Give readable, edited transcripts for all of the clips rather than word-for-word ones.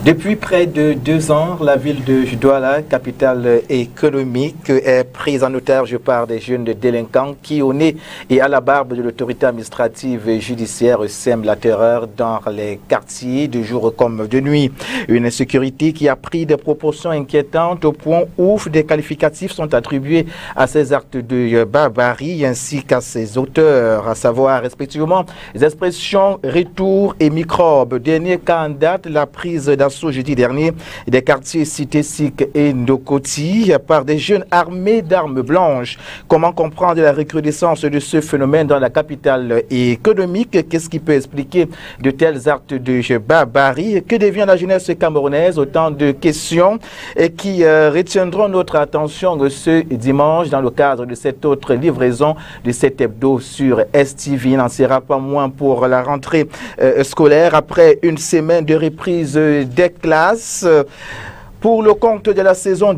Depuis près de 2 ans, la ville de Douala, capitale économique, est prise en otage par des jeunes délinquants qui, au nez et à la barbe de l'autorité administrative et judiciaire, sèment la terreur dans les quartiers de jour comme de nuit. Une insécurité qui a pris des proportions inquiétantes au point où des qualificatifs sont attribués à ces actes de barbarie ainsi qu'à ses auteurs, à savoir respectivement les expressions retour et microbes. Dernier cas en date, la prise d'assaut jeudi dernier des quartiers Cité Sic et Ndokoti par des jeunes armés d'armes blanches. Comment comprendre la recrudescence de ce phénomène dans la capitale économique? Qu'est-ce qui peut expliquer de tels actes de barbarie? Que devient la jeunesse camerounaise? Autant de questions qui retiendront notre attention ce dimanche dans le cadre de cette autre livraison de cet hebdo sur STV. Il n'en sera pas moins pour la rentrée scolaire après une semaine de reprise des classes. Pour le compte de la saison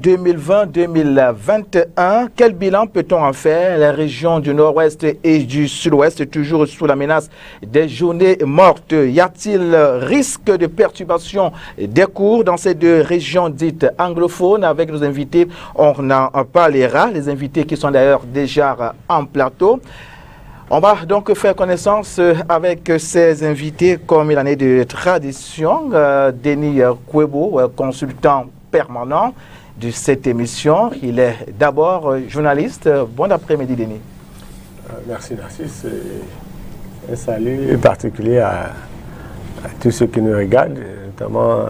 2020-2021, quel bilan peut-on en faire? La région du nord-ouest et du sud-ouest toujours sous la menace des journées mortes. Y a-t-il risque de perturbation des cours dans ces deux régions dites anglophones? Avec nos invités, on en parlera. Les invités qui sont d'ailleurs déjà en plateau. On va donc faire connaissance avec ces invités comme il en est de tradition. Denis Kwebo, consultant permanent de cette émission. Il est d'abord journaliste. Bon après-midi, Denis. Merci, Narcisse. Un salut particulier à tous ceux qui nous regardent, notamment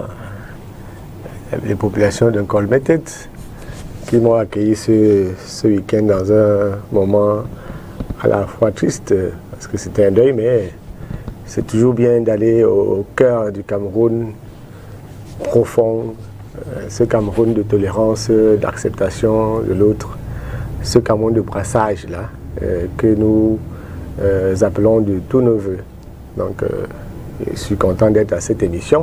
les populations de Colmetet qui m'ont accueilli ce week-end dans un moment à la fois triste, parce que c'était un deuil, mais c'est toujours bien d'aller au cœur du Cameroun profond, ce Cameroun de tolérance, d'acceptation de l'autre, ce Cameroun de brassage-là, que nous appelons de tous nos voeux. Donc, je suis content d'être à cette émission,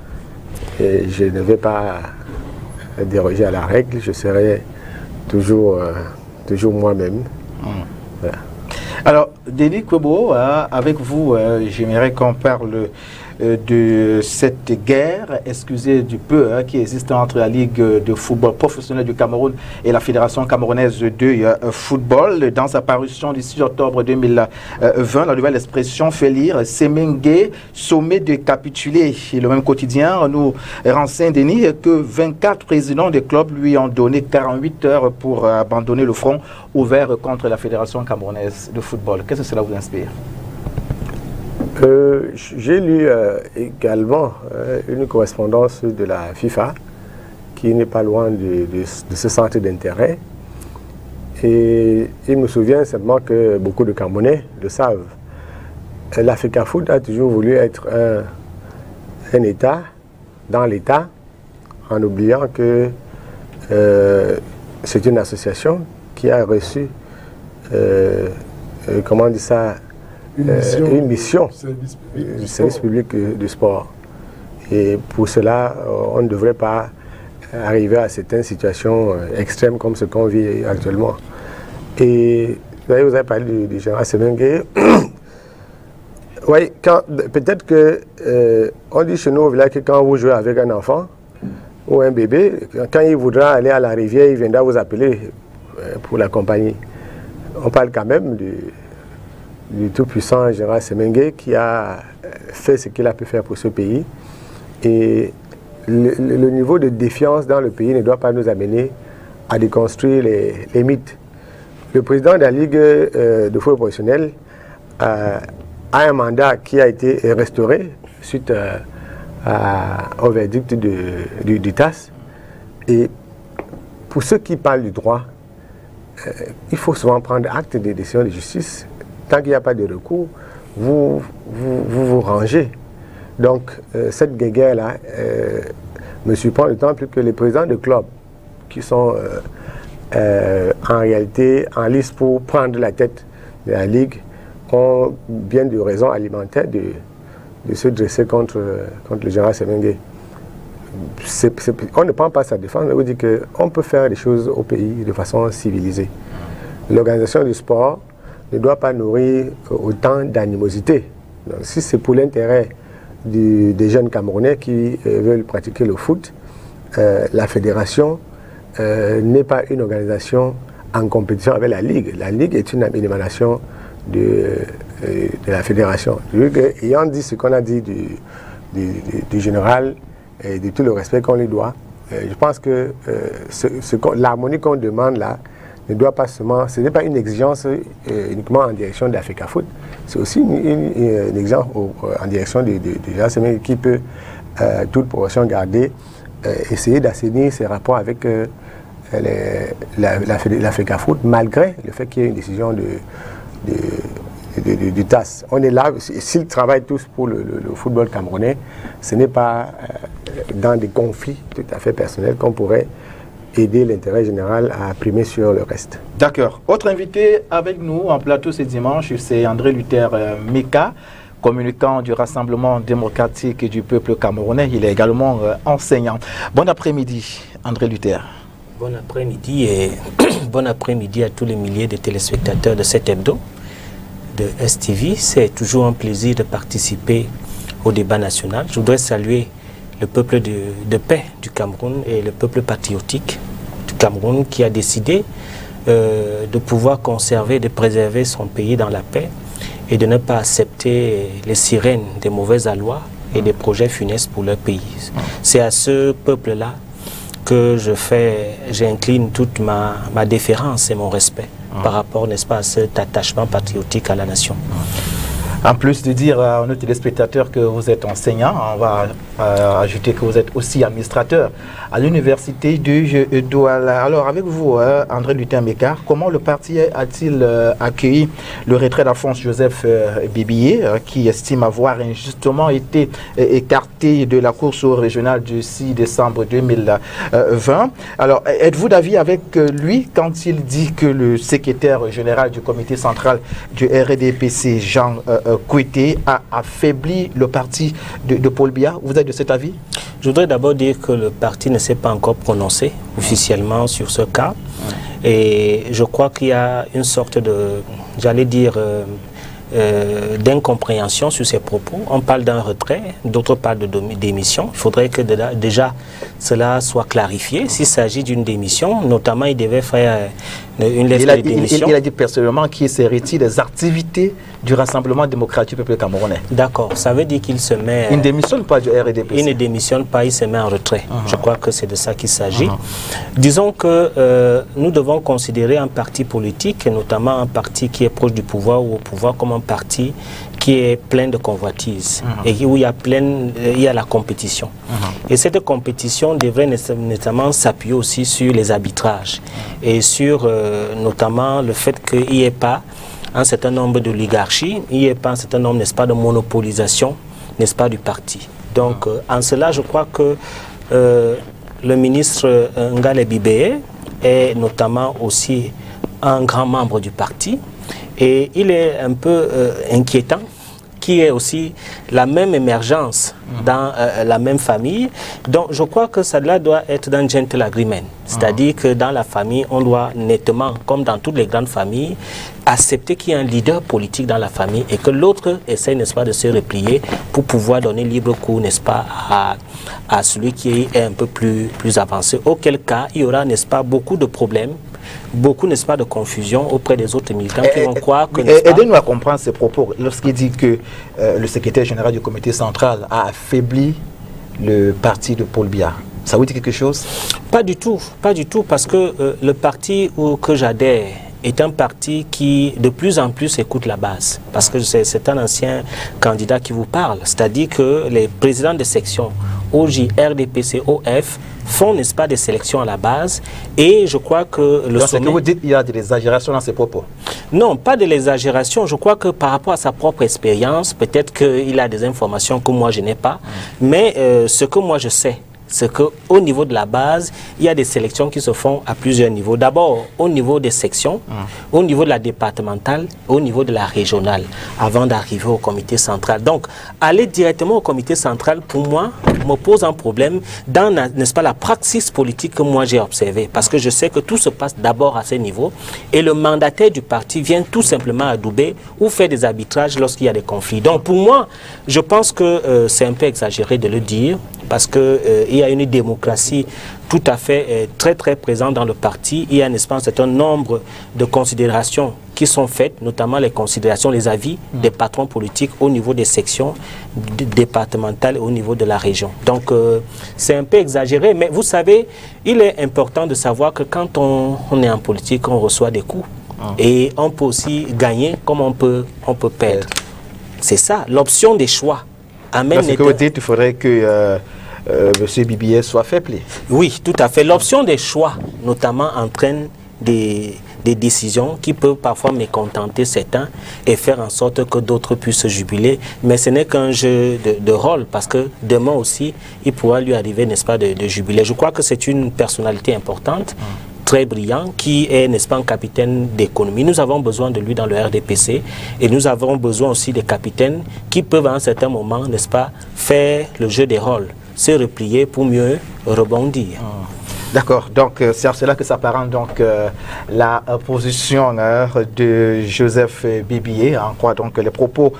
et je ne vais pas déroger à la règle, je serai toujours moi-même. Voilà. Alors, Denis Kwebo, avec vous, j'aimerais qu'on parle de cette guerre, excusez du peu, qui existe entre la Ligue de football professionnel du Cameroun et la Fédération camerounaise de football. Dans sa parution du 6 octobre 2020, la nouvelle expression fait lire « Semengue, sommet de capituler ». Le même quotidien nous renseigne, Denis, que 24 présidents des clubs lui ont donné 48 heures pour abandonner le front ouvert contre la Fédération camerounaise de football. Qu'est-ce que cela vous inspire? J'ai lu également une correspondance de la FIFA qui n'est pas loin de ce centre d'intérêt. Et il me souvient simplement que beaucoup de Camerounais le savent. L'Africa Foot a toujours voulu être un État dans l'État, en oubliant que c'est une association qui a reçu, comment on dit ça, une mission du service public du sport. Et pour cela, on ne devrait pas arriver à certaines situations extrêmes comme ce qu'on vit actuellement. Et vous avez parlé du général Semengue. Oui, peut-être que on dit chez nous au village que quand vous jouez avec un enfant ou un bébé, quand il voudra aller à la rivière, il viendra vous appeler pour l'accompagner. On parle quand même du tout-puissant général Semengue qui a fait ce qu'il a pu faire pour ce pays. Et le niveau de défiance dans le pays ne doit pas nous amener à déconstruire les mythes. Le président de la Ligue de football professionnel a un mandat qui a été restauré suite au verdict du TAS. Et pour ceux qui parlent du droit, il faut souvent prendre acte des décisions de justice. Tant qu'il n'y a pas de recours, vous rangez. Donc, cette guerre-là me surprend d'autant plus que les présidents de clubs qui sont en réalité en lice pour prendre la tête de la Ligue ont bien de raisons alimentaires de se dresser contre le général Semengue. On ne prend pas sa défense, mais on dit qu'on peut faire des choses au pays de façon civilisée. L'organisation du sport ne doit pas nourrir autant d'animosité. Si c'est pour l'intérêt des jeunes Camerounais qui veulent pratiquer le foot. La fédération n'est pas une organisation en compétition avec la Ligue. La Ligue est une émanation de la fédération. Ayant dit ce qu'on a dit du général et de tout le respect qu'on lui doit, je pense que l'harmonie qu'on demande là ne doit pas seulement, ce n'est pas une exigence uniquement en direction de l'Africa Foot, c'est aussi une exigence en direction de l'ASM qui peut, toute proportion gardée, essayer d'assainir ses rapports avec l'Africa Foot, malgré le fait qu'il y ait une décision du TAS. On est là, s'ils travaillent tous pour le football camerounais, ce n'est pas dans des conflits tout à fait personnels qu'on pourrait aider l'intérêt général à primer sur le reste. D'accord. Autre invité avec nous en plateau ce dimanche, c'est André Luther Meka, communicant du Rassemblement démocratique du peuple camerounais. Il est également enseignant. Bon après-midi, André Luther. Bon après-midi et bon après-midi à tous les milliers de téléspectateurs de cet hebdo de STV. C'est toujours un plaisir de participer au débat national. Je voudrais saluer le peuple de paix du Cameroun et le peuple patriotique du Cameroun qui a décidé de pouvoir conserver, de préserver son pays dans la paix et de ne pas accepter les sirènes des mauvaises lois et des projets funestes pour leur pays. C'est à ce peuple-là que j'incline toute ma déférence et mon respect par rapport, n'est-ce pas, à cet attachement patriotique à la nation. En plus de dire à nos téléspectateurs que vous êtes enseignant, on va ajouter que vous êtes aussi administrateur à l'université de Douala. Alors avec vous, André Luther Meka, comment le parti a-t-il accueilli le retrait d'Alphonse Joseph Bibié, qui estime avoir injustement été écarté de la course régionale du 6 décembre 2020? Alors êtes-vous d'avis avec lui quand il dit que le secrétaire général du comité central du RDPC, Jean Kouité, a affaibli le parti de Paul Biya? Vous êtes de cet avis? Je voudrais d'abord dire que le parti ne s'est pas encore prononcé officiellement sur ce cas. Et je crois qu'il y a une sorte de, j'allais dire, d'incompréhension sur ces propos. On parle d'un retrait, d'autres parlent de démission. Il faudrait que déjà cela soit clarifié. S'il s'agit d'une démission, notamment il devait faire une lettre de démission. Il a dit personnellement qu'il s'est retiré des activités du Rassemblement démocratique du peuple camerounais. D'accord, ça veut dire qu'il se met... Il ne démissionne pas du RDPC. Il ne démissionne pas, il se met en retrait. Je crois que c'est de ça qu'il s'agit. Disons que nous devons considérer un parti politique, et notamment un parti qui est proche du pouvoir ou au pouvoir, comme un parti qui est plein de convoitises et où il y a la compétition. Et cette compétition devrait notamment s'appuyer aussi sur les arbitrages et sur notamment le fait qu'il n'y ait pas un certain nombre d'oligarchies, il n'y ait pas un certain nombre, n'est-ce pas, de monopolisation, n'est-ce pas, du parti. Donc, en cela, je crois que le ministre Ngale Bibeye est notamment aussi un grand membre du parti et il est un peu inquiétant qu'il y ait aussi la même émergence dans la même famille. Donc je crois que ça doit être d'un gentle agreement. C'est-à-dire que dans la famille, on doit nettement, comme dans toutes les grandes familles, accepter qu'il y ait un leader politique dans la famille et que l'autre essaie, n'est-ce pas, de se replier pour pouvoir donner libre cours, n'est-ce pas, à celui qui est un peu plus avancé. Auquel cas, il y aura, n'est-ce pas, beaucoup de problèmes, beaucoup, n'est-ce pas, de confusion auprès des autres militants qui vont croire que... Aidez-nous à comprendre ces propos. Lorsqu'il dit que le secrétaire général du comité central a affaibli le parti de Paul Biya, ça vous dit quelque chose? Pas du tout, parce que le parti que j'adhère est un parti qui de plus en plus écoute la base, parce que c'est un ancien candidat qui vous parle, c'est-à-dire que les présidents de section OJ, RDPC, OF font, n'est-ce pas, des sélections à la base, et je crois que le sommet... que vous dites, il y a de l'exagération dans ces propos? Non, pas de l'exagération. Je crois que par rapport à sa propre expérience, peut-être qu'il a des informations que moi je n'ai pas, mais ce que moi je sais, c'est qu'au niveau de la base, il y a des sélections qui se font à plusieurs niveaux. D'abord, au niveau des sections, au niveau de la départementale, au niveau de la régionale, avant d'arriver au comité central. Donc, aller directement au comité central, pour moi, me pose un problème dans, n'est-ce pas, la praxis politique que moi j'ai observée. Parce que je sais que tout se passe d'abord à ce niveau et le mandataire du parti vient tout simplement adouber ou faire des arbitrages lorsqu'il y a des conflits. Donc, pour moi, je pense que c'est un peu exagéré de le dire parce qu'il y a une démocratie tout à fait très présente dans le parti. Il y a un certain nombre de considérations qui sont faites, notamment les considérations, les avis des patrons politiques au niveau des sections départementales et au niveau de la région. Donc, c'est un peu exagéré, mais vous savez, il est important de savoir que quand on est en politique, on reçoit des coups. Et on peut aussi gagner comme on peut perdre. C'est ça, l'option des choix. Amène ce que vous dites, il faudrait que M. Bibié soit faible. Oui, tout à fait. L'option des choix, notamment, entraîne des décisions qui peuvent parfois mécontenter certains et faire en sorte que d'autres puissent se jubiler. Mais ce n'est qu'un jeu de rôle parce que demain aussi, il pourra lui arriver, n'est-ce pas, de jubiler. Je crois que c'est une personnalité importante. Très brillant, qui est, n'est-ce pas, un capitaine d'économie. Nous avons besoin de lui dans le RDPC et nous avons besoin aussi des capitaines qui peuvent à un certain moment, n'est-ce pas, faire le jeu des rôles, se replier pour mieux rebondir. D'accord, donc c'est à cela que s'apparente donc la position de Joseph Bibié, en quoi donc les propos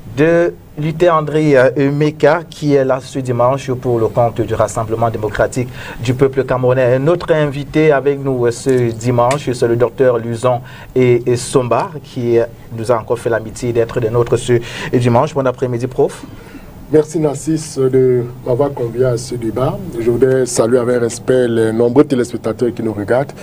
de Luté André Meka qui est là ce dimanche pour le compte du Rassemblement démocratique du peuple camerounais. Notre invité avec nous ce dimanche, c'est le docteur Luzon et Somba qui nous a encore fait l'amitié d'être des nôtres ce dimanche. Bon après-midi, prof. Merci Narcisse de m'avoir convié à ce débat. Je voudrais saluer avec respect les nombreux téléspectateurs qui nous regardent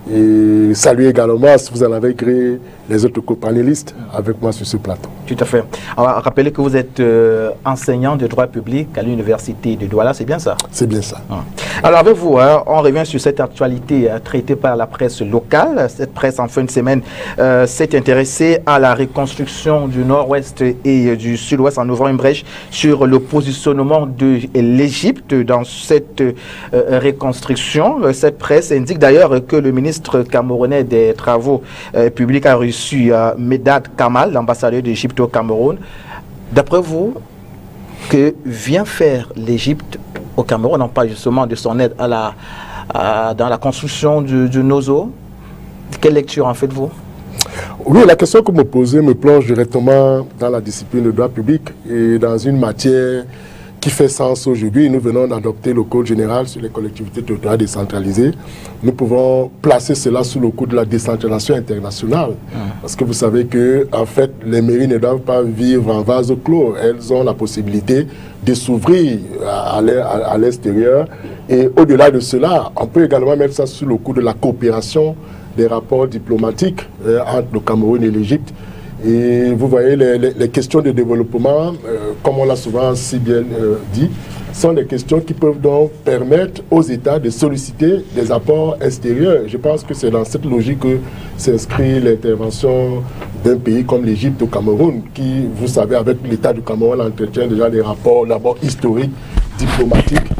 et saluer également, si vous en avez créé, les autres co-panélistes avec moi sur ce plateau. Tout à fait. On va rappeler que vous êtes enseignant de droit public à l'université de Douala, c'est bien ça? C'est bien ça. Alors avec vous, on revient sur cette actualité traitée par la presse locale. Cette presse en fin de semaine s'est intéressée à la reconstruction du nord-ouest et du sud-ouest en ouvrant une brèche sur le positionnement de l'Égypte dans cette reconstruction. Cette presse indique d'ailleurs que le ministre camerounais des Travaux publics a reçu Medad Kamal, l'ambassadeur d'Égypte au Cameroun. D'après vous, que vient faire l'Égypte au Cameroun? On parle justement de son aide dans la construction du Nozo. Quelle lecture en faites-vous? Oui, la question que vous me posez me plonge directement dans la discipline de droit public et dans une matière qui fait sens aujourd'hui. Nous venons d'adopter le Code général sur les collectivités territoriales décentralisées. Nous pouvons placer cela sous le coup de la décentralisation internationale. Parce que vous savez que, en fait, les mairies ne doivent pas vivre en vase clos. Elles ont la possibilité de s'ouvrir à l'extérieur. Et au-delà de cela, on peut également mettre ça sous le coup de la coopération des rapports diplomatiques entre le Cameroun et l'Égypte. Et vous voyez, les questions de développement, comme on l'a souvent si bien dit, sont des questions qui peuvent donc permettre aux États de solliciter des apports extérieurs. Je pense que c'est dans cette logique que s'inscrit l'intervention d'un pays comme l'Égypte au Cameroun, qui, vous savez, avec l'État du Cameroun, entretient déjà des rapports d'abord historiques, diplomatiques,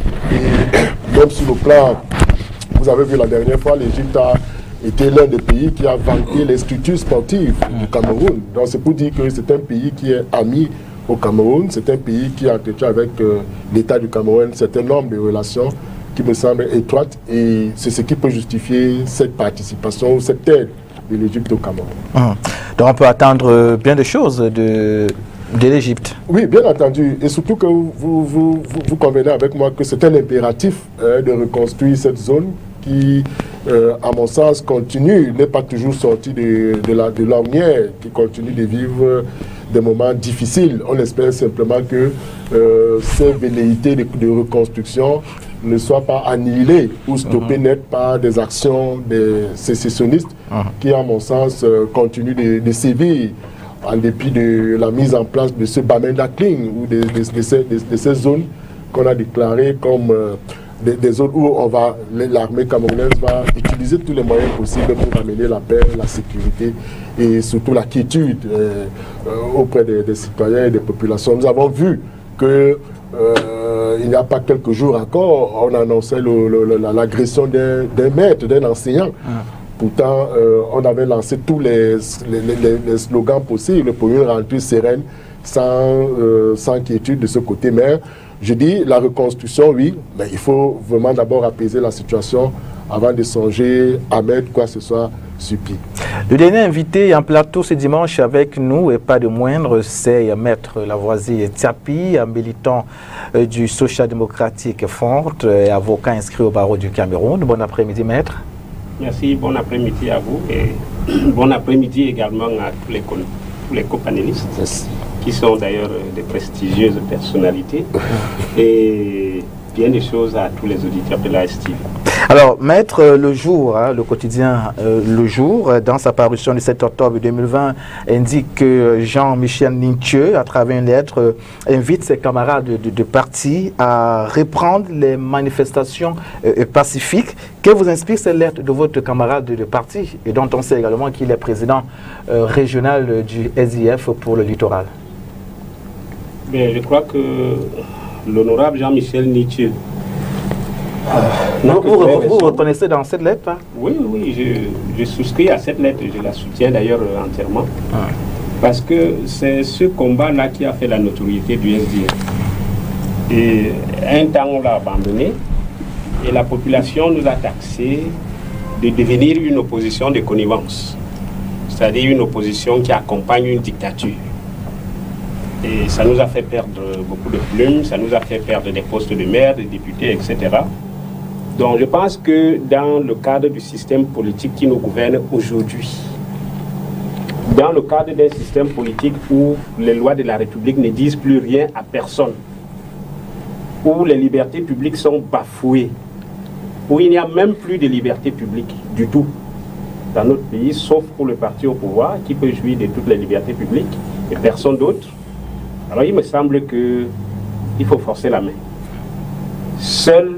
et même sur le plan, vous avez vu la dernière fois, l'Égypte a était l'un des pays qui a vanté les structures sportives du Cameroun. Donc c'est pour dire que c'est un pays qui est ami au Cameroun, c'est un pays qui entretient avec l'État du Cameroun un certain nombre de relations qui me semblent étroites et c'est ce qui peut justifier cette participation ou cette aide de l'Égypte au Cameroun. Donc on peut attendre bien de choses de l'Égypte. Oui, bien entendu. Et surtout que vous convenez avec moi que c'est un impératif de reconstruire cette zone qui, à mon sens, continue, n'est pas toujours sorti de l'ornière, qui continue de vivre des moments difficiles. On espère simplement que ces velléités de reconstruction ne soient pas annihilées ou stoppées net par des actions des sécessionnistes qui, à mon sens, continuent de sévir en dépit de la mise en place de ce Bamenda Clean ou de ces zones qu'on a déclarées comme des zones où l'armée camerounaise va utiliser tous les moyens possibles pour amener la paix, la sécurité et surtout la quiétude auprès des citoyens et des populations. Nous avons vu que il n'y a pas quelques jours encore, on annonçait l'agression d'un maître, d'un enseignant. Pourtant, on avait lancé tous les slogans possibles pour une rentrée sereine, sans inquiétude de ce côté. Mais je dis, la reconstruction, oui, mais il faut vraiment d'abord apaiser la situation avant de songer à mettre quoi que ce soit sur pied. Le dernier invité en plateau ce dimanche avec nous, et pas de moindre, c'est Maître Lavoisier Tiapi, un militant du social-démocratique fort, avocat inscrit au barreau du Cameroun. Bon après-midi, Maître. Merci, bon après-midi à vous et bon après-midi également à tous les copanélistes qui sont d'ailleurs des prestigieuses personnalités et bien des choses à tous les auditeurs de la STV. Alors, Maître, Le Jour, le quotidien Le Jour, dans sa parution du 7 octobre 2020, indique que Jean-Michel Ninthieu, à travers une lettre, invite ses camarades de parti à reprendre les manifestations pacifiques. Que vous inspire cette lettre de votre camarade de parti, et dont on sait également qu'il est président régional du SIF pour le littoral? Bien, je crois que l'honorable Jean-Michel Ninthieu, vous reconnaissez dans cette lettre? Oui, je souscris à cette lettre, je la soutiens d'ailleurs entièrement. Parce que c'est ce combat-là qui a fait la notoriété du SDF. Et un temps, on l'a abandonné, et la population nous a taxé de devenir une opposition de connivence, c'est-à-dire une opposition qui accompagne une dictature. Et ça nous a fait perdre beaucoup de plumes, ça nous a fait perdre des postes de maire, de députés, etc. Donc je pense que dans le cadre du système politique qui nous gouverne aujourd'hui, dans le cadre d'un système politique où les lois de la République ne disent plus rien à personne, où les libertés publiques sont bafouées, où il n'y a même plus de liberté publique du tout dans notre pays, sauf pour le parti au pouvoir qui peut jouir de toutes les libertés publiques et personne d'autre. Alors il me semble qu'il faut forcer la main. Seule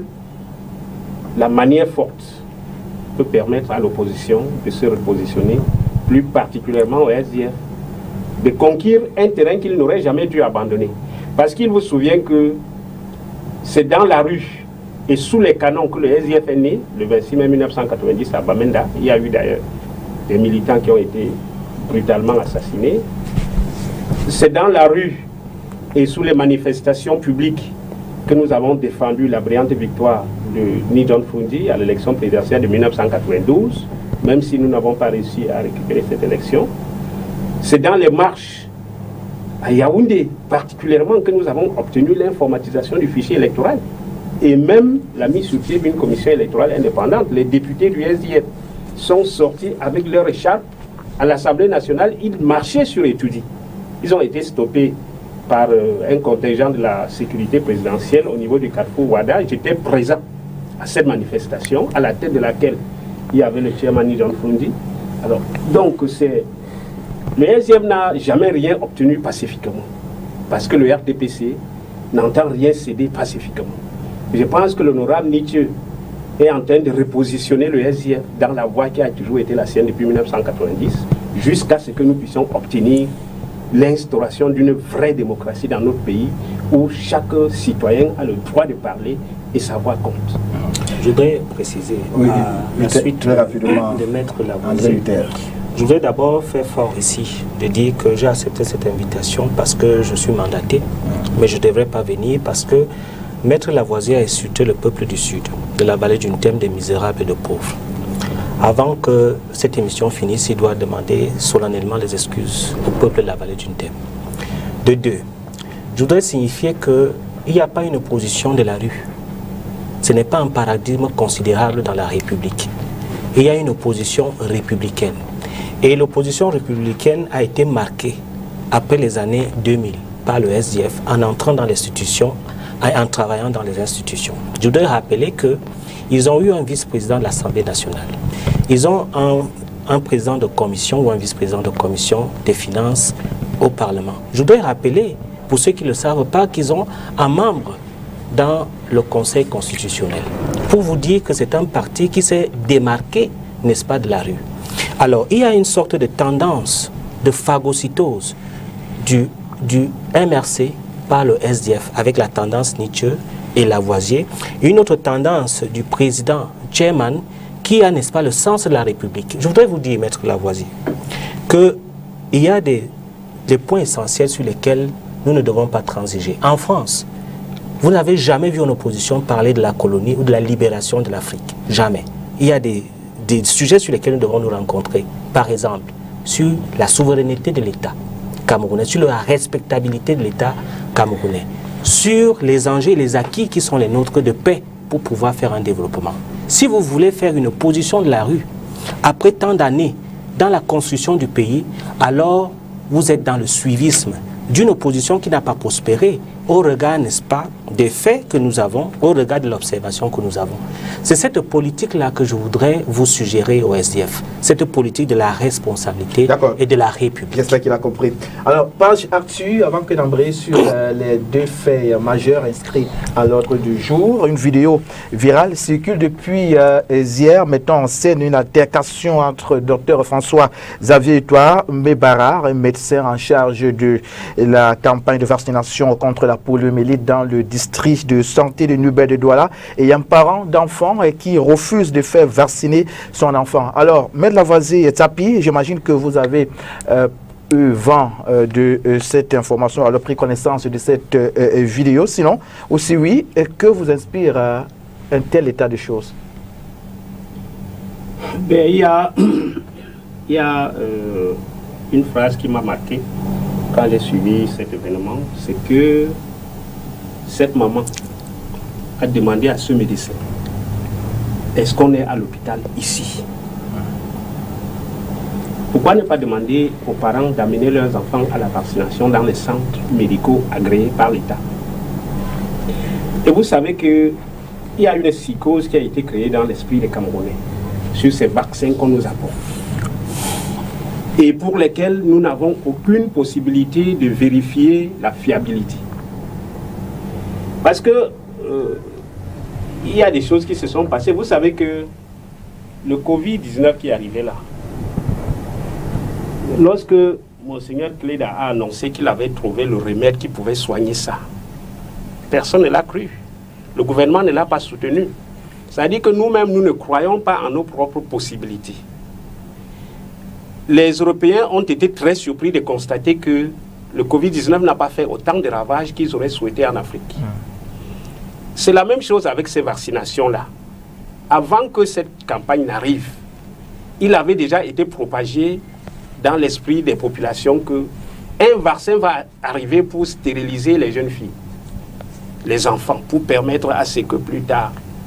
la manière forte peut permettre à l'opposition de se repositionner, plus particulièrement au SDF, de conquérir un terrain qu'il n'aurait jamais dû abandonner. Parce qu'il vous souvient que c'est dans la rue et sous les canons que le SDF est né, le 26 mai 1990 à Bamenda. Il y a eu d'ailleurs des militants qui ont été brutalement assassinés. C'est dans la rue et sous les manifestations publiques que nous avons défendu la brillante victoire de Ni John Fundi à l'élection présidentielle de 1992, même si nous n'avons pas réussi à récupérer cette élection. C'est dans les marches à Yaoundé, particulièrement, que nous avons obtenu l'informatisation du fichier électoral et même la mise sur pied d'une commission électorale indépendante. Les députés du SDF sont sortis avec leur écharpe à l'Assemblée nationale, ils marchaient sur Étoudi. Ils ont été stoppés par un contingent de la sécurité présidentielle au niveau du carrefour Ouada. J'étais présent à cette manifestation, à la tête de laquelle il y avait le chairman John Fundi. Alors, donc, le SDF n'a jamais rien obtenu pacifiquement, parce que le RDPC n'entend rien céder pacifiquement. Je pense que l'honorable Ninthieu est en train de repositionner le SDF dans la voie qui a toujours été la sienne depuis 1990, jusqu'à ce que nous puissions obtenir l'instauration d'une vraie démocratie dans notre pays, où chaque citoyen a le droit de parler et sa voix compte. Je voudrais préciser, à la suite de Maître Lavoisier, je voudrais d'abord faire fort ici, de dire que j'ai accepté cette invitation parce que je suis mandaté, mais je ne devrais pas venir parce que Maître Lavoisier a insulté le peuple du Sud, de la vallée du Nthème, des misérables et des pauvres. Avant que cette émission finisse, il doit demander solennellement les excuses au peuple de la vallée du Nthème. De deux, je voudrais signifier qu'il n'y a pas une opposition de la rue. Ce n'est pas un paradigme considérable dans la République. Il y a une opposition républicaine. Et l'opposition républicaine a été marquée après les années 2000 par le SDF en entrant dans l'institution, en travaillant dans les institutions. Je voudrais rappeler qu'ils ont eu un vice-président de l'Assemblée nationale. Ils ont un président de commission ou un vice-président de commission des finances au Parlement. Je voudrais rappeler, pour ceux qui ne le savent pas, qu'ils ont un membre dans le Conseil constitutionnel, pour vous dire que c'est un parti qui s'est démarqué, n'est-ce pas, de la rue. Alors, il y a une sorte de tendance de phagocytose du MRC par le SDF, avec la tendance Ninthieu et Lavoisier, une autre tendance du président Chairman qui a, n'est-ce pas, le sens de la République. Je voudrais vous dire, Maître Lavoisier, qu'il y a des points essentiels sur lesquels nous ne devons pas transiger. En France, vous n'avez jamais vu une opposition parler de la colonie ou de la libération de l'Afrique. Jamais. Il y a des sujets sur lesquels nous devons nous rencontrer. Par exemple, sur la souveraineté de l'État camerounais, sur la respectabilité de l'État camerounais, sur les enjeux et les acquis qui sont les nôtres de paix pour pouvoir faire un développement. Si vous voulez faire une opposition de la rue, après tant d'années dans la construction du pays, alors vous êtes dans le suivisme d'une opposition qui n'a pas prospéré au regard, n'est-ce pas, des faits que nous avons, au regard de l'observation que nous avons. C'est cette politique-là que je voudrais vous suggérer au SDF, cette politique de la responsabilité et de la République. C'est ça qu'il a compris. Alors, page actu, avant que d'embrayer sur les deux faits majeurs inscrits à l'ordre du jour, une vidéo virale circule depuis hier, mettant en scène une altercation entre Dr François-Xavier Étoile Mbebara, un médecin en charge de la campagne de vaccination contre la poliomyélite dans le district de santé de Nubel de Douala, et un parent d'enfant qui refuse de faire vacciner son enfant. Alors, Maître Lavoisier et Tapi, j'imagine que vous avez eu vent de cette information, alors pris connaissance de cette vidéo. Sinon, aussi oui, que vous inspire un tel état de choses? Ben, il y a une phrase qui m'a marqué quand j'ai suivi cet événement, c'est que cette maman a demandé à ce médecin, est-ce qu'on est à l'hôpital ici? Pourquoi ne pas demander aux parents d'amener leurs enfants à la vaccination dans les centres médicaux agréés par l'État? Et vous savez qu'il y a une psychose qui a été créée dans l'esprit des Camerounais sur ces vaccins qu'on nous apporte, et pour lesquels nous n'avons aucune possibilité de vérifier la fiabilité. Parce que il y a des choses qui se sont passées. Vous savez que le Covid-19 qui est arrivé là, lorsque Monseigneur Cléda a annoncé qu'il avait trouvé le remède qui pouvait soigner ça, personne ne l'a cru. Le gouvernement ne l'a pas soutenu. C'est-à-dire que nous-mêmes, nous ne croyons pas en nos propres possibilités. Les Européens ont été très surpris de constater que le Covid-19 n'a pas fait autant de ravages qu'ils auraient souhaité en Afrique. C'est la même chose avec ces vaccinations-là. Avant que cette campagne n'arrive, il avait déjà été propagé dans l'esprit des populations qu'un vaccin va arriver pour stériliser les jeunes filles, les enfants, pour permettre à ce que plus tard,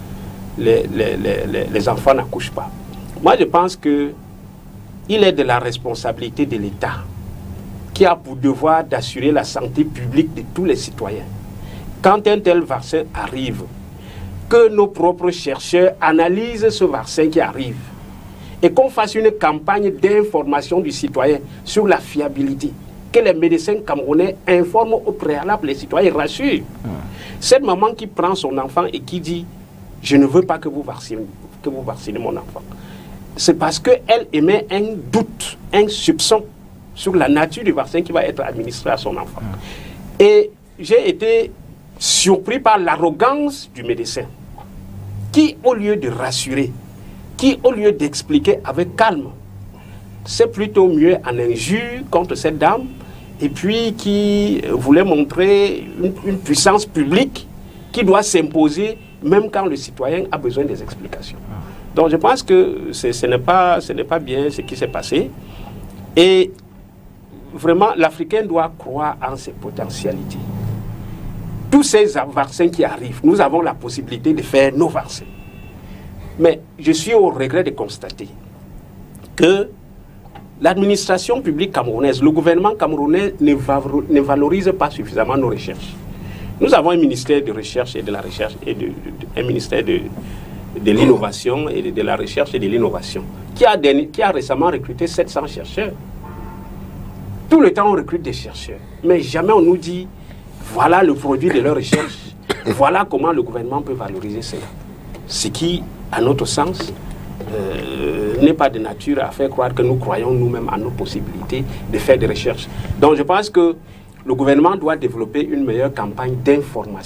les enfants n'accouchent pas. Moi, je pense que il est de la responsabilité de l'État qui a pour devoir d'assurer la santé publique de tous les citoyens. Quand un tel vaccin arrive, que nos propres chercheurs analysent ce vaccin qui arrive et qu'on fasse une campagne d'information du citoyen sur la fiabilité, que les médecins camerounais informent au préalable les citoyens, rassurent. Cette maman qui prend son enfant et qui dit « je ne veux pas que vous vaccinez mon enfant », c'est parce qu'elle émet un doute, un soupçon sur la nature du vaccin qui va être administré à son enfant. Et j'ai été surpris par l'arrogance du médecin, qui, au lieu de rassurer, qui, au lieu d'expliquer avec calme, c'est plutôt mieux en injure contre cette dame, et puis qui voulait montrer une puissance publique qui doit s'imposer, même quand le citoyen a besoin des explications. Donc je pense que ce n'est pas bien ce qui s'est passé. Et vraiment, l'Africain doit croire en ses potentialités. Tous ces vaccins qui arrivent, nous avons la possibilité de faire nos vaccins. Mais je suis au regret de constater que l'administration publique camerounaise, le gouvernement camerounais ne valorise pas suffisamment nos recherches. Nous avons un ministère de recherche et de la recherche et un ministère de l'innovation et de la recherche et de l'innovation qui a récemment recruté 700 chercheurs. Tout le temps on recrute des chercheurs, mais jamais on nous dit voilà le produit de leur recherche, voilà comment le gouvernement peut valoriser cela. Ce qui, à notre sens, n'est pas de nature à faire croire que nous croyons nous-mêmes à nos possibilités de faire des recherches. Donc je pense que le gouvernement doit développer une meilleure campagne d'information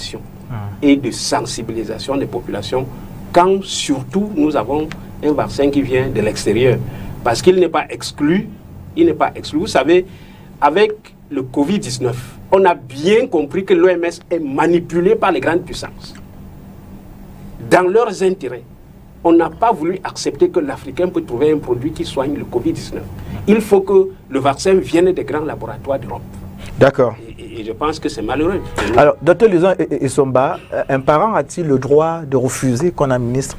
et de sensibilisation des populations quand surtout nous avons un vaccin qui vient de l'extérieur. Parce qu'il n'est pas exclu, Vous savez, avec le Covid-19, on a bien compris que l'OMS est manipulée par les grandes puissances. Dans leurs intérêts, on n'a pas voulu accepter que l'Africain peut trouver un produit qui soigne le Covid-19. Il faut que le vaccin vienne des grands laboratoires d'Europe. D'accord. Et je pense que c'est malheureux. Alors, Dr Luzon Essomba, un parent a-t-il le droit de refuser qu'on administre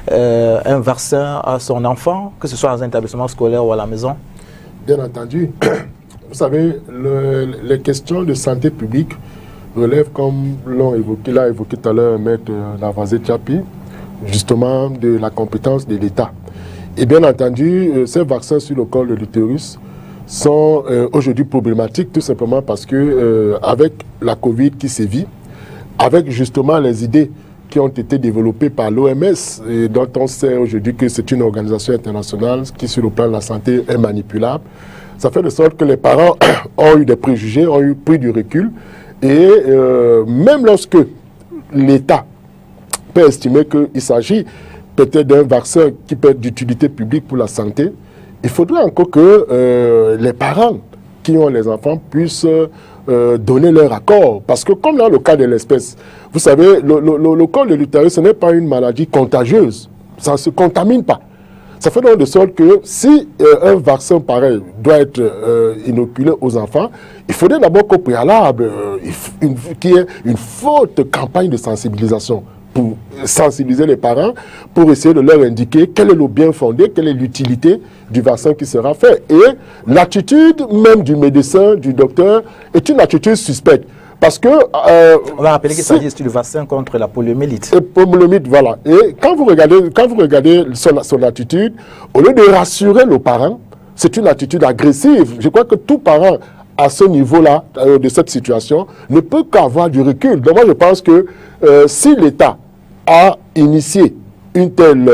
un vaccin à son enfant, que ce soit dans un établissement scolaire ou à la maison? Bien entendu. Vous savez, les questions de santé publique relèvent, comme l'a évoqué tout à l'heure Maître Lavoisier Tchapi, justement de la compétence de l'État. Et bien entendu, ces vaccins sur le col de l'utérus sont aujourd'hui problématiques, tout simplement parce que avec la Covid qui sévit, avec justement les idées qui ont été développées par l'OMS, dont on sait aujourd'hui que c'est une organisation internationale qui, sur le plan de la santé, est manipulable, ça fait de sorte que les parents ont eu des préjugés, ont eu pris du recul, et même lorsque l'État peut estimer qu'il s'agit peut-être d'un vaccin qui peut être d'utilité publique pour la santé, il faudrait encore que les parents qui ont les enfants puissent donner leur accord. Parce que comme dans le cas de l'espèce, vous savez, le col de l'utérus, ce n'est pas une maladie contagieuse. Ça ne se contamine pas. Ça fait donc de sorte que si un vaccin pareil doit être inoculé aux enfants, il faudrait d'abord qu'au préalable, qu'il y ait une forte campagne de sensibilisation pour sensibiliser les parents, pour essayer de leur indiquer quel est le bien fondé, quelle est l'utilité du vaccin qui sera fait. Et l'attitude même du médecin, du docteur, est une attitude suspecte. Parce que... on va rappeler qu'il s'agit du vaccin contre la poliomyélite. Et poliomyélite, voilà. Et quand vous regardez son attitude, au lieu de rassurer le parent, c'est une attitude agressive. Je crois que tout parent à ce niveau-là, de cette situation, ne peut qu'avoir du recul. Donc moi, je pense que si l'État a initié un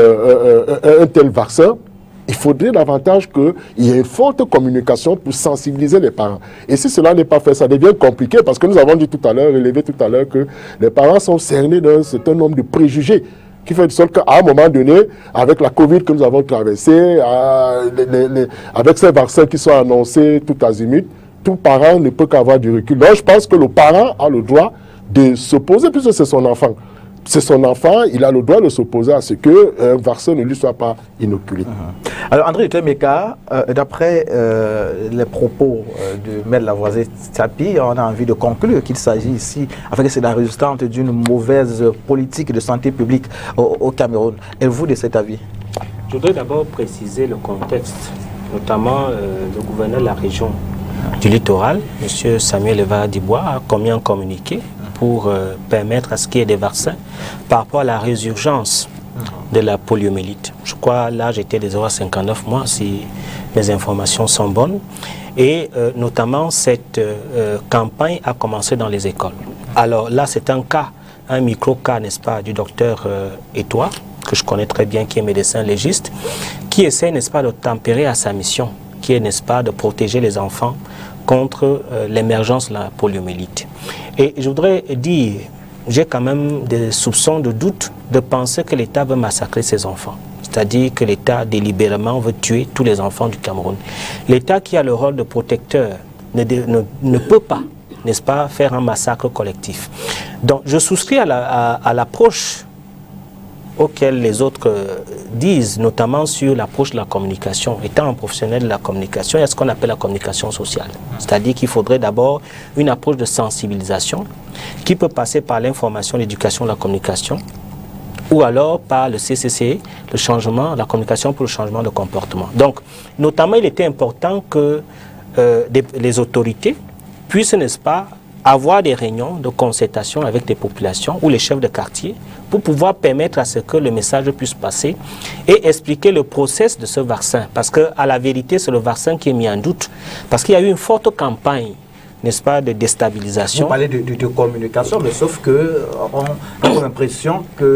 tel vaccin, il faudrait davantage qu'il y ait une forte communication pour sensibiliser les parents. Et si cela n'est pas fait, ça devient compliqué parce que nous avons dit tout à l'heure, relevé tout à l'heure, que les parents sont cernés d'un certain nombre de préjugés qui fait de sorte qu'à un moment donné, avec la Covid que nous avons traversée, avec ces vaccins qui sont annoncés tout azimut, tout parent ne peut qu'avoir du recul. Donc je pense que le parent a le droit de s'opposer, puisque c'est son enfant. C'est son enfant, il a le droit de s'opposer à ce qu'un vaccin ne lui soit pas inoculé. Alors André Temeka, d'après les propos de Maître Lavoisier Tchapi, on a envie de conclure qu'il s'agit ici, enfin que c'est la résultante d'une mauvaise politique de santé publique au Cameroun. Êtes-vous de cet avis? Je voudrais d'abord préciser le contexte, notamment le gouverneur de la région du littoral, M. Samuel Eva-Dibois, a commis un communiqué pour permettre à ce qu'il y ait des vaccins par rapport à la résurgence de la poliomyélite. Je crois l'âge était de 0,59 mois, si mes informations sont bonnes. Et notamment, cette campagne a commencé dans les écoles. Alors là, c'est un cas, un micro-cas, n'est-ce pas, du docteur Etoile, que je connais très bien, qui est médecin légiste, qui essaie, n'est-ce pas, de tempérer à sa mission, qui est, n'est-ce pas, de protéger les enfants contre l'émergence de la poliomyélite. Et je voudrais dire, j'ai quand même des soupçons de doute de penser que l'État veut massacrer ses enfants. C'est-à-dire que l'État délibérément veut tuer tous les enfants du Cameroun. L'État qui a le rôle de protecteur ne peut pas, n'est-ce pas, faire un massacre collectif. Donc je souscris à l'approche auquel les autres disent, notamment sur l'approche de la communication. Étant un professionnel de la communication, il y a ce qu'on appelle la communication sociale. C'est-à-dire qu'il faudrait d'abord une approche de sensibilisation qui peut passer par l'information, l'éducation, la communication, ou alors par le CCC, le changement, la communication pour le changement de comportement. Donc, notamment, il était important que les autorités puissent, n'est-ce pas, avoir des réunions de concertation avec les populations ou les chefs de quartier pour pouvoir permettre à ce que le message puisse passer et expliquer le process de ce vaccin. Parce qu'à la vérité, c'est le vaccin qui est mis en doute. Parce qu'il y a eu une forte campagne, n'est-ce pas, de déstabilisation. Vous parlez de communication, mais sauf qu'on a l'impression que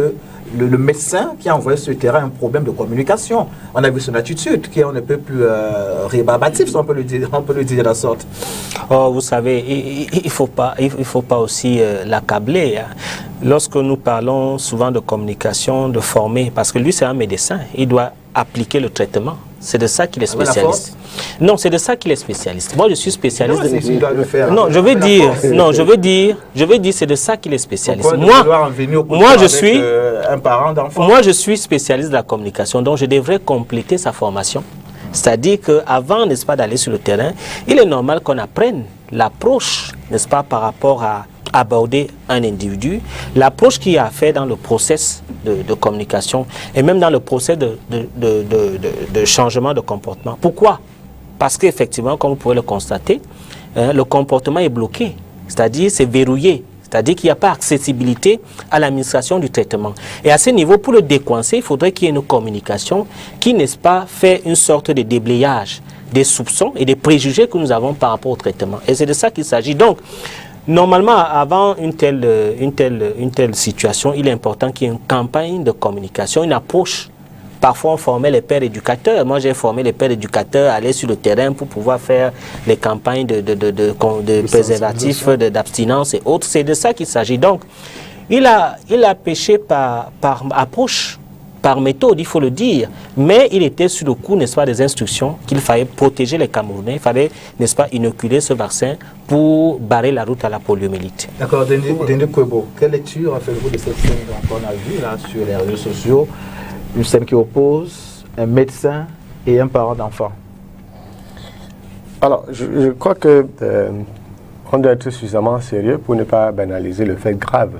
le médecin qui a envoyé sur le terrain un problème de communication. On a vu son attitude qui est on ne peut plus rébarbatif, si on peut le dire de la sorte. Oh, vous savez, il faut pas aussi l'accabler. Hein. Lorsque nous parlons souvent de communication, de former, parce que lui c'est un médecin, il doit appliquer le traitement. C'est de ça qu'il est spécialiste. Non, c'est de ça qu'il est spécialiste. Moi, je suis spécialiste. Non, je veux dire, c'est de ça qu'il est spécialiste. Moi, je suis un parent d'enfant. Moi, je suis spécialiste de la communication, donc je devrais compléter sa formation. C'est-à-dire qu'avant, n'est-ce pas, d'aller sur le terrain, il est normal qu'on apprenne l'approche, n'est-ce pas, par rapport à aborder un individu, l'approche qu'il a fait dans le process de communication et même dans le process de changement de comportement. Pourquoi? Parce qu'effectivement, comme vous pouvez le constater, le comportement est bloqué, c'est-à-dire c'est verrouillé, c'est-à-dire qu'il n'y a pas accessibilité à l'administration du traitement. Et à ce niveau, pour le décoincer, il faudrait qu'il y ait une communication qui, n'est-ce pas, fait une sorte de déblayage des soupçons et des préjugés que nous avons par rapport au traitement. Et c'est de ça qu'il s'agit. Donc, normalement, avant une telle situation, il est important qu'il y ait une campagne de communication, une approche. Parfois, on formait les pères éducateurs. Moi, j'ai formé les pères éducateurs à aller sur le terrain pour pouvoir faire les campagnes de préservatifs, d'abstinence et autres. C'est de ça qu'il s'agit. Donc, il a péché par approche, par méthode, il faut le dire. Mais il était sur le coup, n'est-ce pas, des instructions qu'il fallait protéger les Camerounais. Il fallait, n'est-ce pas, inoculer ce vaccin pour barrer la route à la poliomyélite. D'accord. Denis Kwebo, quelle lecture faites-vous de cette scène qu'on a vue là sur les réseaux sociaux? Une scène qui oppose un médecin et un parent d'enfant. Alors, je crois que on doit être suffisamment sérieux pour ne pas banaliser le fait grave.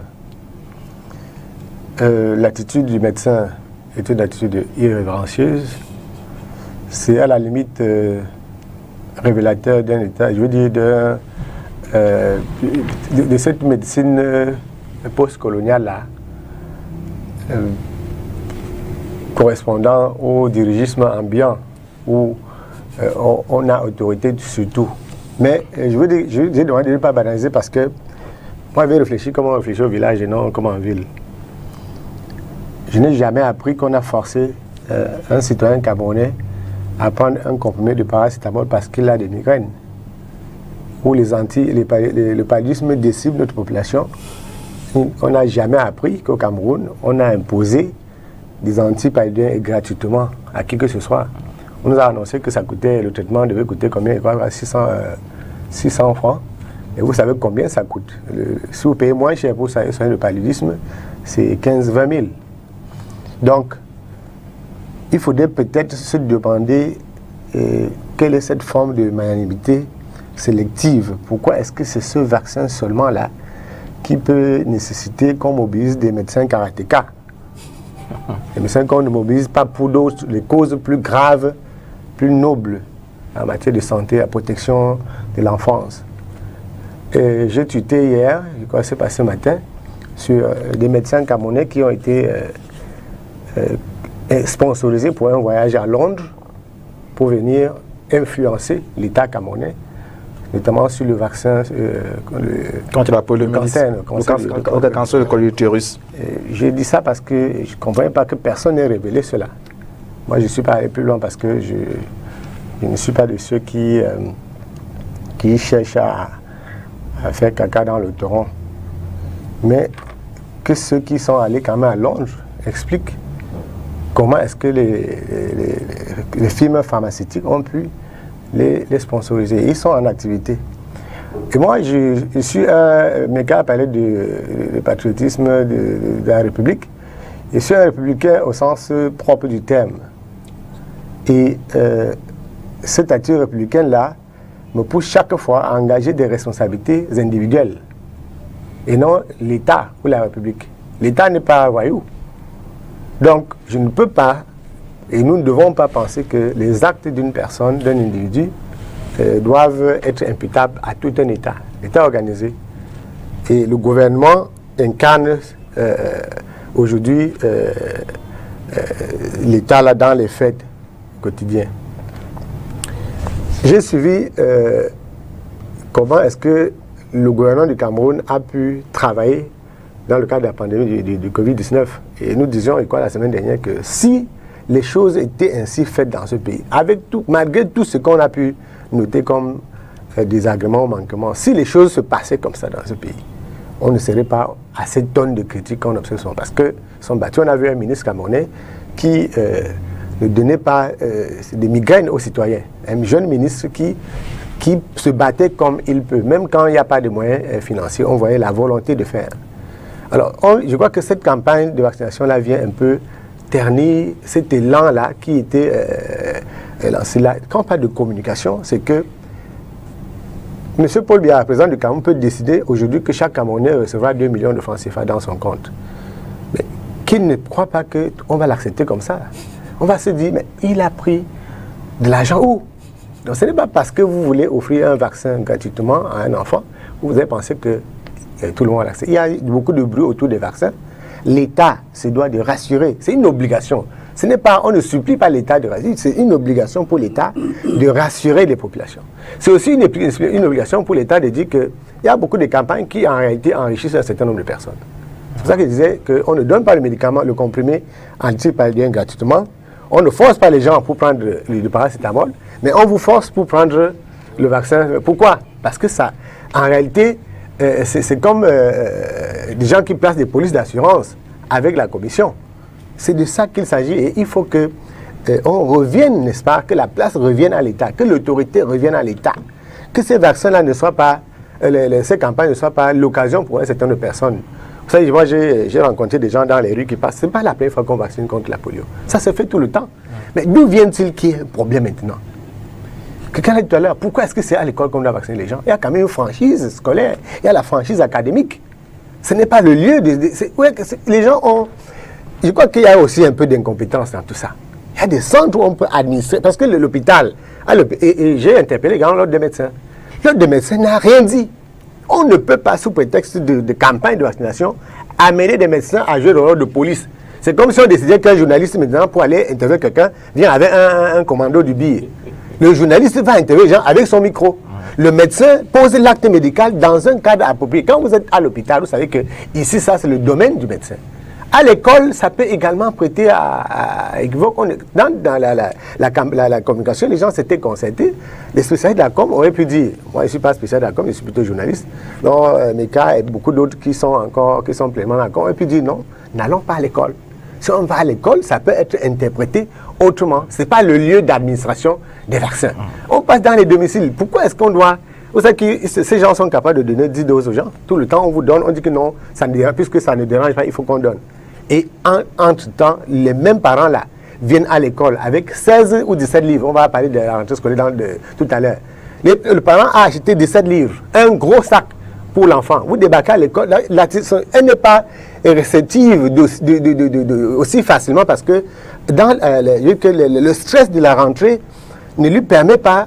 L'attitude du médecin est une attitude irrévérencieuse. C'est à la limite révélateur d'un état, je veux dire, de cette médecine post-coloniale-là. Correspondant au dirigisme ambiant où on a autorité sur tout. Mais je veux dire, j'ai demandé de ne pas banaliser parce que moi, je vais réfléchir comme on réfléchit au village et non comme en ville. Je n'ai jamais appris qu'on a forcé un citoyen camerounais à prendre un comprimé de paracétamol parce qu'il a des migraines. Ou le paludisme décime notre population. On n'a jamais appris qu'au Cameroun, on a imposé des antipaludins gratuitement à qui que ce soit. On nous a annoncé que ça coûtait, le traitement devait coûter combien? 600 francs. Et vous savez combien ça coûte? Si vous payez moins cher pour soigner le paludisme, c'est 15-20 000. Donc, il faudrait peut-être se demander quelle est cette forme de magnanimité sélective. Pourquoi est-ce que c'est ce vaccin seulement là qui peut nécessiter qu'on mobilise des médecins karatékas? Les médecins qu'on ne mobilise pas pour d'autres, les causes plus graves, plus nobles en matière de santé, la protection de l'enfance. J'ai tweeté hier, je crois que c'est passé ce matin, sur des médecins camerounais qui ont été sponsorisés pour un voyage à Londres pour venir influencer l'État camerounais, notamment sur le vaccin contre la poliomyélite, le cancer du col de l'utérus. J'ai dit ça parce que je ne comprenais pas que personne n'ait révélé cela. Moi, je ne suis pas allé plus loin parce que je ne suis pas de ceux qui cherchent à faire caca dans le torrent. Mais que ceux qui sont allés quand même à Londres expliquent comment est-ce que les firmes pharmaceutiques ont pu les sponsoriser. Ils sont en activité. Et moi, je suis un mec à parler du patriotisme de la République. Je suis un républicain au sens propre du terme. Et cette attitude républicaine-là me pousse chaque fois à engager des responsabilités individuelles et non l'État ou la République. L'État n'est pas voyou. Donc, je ne peux pas, et nous ne devons pas penser que les actes d'une personne, d'un individu, doivent être imputables à tout un État, l'État organisé. Et le gouvernement incarne aujourd'hui l'État là dans les faits quotidiens. J'ai suivi comment est-ce que le gouvernement du Cameroun a pu travailler dans le cadre de la pandémie du Covid-19. Et nous disions, la semaine dernière, que si les choses étaient ainsi faites dans ce pays, malgré tout ce qu'on a pu noter comme désagréments ou manquements, si les choses se passaient comme ça dans ce pays, on ne serait pas à cette tonne de critiques qu'on observe, parce qu'ils sont battus. On a vu un ministre camerounais qui ne donnait pas des migraines aux citoyens. Un jeune ministre qui se battait comme il peut. Même quand il n'y a pas de moyens financiers, on voyait la volonté de faire. Alors, je crois que cette campagne de vaccination-là vient un peu ternir cet élan-là qui était lancé là. Quand on parle de communication, c'est que M. Paul Biya, président du Cameroun, peut décider aujourd'hui que chaque Camerounais recevra 2 millions de francs CFA dans son compte. Mais qu'il ne croit pas qu'on va l'accepter comme ça. On va se dire, mais il a pris de l'argent où? Donc ce n'est pas parce que vous voulez offrir un vaccin gratuitement à un enfant que vous avez pensé que tout le monde va l'accepter. Il y a beaucoup de bruit autour des vaccins. L'État se doit de rassurer. C'est une obligation. Ce n'est pas, on ne supplie pas l'État de rassurer, c'est une obligation pour l'État de rassurer les populations. C'est aussi une obligation pour l'État de dire qu'il y a beaucoup de campagnes qui en réalité enrichissent un certain nombre de personnes. C'est pour ça que je disais qu'on ne donne pas le médicament, le comprimé antipaludien gratuitement. On ne force pas les gens pour prendre le paracétamol, mais on vous force pour prendre le vaccin. Pourquoi? Parce que ça, en réalité, c'est comme des gens qui placent des polices d'assurance avec la commission. C'est de ça qu'il s'agit et il faut que on revienne, n'est-ce pas, que la place revienne à l'État, que l'autorité revienne à l'État, que ces vaccins-là ne soient pas, ces campagnes ne soient pas l'occasion pour un certain nombre de personnes. Vous savez, moi j'ai rencontré des gens dans les rues qui passent, ce n'est pas la première fois qu'on vaccine contre la polio. Ça se fait tout le temps. Mais d'où vient-il qu'il y ait un problème maintenant? Quelqu'un a dit tout à l'heure, pourquoi est-ce que c'est à l'école qu'on doit vacciner les gens? Il y a quand même une franchise scolaire, il y a la franchise académique. Ce n'est pas le lieu de... les gens ont... Je crois qu'il y a aussi un peu d'incompétence dans tout ça. Il y a des centres où on peut administrer, parce que l'hôpital, et j'ai interpellé l'ordre des médecins. L'ordre des médecins n'a rien dit. On ne peut pas, sous prétexte de campagne de vaccination, amener des médecins à jouer le rôle de police. C'est comme si on décidait qu'un journaliste, maintenant, pour aller interviewer quelqu'un, vient avec un commando du billet. Le journaliste va interviewer les gens avec son micro. Le médecin pose l'acte médical dans un cadre approprié. Quand vous êtes à l'hôpital, vous savez que ici, ça, c'est le domaine du médecin. À l'école, ça peut également prêter à équivoque. Dans la communication, les gens s'étaient concertés. Les spécialistes de la com auraient pu dire, moi je ne suis pas spécialiste de la com, je suis plutôt journaliste. Non, mes cas et beaucoup d'autres qui sont pleinement d'accord, auraient pu dire non, n'allons pas à l'école. Si on va à l'école, ça peut être interprété autrement. Ce n'est pas le lieu d'administration des vaccins. On passe dans les domiciles. Pourquoi est-ce qu'on doit... Vous savez que ces gens sont capables de donner 10 doses aux gens. Tout le temps, on vous donne, on dit que non, ça ne dérange, puisque ça ne dérange pas, il faut qu'on donne. Et entre-temps, les mêmes parents-là viennent à l'école avec 16 ou 17 livres. On va parler de la rentrée scolaire tout à l'heure. Le parent a acheté 17 livres, un gros sac pour l'enfant. Vous débarquez à l'école, elle n'est pas réceptive aussi facilement parce que dans le stress de la rentrée ne lui permet pas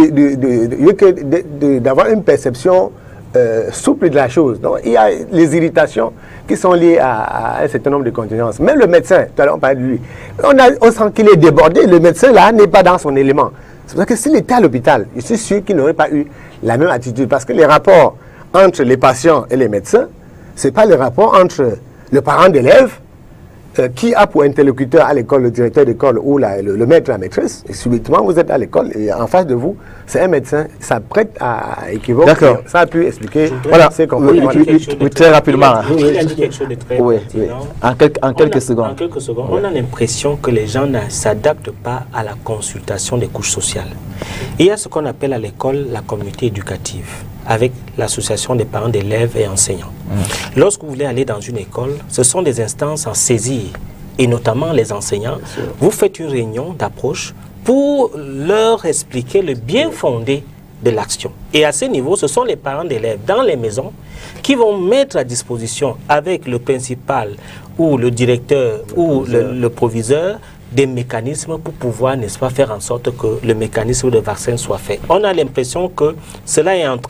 d'avoir une perception souple de la chose. Donc, il y a les irritations qui sont liées à un certain nombre de contingences. Même le médecin, tout à l'heure on parlait de lui, on sent qu'il est débordé. Le médecin là n'est pas dans son élément. C'est pour ça que s'il était à l'hôpital, je suis sûr qu'il n'aurait pas eu la même attitude. Parce que les rapports entre les patients et les médecins, ce n'est pas le rapport entre le parent d'élève qui a pour interlocuteur à l'école le directeur d'école ou le maître, la maîtresse, et subitement vous êtes à l'école et en face de vous, c'est un médecin, ça prête à équivoque. D'accord. Ça a pu expliquer ces comportements. Oui, très rapidement. Il a dit quelque chose de très pertinent. En quelques secondes. En quelques secondes, on a l'impression que les gens ne s'adaptent pas à la consultation des couches sociales. Et il y a ce qu'on appelle à l'école la communauté éducative, avec l'association des parents d'élèves et enseignants. Lorsque vous voulez aller dans une école, ce sont des instances à saisir, et notamment les enseignants. Vous faites une réunion d'approche pour leur expliquer le bien fondé de l'action. Et à ce niveau, ce sont les parents d'élèves dans les maisons qui vont mettre à disposition avec le principal ou le directeur ou le proviseur des mécanismes pour pouvoir, n'est-ce pas, faire en sorte que le mécanisme de vaccin soit fait. On a l'impression que cela est entré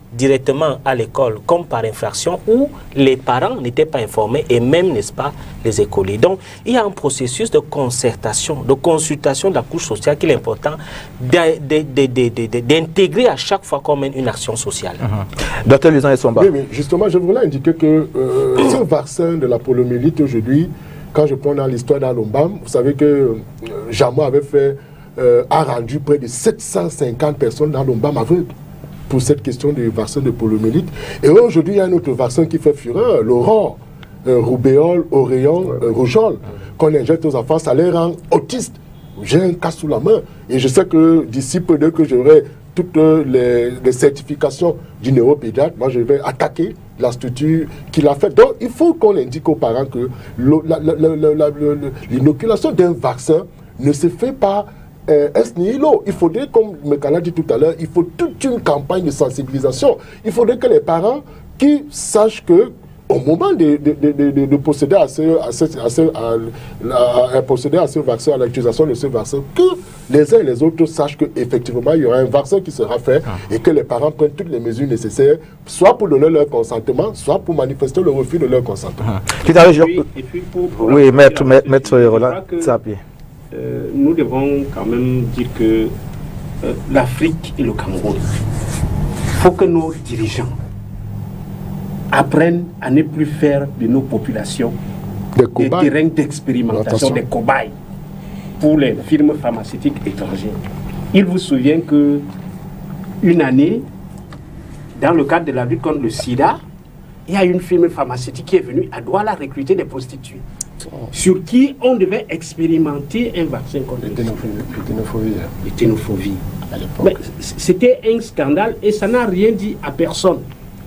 directement à l'école comme par infraction où les parents n'étaient pas informés et même, n'est-ce pas, les écoliers. Donc, il y a un processus de concertation, de consultation de la couche sociale qu'il est important d'intégrer à chaque fois qu'on mène une action sociale. Docteur Luzon et Somba. Oui, mais justement, je voulais indiquer que ce vaccin de la poliomyélite aujourd'hui, quand je prends dans l'histoire d'Alombam, vous savez que Jamo avait fait, a rendu près de 750 personnes d'Alombam aveugles pour cette question du vaccin de poliomyélite. Et aujourd'hui, il y a un autre vaccin qui fait fureur, l'aurore, roubeole, auréole, rougeole, qu'on injecte aux enfants, ça les rend autistes. J'ai un cas sous la main et je sais que d'ici peu d'heures que j'aurai toutes les certifications du neuropédiatre, moi je vais attaquer la structure qui l'a fait. Donc il faut qu'on indique aux parents que l'inoculation d'un vaccin ne se fait pas est nihilo. Il faudrait, comme Mekana dit tout à l'heure, il faut toute une campagne de sensibilisation. Il faudrait que les parents qui sachent que au moment de procéder à ce vaccin, à l'utilisation de ce vaccin, que les uns et les autres sachent qu'effectivement, il y aura un vaccin qui sera fait et que les parents prennent toutes les mesures nécessaires, soit pour donner leur consentement, soit pour manifester le refus de leur consentement. Oui, maître Roland Tsapi. Nous devons quand même dire que l'Afrique et le Cameroun, il faut que nos dirigeants apprennent à ne plus faire de nos populations des terrains d'expérimentation, des cobayes pour les firmes pharmaceutiques étrangères. Il vous souvient que une année, dans le cadre de la lutte contre le sida, il y a une firme pharmaceutique qui est venue à Douala recruter des prostituées sur qui on devait expérimenter un vaccin contre l'héténophobie. C'était un scandale et ça n'a rien dit à personne.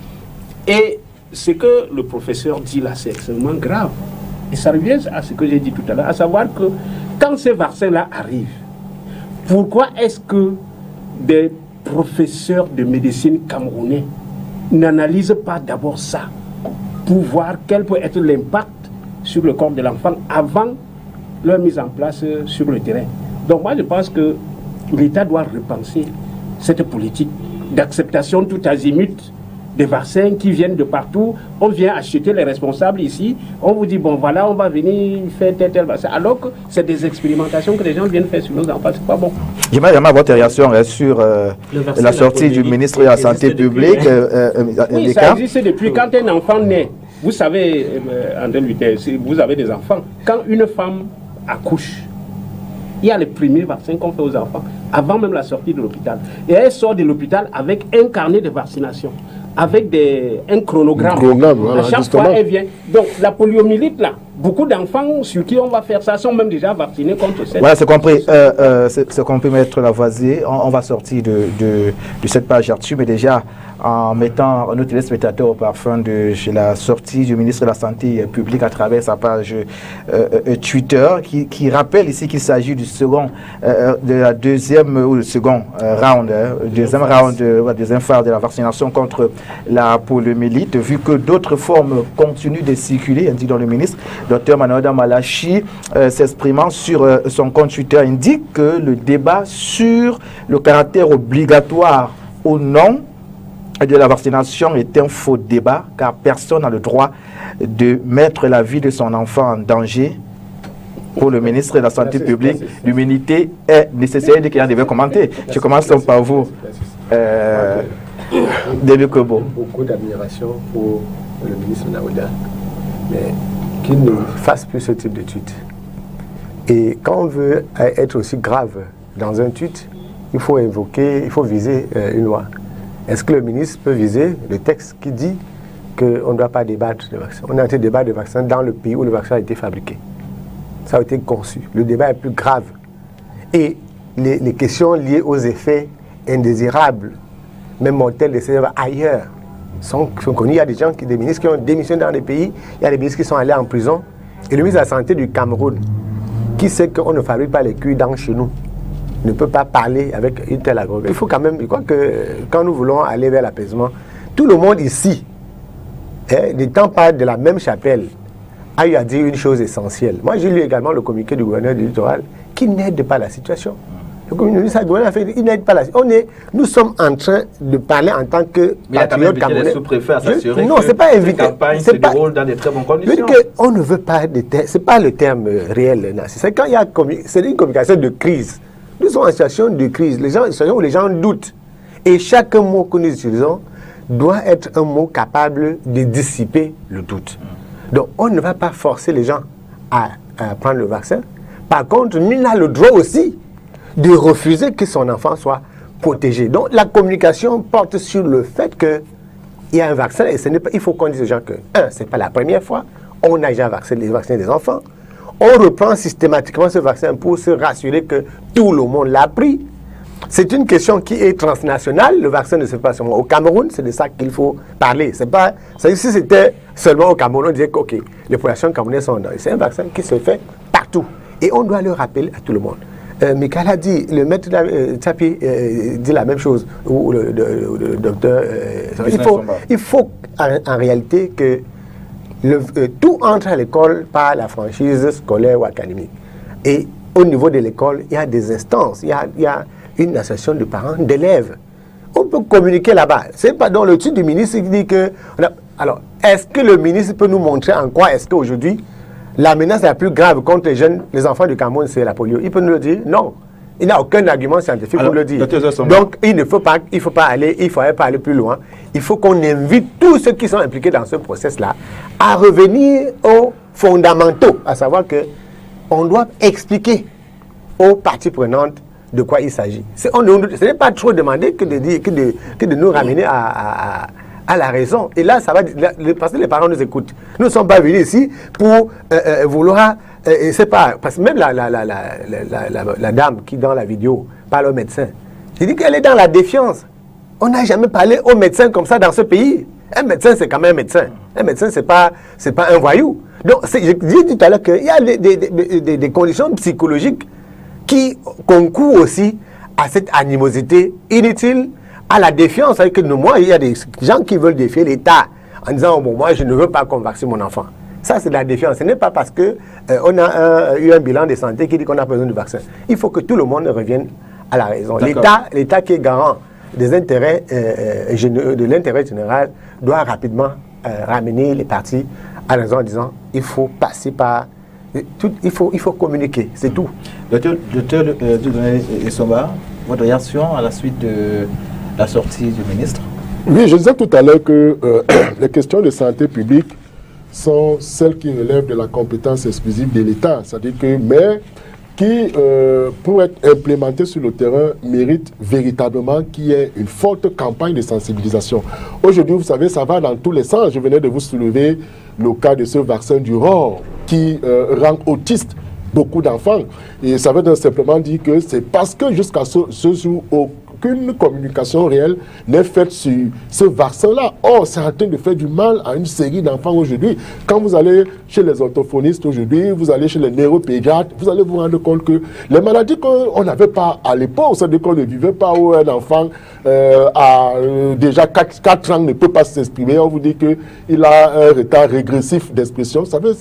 Et ce que le professeur dit là, c'est extrêmement grave. Et ça revient à ce que j'ai dit tout à l'heure, à savoir que quand ces vaccins-là arrivent, pourquoi est-ce que des professeurs de médecine camerounais n'analysent pas d'abord ça pour voir quel peut être l'impact sur le corps de l'enfant avant leur mise en place sur le terrain? Donc moi je pense que l'État doit repenser cette politique d'acceptation tout azimut des vaccins qui viennent de partout. On vient acheter les responsables ici, on vous dit bon voilà, on va venir faire tel vaccin, alors que c'est des expérimentations que les gens viennent faire sur nos enfants, c'est pas bon. J'aimerais votre réaction sur la sortie du ministre de la Santé publique. Oui, ça existe depuis quand un enfant naît. Vous savez, André Luther, vous avez des enfants. Quand une femme accouche, il y a les premiers vaccins qu'on fait aux enfants, avant même la sortie de l'hôpital. Et elle sort de l'hôpital avec un carnet de vaccination, avec un chronogramme. Voilà, à chaque fois, elle vient. Donc, la poliomyélite, là, beaucoup d'enfants sur qui on va faire ça sont même déjà vaccinés contre cette... Voilà, c'est compris. C'est compris, Maître Lavoisier. On va sortir de cette page là-dessus, mais déjà, en mettant nos téléspectateurs au parfum de la sortie du ministre de la Santé publique à travers sa page Twitter, qui rappelle ici qu'il s'agit du second, de la deuxième ou le second round, deuxième phase de la vaccination contre la poliomyélite, vu que d'autres formes continuent de circuler, indique dans le ministre. Dr Manoda Malachi, s'exprimant sur son compte Twitter, indique que le débat sur le caractère obligatoire ou non de la vaccination est un faux débat, car personne n'a le droit de mettre la vie de son enfant en danger. Pour le ministre de la Santé publique, l'immunité est nécessaire et qu'il en devait commenter. Je commence par vous, Début Kobo. Beaucoup d'admiration pour le ministre Naouda, mais qu'il ne fasse plus ce type de tweet. Et quand on veut être aussi grave dans un tweet, il faut viser une loi. Est-ce que le ministre peut viser le texte qui dit qu'on ne doit pas débattre de vaccins? On a été débattre de vaccins dans le pays où le vaccin a été fabriqué. Ça a été conçu. Le débat est plus grave. Et les questions liées aux effets indésirables, même mortels des cerveaux ailleurs, sont connues. Il y a des ministres qui ont démissionné dans les pays, il y a des ministres qui sont allés en prison. Et le ministre de la Santé du Cameroun, qui sait qu'on ne fabrique pas les cure-dents chez nous, ne peut pas parler avec une telle agriculture. Il faut quand même, je crois que quand nous voulons aller vers l'apaisement, tout le monde ici, n'étant pas de la même chapelle, a eu à dire une chose essentielle. Moi, j'ai lu également le communiqué du gouverneur du littoral qui n'aide pas la situation. Il n'aide pas là. Nous sommes en train de parler en tant que patriotes camerounais. Les sous-préfets à s'assurer non, c'est pas invité. Cette campagne se déroule dans de très bonnes conditions. On ne veut pas de terme. C'est pas le terme réel. C'est quand il y a c'est une communication de crise. Nous sommes en situation de crise. Les gens doutent. Et chaque mot que nous utilisons doit être un mot capable de dissiper le doute. Donc, on ne va pas forcer les gens à prendre le vaccin. Par contre, il a le droit aussi de refuser que son enfant soit protégé. Donc, la communication porte sur le fait qu'il y a un vaccin et il faut qu'on dise aux gens que, ce n'est pas la première fois, on a déjà vacciné des enfants. On reprend systématiquement ce vaccin pour se rassurer que tout le monde l'a pris. C'est une question qui est transnationale. Le vaccin ne se fait pas seulement au Cameroun, c'est de ça qu'il faut parler. Si c'était seulement au Cameroun, on dirait que les populations camerounaises sont dans. C'est un vaccin qui se fait partout. Et on doit le rappeler à tout le monde. Michael a dit, le maître Tchapi dit la même chose, ou le docteur. Il faut en réalité que tout entre à l'école par la franchise scolaire ou académique. Et au niveau de l'école, il y a des instances, il y a une association de parents, d'élèves. On peut communiquer là-bas. C'est pas dans le titre du ministre qui dit que... Alors, est-ce que le ministre peut nous montrer en quoi est-ce qu'aujourd'hui, la menace la plus grave contre les enfants du Cameroun, c'est la polio? Il peut nous le dire? Non. Il n'a aucun argument scientifique pour le dire. Donc, il faut pas aller plus loin. Il faut qu'on invite tous ceux qui sont impliqués dans ce process-là à revenir aux fondamentaux, à savoir qu'on doit expliquer aux parties prenantes de quoi il s'agit. Ce n'est pas trop demander que de nous ramener à la raison. Et là, ça va, parce que les parents nous écoutent. Nous ne sommes pas venus ici pour vouloir... c'est pas... Parce que même la dame qui, dans la vidéo, parle au médecin, j'ai dit qu'elle est dans la défiance. On n'a jamais parlé aux médecins comme ça dans ce pays. Un médecin, c'est quand même un médecin. Un médecin, c'est pas un voyou. Donc, j'ai dit tout à l'heure qu'il y a des conditions psychologiques qui concourent aussi à cette animosité inutile, à la défiance. Avec nous, moi, il y a des gens qui veulent défier l'État en disant, bon, moi, je ne veux pas qu'on vaccine mon enfant. Ça, c'est de la défiance. Ce n'est pas parce qu'on a eu un bilan de santé qui dit qu'on a besoin de vaccin. Il faut que tout le monde revienne à la raison. L'État qui est garant des intérêts, de l'intérêt général doit rapidement ramener les partis à la raison en disant, il faut passer par... il faut communiquer, c'est tout. Docteur Dieudonné Essomba, votre réaction à la suite de la sortie du ministre? Oui, je disais tout à l'heure que les questions de santé publique sont celles qui relèvent de la compétence exclusive de l'État. C'est-à-dire que, mais qui, pour être implémentées sur le terrain, méritent véritablement qu'il y ait une forte campagne de sensibilisation. Aujourd'hui, vous savez, ça va dans tous les sens. Je venais de vous soulever le cas de ce vaccin du rhum qui rend autiste beaucoup d'enfants. Et ça veut simplement dire que c'est parce que jusqu'à ce jour, aucune communication réelle n'est faite sur ce vaccin-là. Or, c'est en train de faire du mal à une série d'enfants aujourd'hui. Quand vous allez chez les orthophonistes aujourd'hui, vous allez chez les neuropédiatres, vous allez vous rendre compte que les maladies qu'on n'avait pas à l'époque, c'est-à-dire qu'on ne vivait pas où un enfant à déjà 4 ans ne peut pas s'exprimer, on vous dit qu'il a un retard régressif d'expression.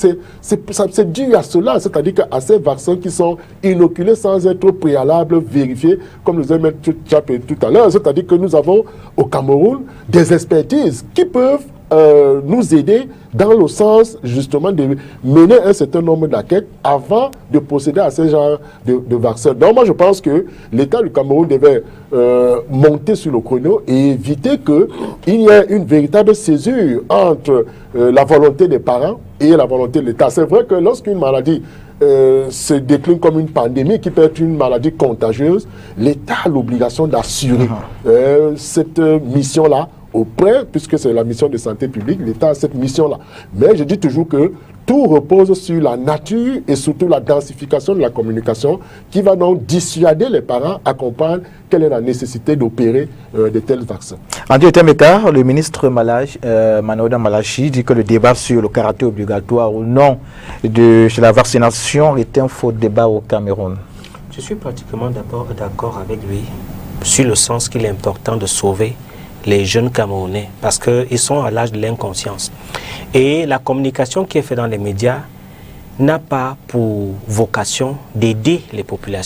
C'est dû à cela, c'est-à-dire qu'à ces vaccins qui sont inoculés sans être préalable vérifiés, comme nous avons dit tout à l'heure, c'est-à-dire que nous avons au Cameroun des expertises qui peuvent nous aider dans le sens justement de mener un certain nombre d'enquêtes avant de procéder à ce genre de vaccins. Donc moi je pense que l'État du Cameroun devait monter sur le chrono et éviter qu'il y ait une véritable césure entre la volonté des parents et la volonté de l'État. C'est vrai que lorsqu'une maladie se décline comme une pandémie qui peut être une maladie contagieuse, l'État a l'obligation d'assurer cette mission-là auprès, puisque c'est la mission de santé publique, l'État a cette mission-là. Mais je dis toujours que tout repose sur la nature et surtout la densification de la communication qui va donc dissuader les parents à comprendre quelle est la nécessité d'opérer de tels vaccins. En deuxième écart, le ministre Manoda Malachi dit que le débat sur le caractère obligatoire ou non de la vaccination est un faux débat au Cameroun. Je suis pratiquement d'accord avec lui sur le sens qu'il est important de sauver les jeunes Camerounais, parce qu'ils sont à l'âge de l'inconscience. Et la communication qui est faite dans les médias n'a pas pour vocation d'aider les populations.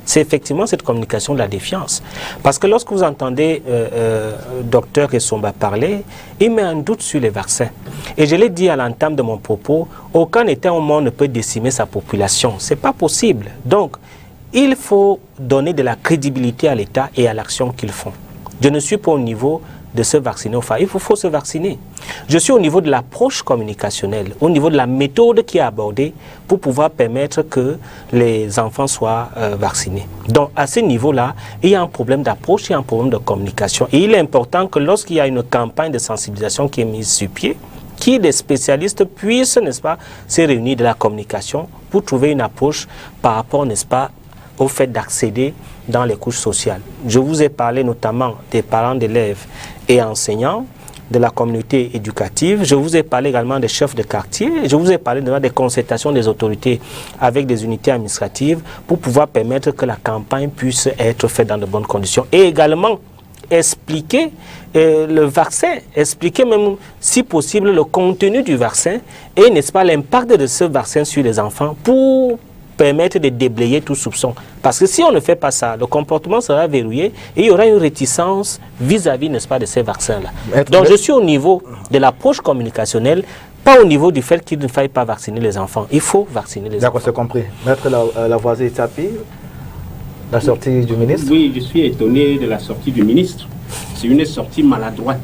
c'est effectivement cette communication de la défiance. Parce que lorsque vous entendez docteur Essomba parler, il met un doute sur les vaccins. Et je l'ai dit à l'entame de mon propos, aucun État au monde ne peut décimer sa population. Ce n'est pas possible. Donc, il faut donner de la crédibilité à l'État et à l'action qu'ils font. Je ne suis pas au niveau de se vacciner. Enfin, il faut se vacciner. Je suis au niveau de l'approche communicationnelle, au niveau de la méthode qui est abordée pour pouvoir permettre que les enfants soient vaccinés. Donc, à ce niveau-là, il y a un problème d'approche, il y a un problème de communication. Et il est important que lorsqu'il y a une campagne de sensibilisation qui est mise sur pied, que des spécialistes puissent, n'est-ce pas, se réunir de la communication pour trouver une approche par rapport, n'est-ce pas, au fait d'accéder dans les couches sociales. Je vous ai parlé notamment des parents d'élèves et enseignants, de la communauté éducative. Je vous ai parlé également des chefs de quartier. Je vous ai parlé des concertations des autorités avec des unités administratives pour pouvoir permettre que la campagne puisse être faite dans de bonnes conditions. Et également expliquer le vaccin, expliquer même si possible le contenu du vaccin et n'est-ce pas l'impact de ce vaccin sur les enfants pour permettre de déblayer tout soupçon. Parce que si on ne fait pas ça, le comportement sera verrouillé et il y aura une réticence vis-à-vis, n'est-ce pas, de ces vaccins-là. Donc je suis au niveau de l'approche communicationnelle, pas au niveau du fait qu'il ne faille pas vacciner les enfants. Il faut vacciner les enfants. D'accord, c'est compris. Maître Lavoisier Tapi, la sortie du ministre. Oui, je suis étonné de la sortie du ministre. C'est une sortie maladroite.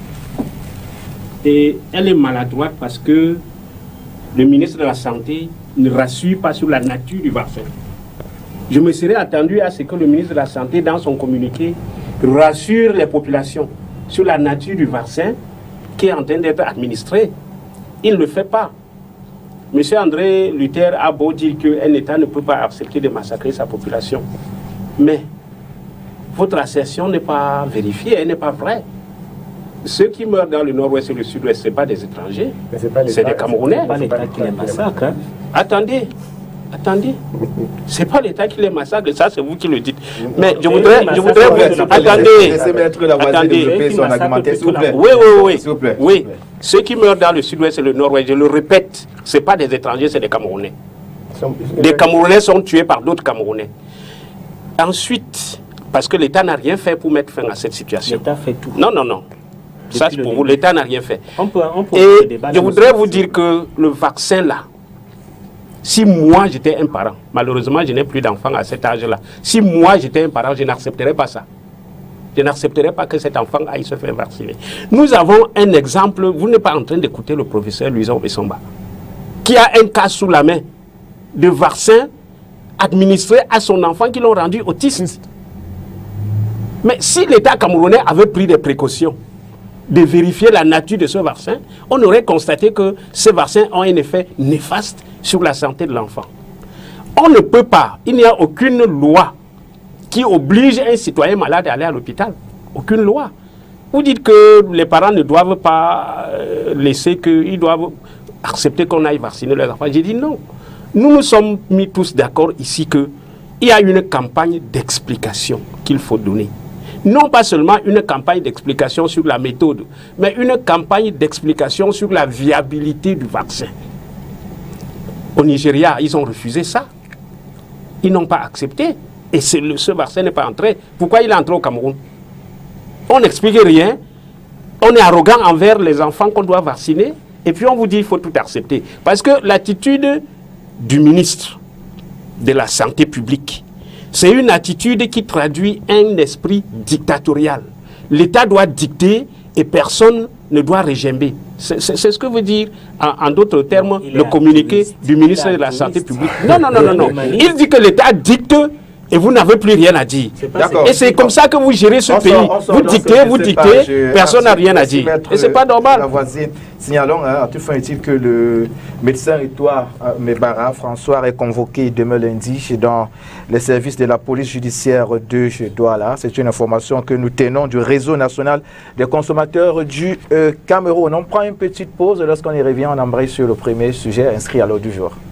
Et elle est maladroite parce que le ministre de la Santé ne rassure pas sur la nature du vaccin. Je me serais attendu à ce que le ministre de la Santé, dans son communiqué, rassure les populations sur la nature du vaccin qui est en train d'être administré. Il ne le fait pas. M. André Luther a beau dire qu'un État ne peut pas accepter de massacrer sa population. Mais votre assertion n'est pas vérifiée, elle n'est pas vraie. Ceux qui meurent dans le nord-ouest et le sud-ouest, ce n'est pas des étrangers, c'est des Camerounais. Ce n'est pas l'État qui les massacre. Hein? Attendez, c'est pas l'État qui les massacre, ça c'est vous qui le dites. Mais je voudrais vous... Attendez. Oui. Ceux qui meurent dans le sud-ouest et le nord-ouest, je le répète, ce n'est pas des étrangers, c'est des Camerounais. Des Camerounais sont tués par d'autres Camerounais. Ensuite, parce que l'État n'a rien fait pour mettre fin à cette situation. L'État fait tout. Non. Ça, c'est pour vous. L'État n'a rien fait. Et je voudrais vous dire que le vaccin, là, si moi, j'étais un parent, malheureusement, je n'ai plus d'enfants à cet âge-là. Si moi, j'étais un parent, je n'accepterais pas ça. Je n'accepterais pas que cet enfant aille se faire vacciner. Nous avons un exemple. Vous n'êtes pas en train d'écouter le professeur Louison Essomba, qui a un cas sous la main de vaccin administré à son enfant qui l'ont rendu autiste. Mais si l'État camerounais avait pris des précautions de vérifier la nature de ce vaccin, on aurait constaté que ces vaccins ont un effet néfaste sur la santé de l'enfant. On ne peut pas, il n'y a aucune loi qui oblige un citoyen malade à aller à l'hôpital. Aucune loi. Vous dites que les parents ne doivent pas laisser, qu'ils doivent accepter qu'on aille vacciner leurs enfants. J'ai dit non. Nous nous sommes mis tous d'accord ici qu'il y a une campagne d'explication qu'il faut donner. Non pas seulement une campagne d'explication sur la méthode, mais une campagne d'explication sur la viabilité du vaccin. Au Nigeria, ils ont refusé ça. Ils n'ont pas accepté. Et ce vaccin n'est pas entré. Pourquoi il est entré au Cameroun? On n'explique rien. On est arrogant envers les enfants qu'on doit vacciner. Et puis on vous dit qu'il faut tout accepter. Parce que l'attitude du ministre de la Santé publique, c'est une attitude qui traduit un esprit dictatorial. L'État doit dicter et personne ne doit régimber. C'est ce que veut dire, en d'autres termes, le communiqué du ministre de la Santé publique. Non. Il dit que l'État dicte et vous n'avez plus rien à dire. Et c'est comme ça que vous gérez ce pays. Vous dictez, personne n'a rien à dire. Et c'est pas normal. Signalons à toute fin utile que le médecin Edouard Mebara François est convoqué demain lundi dans les services de la police judiciaire de Douala. C'est une information que nous tenons du réseau national des consommateurs du Cameroun. On prend une petite pause. Lorsqu'on y revient, on embraye sur le premier sujet inscrit à l'ordre du jour.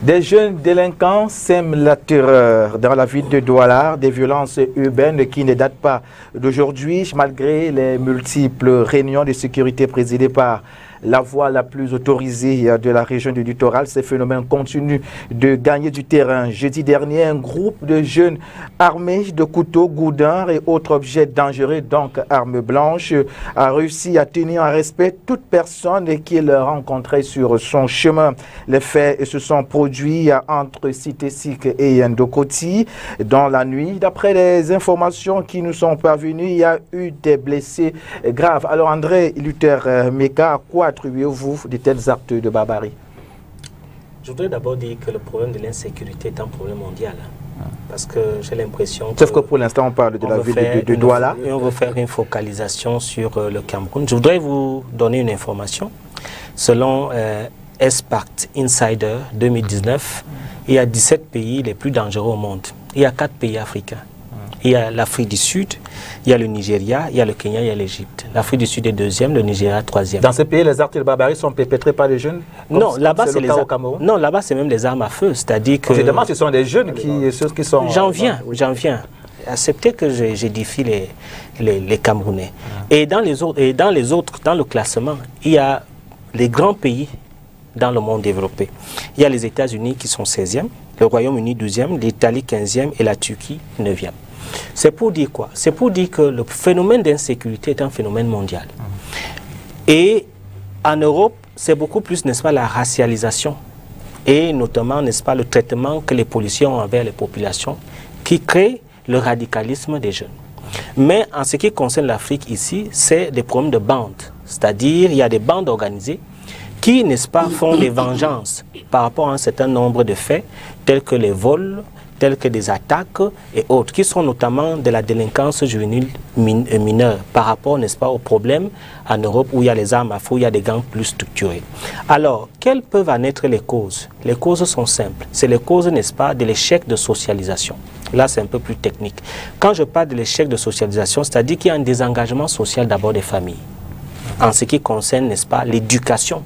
Des jeunes délinquants sèment la terreur dans la ville de Douala, des violences urbaines qui ne datent pas d'aujourd'hui, malgré les multiples réunions de sécurité présidées par la voie la plus autorisée de la région du littoral. Ces phénomènes continuent de gagner du terrain. Jeudi dernier, un groupe de jeunes armés de couteaux, goudins et autres objets dangereux, donc armes blanches, a réussi à tenir en respect toute personne qu'il rencontrait sur son chemin. Les faits se sont produits entre Cité-Sic et Ndokoti dans la nuit. D'après les informations qui nous sont parvenues, il y a eu des blessés graves. Alors André Luther Meka, à quoi attribuez-vous de tels actes de barbarie? Je voudrais d'abord dire que le problème de l'insécurité est un problème mondial. Parce que j'ai l'impression que... Sauf que pour l'instant, on parle de la ville de Douala. Et on veut faire une focalisation sur le Cameroun. Je voudrais vous donner une information. Selon Espart Insider 2019, il y a 17 pays les plus dangereux au monde. Il y a 4 pays africains. Il y a l'Afrique du Sud, il y a le Nigeria, il y a le Kenya, il y a l'Égypte. L'Afrique du Sud est deuxième, le Nigeria troisième. Dans ces pays, les actes de barbarie sont perpétrés par les jeunes? Non, là-bas c'est les armes. Non, là-bas c'est même les armes à feu, c'est-à-dire que. Évidemment, ce sont des jeunes qui sont. J'en viens. Acceptez que j'édifie les Camerounais. Et dans les autres, dans le classement, il y a les grands pays dans le monde développé. Il y a les États-Unis qui sont 16e, le Royaume-Uni 12e, l'Italie 15e et la Turquie 9e. C'est pour dire quoi? C'est pour dire que le phénomène d'insécurité est un phénomène mondial. Et en Europe, c'est beaucoup plus, n'est-ce pas, la racialisation et notamment, n'est-ce pas, le traitement que les policiers ont envers les populations qui crée le radicalisme des jeunes. Mais en ce qui concerne l'Afrique ici, c'est des problèmes de bandes. C'est-à-dire, il y a des bandes organisées qui, n'est-ce pas, font des vengeances par rapport à un certain nombre de faits tels que les vols, tels que des attaques et autres, qui sont notamment de la délinquance juvénile mineure par rapport, n'est-ce pas, aux problèmes en Europe où il y a les armes à feu, où il y a des gangs plus structurés. Alors, quelles peuvent en être les causes? Les causes sont simples. C'est les causes, n'est-ce pas, de l'échec de socialisation. Là, c'est un peu plus technique. Quand je parle de l'échec de socialisation, c'est-à-dire qu'il y a un désengagement social d'abord des familles. En ce qui concerne, n'est-ce pas, l'éducation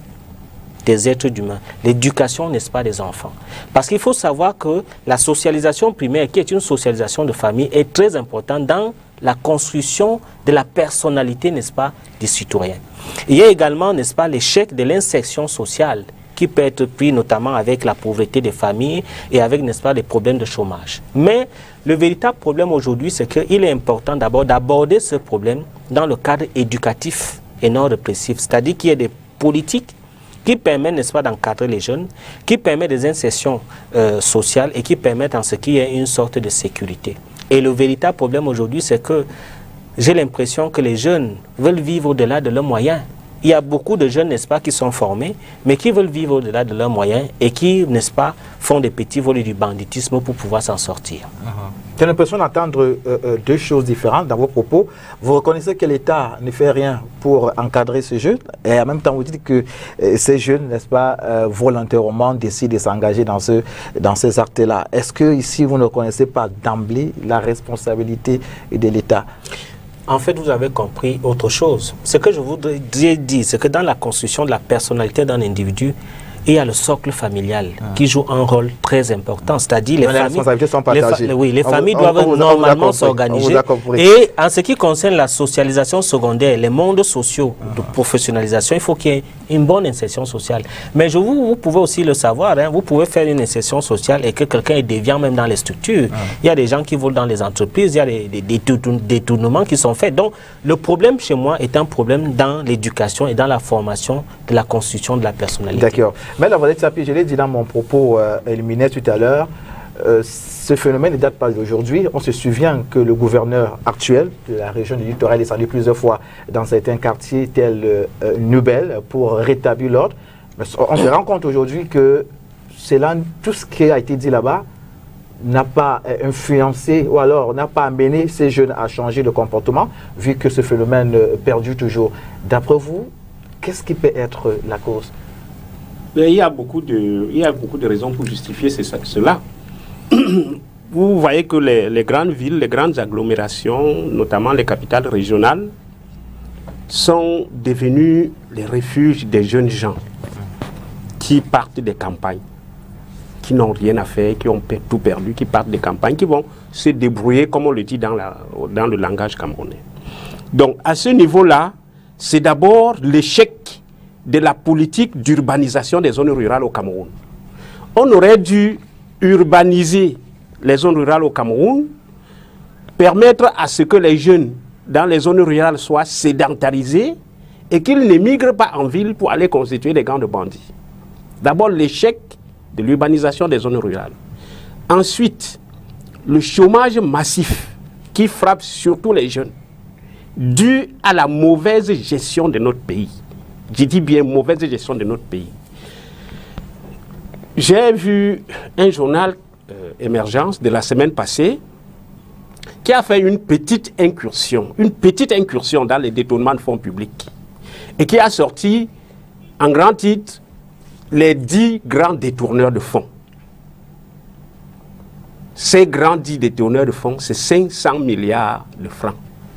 des êtres humains, l'éducation, n'est-ce pas, des enfants. Parce qu'il faut savoir que la socialisation primaire, qui est une socialisation de famille, est très importante dans la construction de la personnalité, n'est-ce pas, des citoyens. Il y a également, n'est-ce pas, l'échec de l'insertion sociale, qui peut être pris notamment avec la pauvreté des familles et avec, n'est-ce pas, des problèmes de chômage. Mais le véritable problème aujourd'hui, c'est qu'il est important d'abord d'aborder ce problème dans le cadre éducatif et non répressif. C'est-à-dire qu'il y a des politiques qui permettent, n'est-ce pas, d'encadrer les jeunes, qui permettent des insertions sociales et qui permettent en ce qu'il y ait une sorte de sécurité. Et le véritable problème aujourd'hui, c'est que j'ai l'impression que les jeunes veulent vivre au-delà de leurs moyens. Il y a beaucoup de jeunes, n'est-ce pas, qui sont formés, mais qui veulent vivre au-delà de leurs moyens et qui, n'est-ce pas, font des petits vols et du banditisme pour pouvoir s'en sortir. J'ai l'impression d'entendre deux choses différentes dans vos propos. Vous reconnaissez que l'État ne fait rien pour encadrer ces jeunes et en même temps vous dites que ces jeunes, n'est-ce pas, volontairement décident de s'engager dans ces actes-là. Est-ce que ici vous ne reconnaissez pas d'emblée la responsabilité de l'État? En fait, vous avez compris autre chose. Ce que je voudrais dire, c'est que dans la construction de la personnalité d'un individu, il y a le socle familial qui joue un rôle très important. C'est-à-dire les familles, responsabilités sont partagées. Les familles doivent normalement s'organiser. Et en ce qui concerne la socialisation secondaire, les mondes sociaux de professionnalisation, il faut qu'il y ait une bonne insertion sociale. Mais vous pouvez aussi le savoir, hein, vous pouvez faire une insertion sociale et que quelqu'un est déviant même dans les structures. Il y a des gens qui volent dans les entreprises, il y a des détournements qui sont faits. Donc le problème chez moi est un problème dans l'éducation et dans la formation de la constitution de la personnalité. D'accord. Mais la Valette Sapi, je l'ai dit dans mon propos éliminé tout à l'heure, ce phénomène ne date pas d'aujourd'hui. On se souvient que le gouverneur actuel de la région du littoral est descendu plusieurs fois dans certains quartiers tels Nubel pour rétablir l'ordre. On se rend compte aujourd'hui que tout ce qui a été dit là-bas n'a pas influencé ou alors n'a pas amené ces jeunes à changer de comportement vu que ce phénomène perdure toujours. D'après vous, qu'est-ce qui peut être la cause? Il y a beaucoup de raisons pour justifier cela. Vous voyez que les grandes villes, les grandes agglomérations, notamment les capitales régionales, sont devenues les refuges des jeunes gens qui partent des campagnes. qui n'ont rien à faire, qui ont tout perdu, qui partent des campagnes, qui vont se débrouiller, comme on le dit dans le langage camerounais. Donc, à ce niveau-là, c'est d'abord l'échec de la politique d'urbanisation des zones rurales au Cameroun. On aurait dû urbaniser les zones rurales au Cameroun, permettre à ce que les jeunes dans les zones rurales soient sédentarisés et qu'ils n'émigrent pas en ville pour aller constituer des gangs de bandits. D'abord, l'échec de l'urbanisation des zones rurales. Ensuite, le chômage massif qui frappe surtout les jeunes, dû à la mauvaise gestion de notre pays. Je dis bien mauvaise gestion de notre pays. J'ai vu un journal Émergence de la semaine passée qui a fait une petite incursion dans les détournements de fonds publics et qui a sorti en grand titre les 10 grands détourneurs de fonds. Ces grands 10 détourneurs de fonds, c'est 500 milliards de francs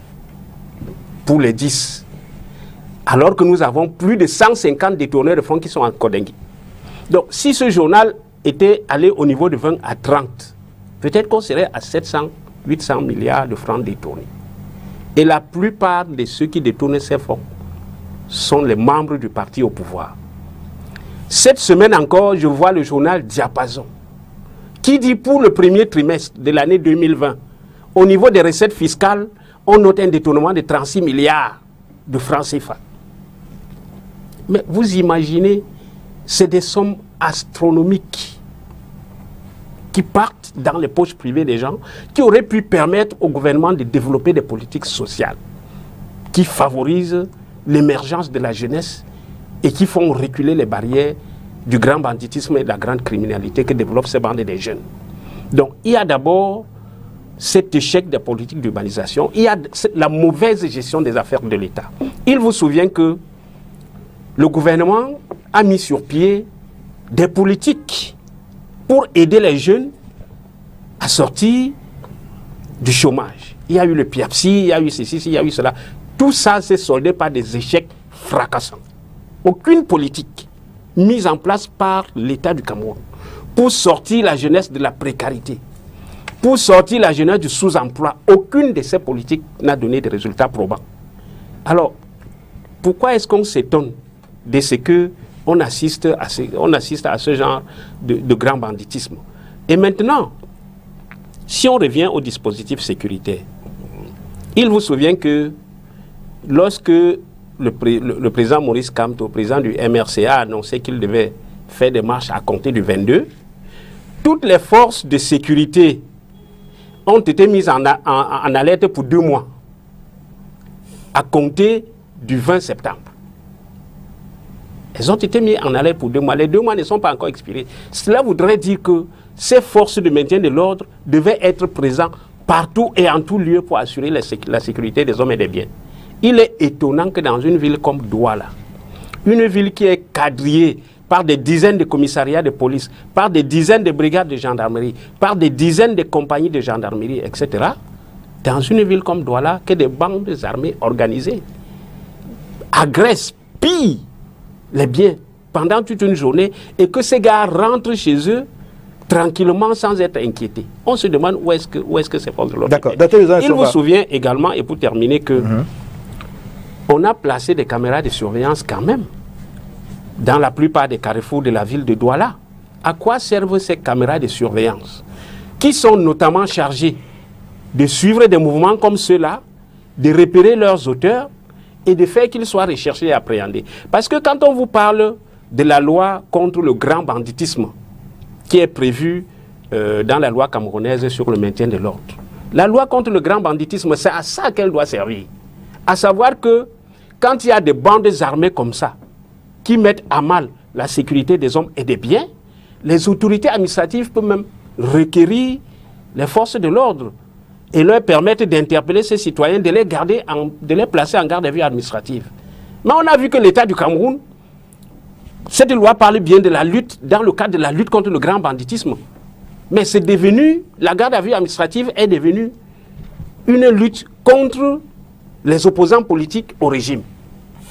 pour les 10. Alors que nous avons plus de 150 détourneurs de fonds qui sont en Kodengui. Donc, si ce journal était allé au niveau de 20 à 30, peut-être qu'on serait à 700, 800 milliards de francs détournés. Et la plupart de ceux qui détournent ces fonds sont les membres du parti au pouvoir. Cette semaine encore, je vois le journal Diapason, qui dit pour le premier trimestre de l'année 2020, au niveau des recettes fiscales, on note un détournement de 36 milliards de francs CFA. Mais vous imaginez, c'est des sommes astronomiques qui partent dans les poches privées des gens, qui auraient pu permettre au gouvernement de développer des politiques sociales qui favorisent l'émergence de la jeunesse et qui font reculer les barrières du grand banditisme et de la grande criminalité que développent ces bandes des jeunes. Donc il y a d'abord cet échec des politiques d'urbanisation, il y a la mauvaise gestion des affaires de l'État. Il vous souvient que le gouvernement a mis sur pied des politiques pour aider les jeunes à sortir du chômage. Il y a eu le PIAPSI, il y a eu ceci, il y a eu cela. Tout ça s'est soldé par des échecs fracassants. Aucune politique mise en place par l'État du Cameroun pour sortir la jeunesse de la précarité, pour sortir la jeunesse du sous-emploi, aucune de ces politiques n'a donné de résultats probants. Alors, pourquoi est-ce qu'on s'étonne de ce qu'on assiste à ce genre de grand banditisme? Et maintenant, si on revient au dispositif sécuritaire, il vous souvient que lorsque le président Maurice Kamto, président du MRCA, a annoncé qu'il devait faire des marches à compter du 22, toutes les forces de sécurité ont été mises en alerte pour 2 mois, à compter du 20 septembre. Elles ont été mises en alerte pour 2 mois. Les 2 mois ne sont pas encore expirés. Cela voudrait dire que ces forces de maintien de l'ordre devaient être présentes partout et en tout lieu pour assurer la sécurité des hommes et des biens. Il est étonnant que dans une ville comme Douala, une ville qui est quadrillée par des dizaines de commissariats de police, par des dizaines de brigades de gendarmerie, par des dizaines de compagnies de gendarmerie, etc., dans une ville comme Douala, que des bandes armées organisées agressent, pillent les biens pendant toute une journée et que ces gars rentrent chez eux tranquillement sans être inquiétés. On se demande où est-ce que ces forces de l'ordre étaient. Il vous souvient également, et pour terminer, que on a placé des caméras de surveillance quand même dans la plupart des carrefours de la ville de Douala. À quoi servent ces caméras de surveillance qui sont notamment chargées de suivre des mouvements comme ceux-là, de repérer leurs auteurs et de faire qu'ils soient recherchés et appréhendés? Parce que quand on vous parle de la loi contre le grand banditisme qui est prévue dans la loi camerounaise sur le maintien de l'ordre, la loi contre le grand banditisme, c'est à ça qu'elle doit servir. À savoir que quand il y a des bandes armées comme ça, qui mettent à mal la sécurité des hommes et des biens, les autorités administratives peuvent même requérir les forces de l'ordre et leur permettre d'interpeller ces citoyens, de les placer en garde à vue administrative. Mais on a vu que l'État du Cameroun, cette loi parle bien de la lutte, dans le cadre de la lutte contre le grand banditisme. Mais c'est devenu, la garde à vue administrative est devenue une lutte contre les opposants politiques au régime.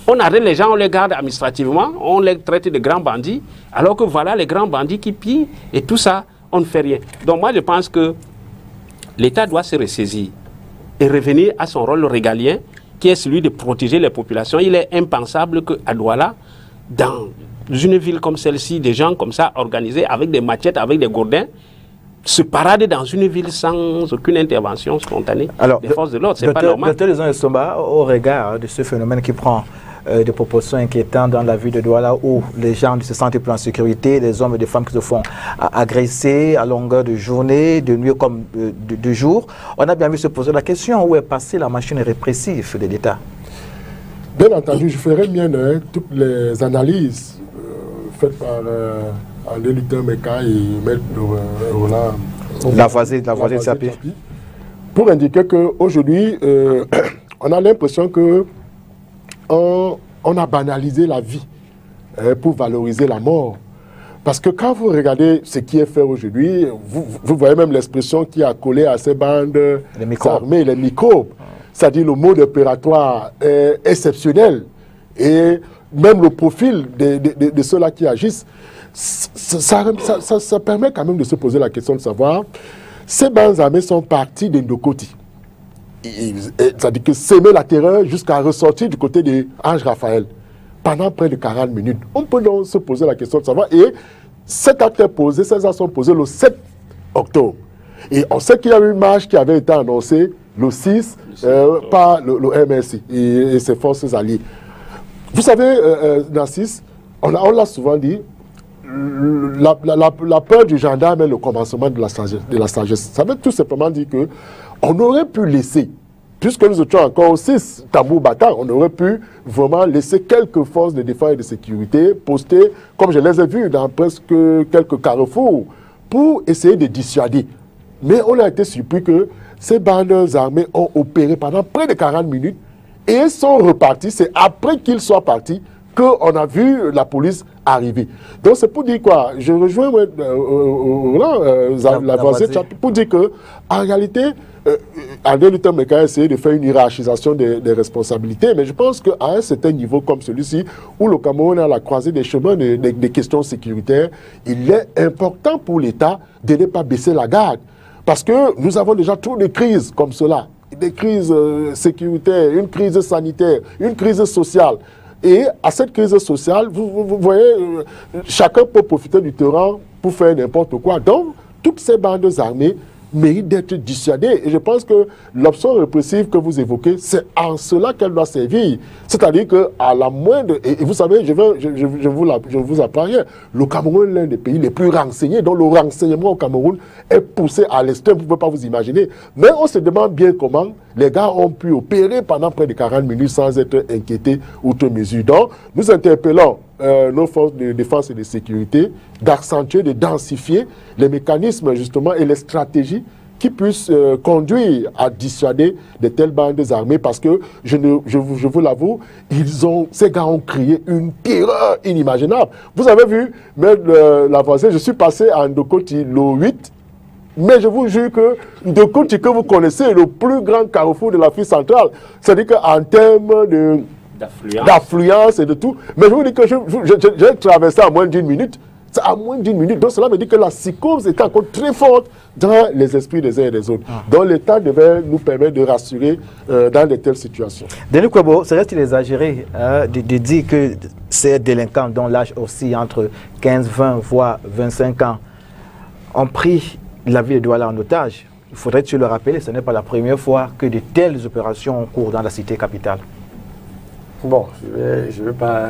On arrête les gens, on les garde administrativement, on les traite de grands bandits, alors que voilà les grands bandits qui pillent et tout ça, on ne fait rien. Donc moi je pense que l'État doit se ressaisir et revenir à son rôle régalien, qui est celui de protéger les populations. Il est impensable qu'à Douala, dans une ville comme celle-ci, des gens comme ça organisés avec des machettes, avec des gourdins, se paradent dans une ville sans aucune intervention spontanée des forces de l'ordre. C'est pas normal. Docteur Lézon Essomba, au regard de ce phénomène qui prend des proportions inquiétantes dans la ville de Douala, où les gens ne se sentent plus en sécurité, des hommes et des femmes qui se font agresser à longueur de journée, de nuit comme de jour, on a bien vu se poser la question où est passée la machine répressive de l'État. Bien entendu, je ferai mienne toutes les analyses faites par André Luther Meka et Maître Lavoisier de Sapi, pour indiquer qu'aujourd'hui, on a l'impression que on a banalisé la vie pour valoriser la mort. Parce que quand vous regardez ce qui est fait aujourd'hui, vous voyez même l'expression qui a collé à ces bandes armées, les microbes. C'est-à-dire le mode opératoire est exceptionnel. Et même le profil de ceux-là qui agissent, ça permet quand même de se poser la question de savoir, ces bandes armées sont parties d'Indokoti. C'est-à-dire que s'aimer la terreur jusqu'à ressortir du côté de Ange Raphaël pendant près de 40 minutes. On peut donc se poser la question de savoir. Et cet acte est posé, ces actes sont posés le 7 octobre. Et on sait qu'il y a eu une marche qui avait été annoncée le 6 par le MSI et ses forces alliées. Vous savez, Narcisse, on l'a souvent dit, la peur du gendarme est le commencement de la sagesse. Ça veut tout simplement dire que on aurait pu laisser, puisque nous étions encore 6 tambours battants, on aurait pu vraiment laisser quelques forces de défense et de sécurité postées, comme je les ai vues dans presque quelques carrefours, pour essayer de dissuader. Mais on a été surpris que ces bandes armées ont opéré pendant près de 40 minutes et sont repartis. C'est après qu'ils soient partis qu'on a vu la police arriver. Donc c'est pour dire quoi? Je rejoins la voisine pour dire que en réalité, André Luther Meka a essayé de faire une hiérarchisation des responsabilités, mais je pense qu'à un certain niveau comme celui-ci, où le Cameroun est à la croisée des chemins des questions sécuritaires, il est important pour l'État de ne pas baisser la garde. Parce que nous avons déjà trop de crises comme cela, des crises sécuritaires, une crise sanitaire, une crise sociale. Et à cette crise sociale, vous voyez, chacun peut profiter du terrain pour faire n'importe quoi. Donc, toutes ces bandes armées méritent d'être dissuadées. Et je pense que l'option répressive que vous évoquez, c'est en cela qu'elle doit servir. C'est-à-dire qu'à la moindre... Et vous savez, je vous apprends rien. Le Cameroun est l'un des pays les plus renseignés, dont le renseignement au Cameroun est poussé à l'extrême, vous ne pouvez pas vous imaginer. Mais on se demande bien comment les gars ont pu opérer pendant près de 40 minutes sans être inquiétés outre mesure. Donc, nous interpellons nos forces de défense et de sécurité d'accentuer, de densifier les mécanismes justement et les stratégies qui puissent conduire à dissuader de telles bandes armées, parce que, je vous l'avoue, ces gars ont créé une terreur inimaginable. Vous avez vu, la voisine, je suis passé à Ndokoti le 8, mais je vous jure que Ndokoti que vous connaissez est le plus grand carrefour de l'Afrique centrale. C'est-à-dire qu'en termes d'affluence et de tout, mais je vous dis que j'ai traversé à moins d'une minute. À moins d'une minute. Donc cela veut dire que la psychose est encore très forte dans les esprits des uns et des autres. Donc l'État devait nous permettre de rassurer dans de telles situations. Denis Kouabo, serait-il exagéré de dire que ces délinquants dont l'âge aussi entre 15, 20, voire 25 ans ont pris la ville de Douala en otage? Il faudrait-il le rappeler, ce n'est pas la première fois que de telles opérations ont cours dans la cité capitale. Bon, je ne vais pas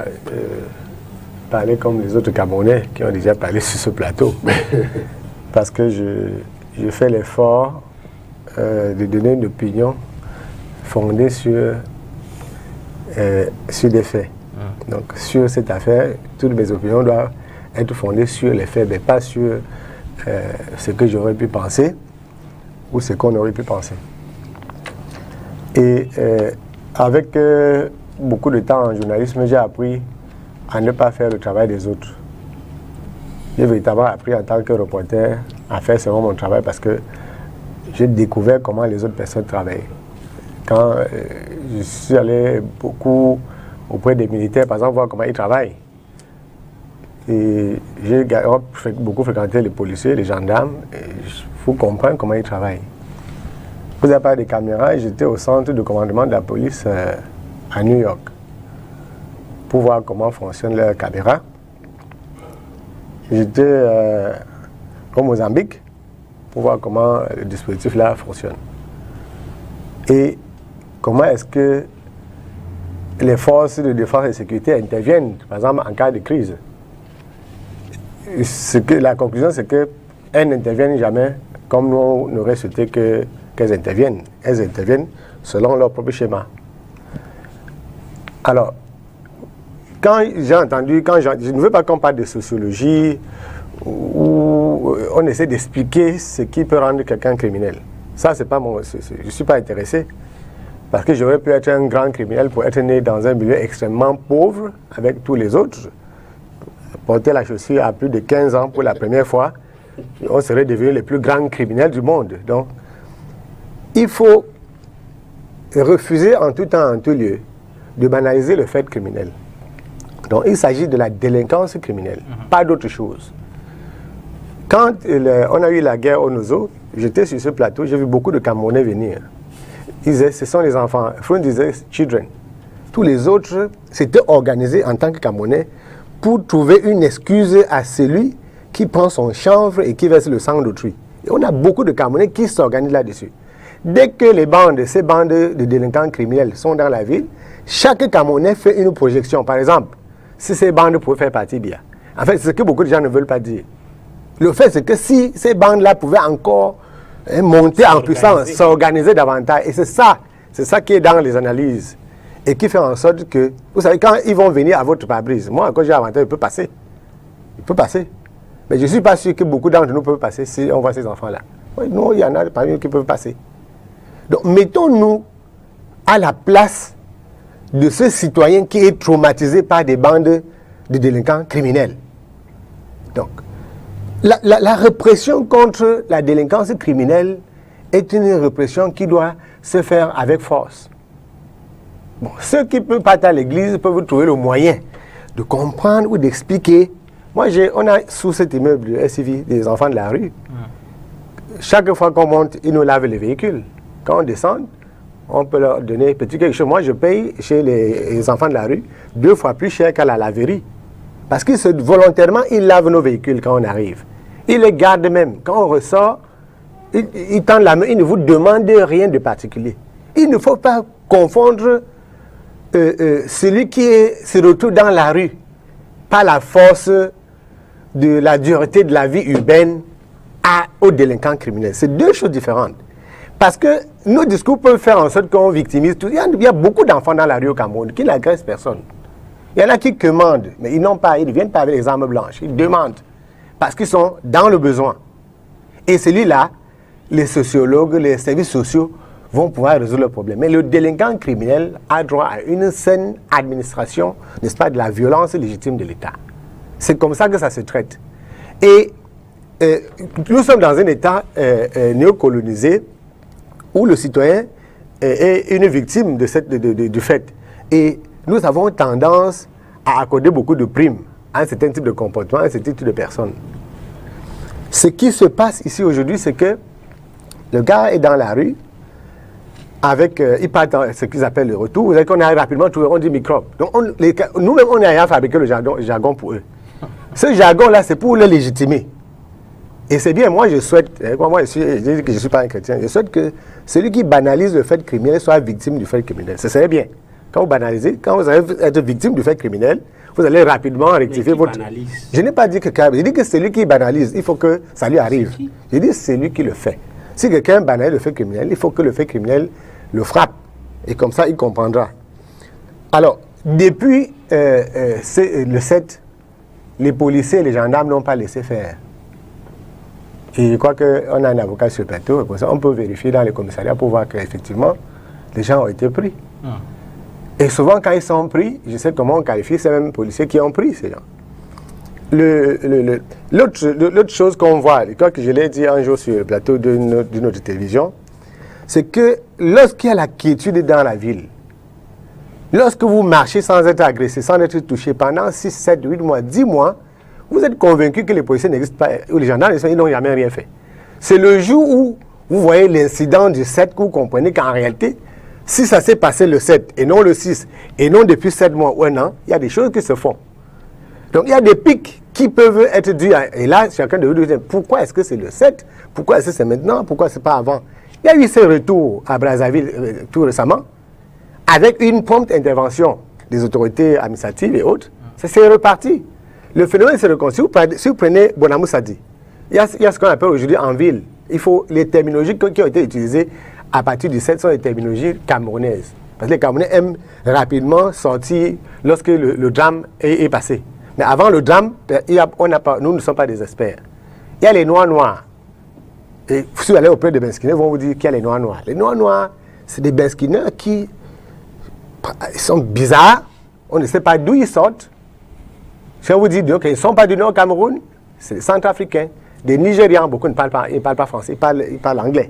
parler comme les autres Camerounais qui ont déjà parlé sur ce plateau. Parce que je fais l'effort de donner une opinion fondée sur des faits. Donc, sur cette affaire, toutes mes opinions doivent être fondées sur les faits, mais pas sur ce que j'aurais pu penser ou ce qu'on aurait pu penser. Et avec beaucoup de temps en journalisme, j'ai appris à ne pas faire le travail des autres. J'ai véritablement appris en tant que reporter à faire seulement mon travail, parce que j'ai découvert comment les autres personnes travaillaient. Quand je suis allé beaucoup auprès des militaires, par exemple, voir comment ils travaillent. Et j'ai beaucoup fréquenté les policiers, les gendarmes, et il faut comprendre comment ils travaillent. Vous n'avez pas de caméras, j'étais au centre de commandement de la police à New York pour voir comment fonctionne leur caméra. J'étais au Mozambique pour voir comment le dispositif là fonctionne. Et comment est-ce que les forces de défense et de sécurité interviennent, par exemple, en cas de crise. La conclusion, c'est qu'elles n'interviennent jamais comme nous, on aurait souhaité qu'elles interviennent. Elles interviennent selon leur propre schéma. Alors, quand j'ai entendu, je ne veux pas qu'on parle de sociologie, où on essaie d'expliquer ce qui peut rendre quelqu'un criminel. Ça, c'est pas mon... je ne suis pas intéressé. Parce que j'aurais pu être un grand criminel pour être né dans un milieu extrêmement pauvre avec tous les autres. Porter la chaussure à plus de 15 ans pour la première fois, on serait devenu les plus grands criminels du monde. Donc, il faut refuser en tout temps, en tout lieu, de banaliser le fait criminel. Donc, il s'agit de la délinquance criminelle, pas d'autre chose. Quand on a eu la guerre au Nozo, j'étais sur ce plateau, j'ai vu beaucoup de Camerounais venir. Ils disaient, ce sont les enfants. Freund disait, children. Tous les autres s'étaient organisés en tant que Camerounais pour trouver une excuse à celui qui prend son chanvre et qui verse le sang d'autrui. Et on a beaucoup de Camerounais qui s'organisent là-dessus. Dès que ces bandes de délinquants criminels sont dans la ville, chaque Camerounais fait une projection. Par exemple, si ces bandes pouvaient faire partie bien. En fait, c'est ce que beaucoup de gens ne veulent pas dire. Le fait, c'est que si ces bandes-là pouvaient encore monter en puissance, s'organiser davantage. Et c'est ça qui est dans les analyses. Et qui fait en sorte que, vous savez, quand ils vont venir à votre pare-brise, moi, quand j'ai avantage, il peut passer. Il peut passer. Mais je ne suis pas sûr que beaucoup d'entre nous peuvent passer si on voit ces enfants-là. Oui, non, il y en a parmi eux qui peuvent passer. Donc, mettons-nous à la place de ce citoyen qui est traumatisé par des bandes de délinquants criminels. Donc, la répression contre la délinquance criminelle est une répression qui doit se faire avec force. Bon, ceux qui ne peuvent pas être à l'église peuvent trouver le moyen de comprendre ou d'expliquer. Moi, on a sous cet immeuble de SUV des enfants de la rue. Chaque fois qu'on monte, ils nous lavent les véhicules. Quand on descend, on peut leur donner petit quelque chose. Moi, je paye chez les enfants de la rue 2 fois plus cher qu'à la laverie. Parce que volontairement, ils lavent nos véhicules quand on arrive. Ils les gardent même. Quand on ressort, ils tendent la main, ils ne vous demandent rien de particulier. Il ne faut pas confondre celui qui se retrouve dans la rue par la force de la dureté de la vie urbaine aux délinquants criminels. C'est 2 choses différentes. Parce que nos discours peuvent faire en sorte qu'on victimise tout. Il y a beaucoup d'enfants dans la rue au Cameroun qui n'agressent personne. Il y en a qui commandent, mais ils ne viennent pas avec les armes blanches. Ils demandent. Parce qu'ils sont dans le besoin. Et celui-là, les sociologues, les services sociaux vont pouvoir résoudre le problème. Mais le délinquant criminel a droit à une saine administration, n'est-ce pas, de la violence légitime de l'État. C'est comme ça que ça se traite. Et nous sommes dans un État néocolonisé où le citoyen est une victime du fait. Et nous avons tendance à accorder beaucoup de primes à un certain type de comportement, à un certain type de personnes. Ce qui se passe ici aujourd'hui, c'est que le gars est dans la rue, il part dans ce qu'ils appellent le retour. Vous savez qu'on arrive rapidement, on dit microbe. Donc nous-mêmes, on a fabriqué le jargon pour eux. Ce jargon-là, c'est pour le légitimer. Et c'est bien, moi je souhaite, je dis que je ne suis pas un chrétien, je souhaite que celui qui banalise le fait criminel soit victime du fait criminel. Ce serait bien. Quand vous banalisez, quand vous allez être victime du fait criminel, vous allez rapidement rectifier votre... Banalise. Je n'ai pas dit que... Je dis que celui qui banalise, il faut que ça lui arrive. Je dis c'est lui qui le fait. Si quelqu'un banalise le fait criminel, il faut que le fait criminel le frappe. Et comme ça, il comprendra. Alors, depuis le 7, les policiers et les gendarmes n'ont pas laissé faire. Et je crois qu'on a un avocat sur le plateau, et pour ça, on peut vérifier dans les commissariats pour voir qu'effectivement, les gens ont été pris. Et souvent, quand ils sont pris, je sais comment on qualifie ces mêmes policiers qui ont pris ces gens. L'autre chose qu'on voit, que je l'ai dit un jour sur le plateau d'une autre télévision, c'est que lorsqu'il y a la quiétude dans la ville, Lorsque vous marchez sans être agressé, sans être touché pendant 6, 7, 8 mois, 10 mois, vous êtes convaincu que les policiers n'existent pas, ou les gendarmes, ils n'ont jamais rien fait. C'est le jour où vous voyez l'incident du 7 que vous comprenez qu'en réalité, si ça s'est passé le 7 et non le 6, et non depuis 7 mois ou 1 an, il y a des choses qui se font. Donc il y a des pics qui peuvent être dus à... Et là, chacun de vous dit, pourquoi est-ce que c'est le 7? Pourquoi est-ce que c'est maintenant? Pourquoi c'est pas avant? Il y a eu ce retour à Brazzaville tout récemment, avec une prompte intervention des autorités administratives et autres. Ça s'est reparti. Le phénomène s'est reconstruit. Si vous prenez Bonamou Sadi, il y a ce qu'on appelle aujourd'hui en ville. Il faut les terminologies qui ont été utilisées à partir du 7 sont les terminologies camerounaises. Parce que les Camerounais aiment rapidement sortir lorsque le drame est passé. Mais avant le drame, nous ne sommes pas des experts. Il y a les noirs. Et si vous allez auprès des Benskiner, ils vont vous dire qu'il y a les noirs. Les noirs, c'est des Benskiner qui ils sont bizarres. On ne sait pas d'où ils sortent. Si on vous dit qu'ils ne sont pas du Nord Cameroun, c'est des Centrafricains. Des Nigérians, beaucoup ne parlent pas français, ils parlent anglais.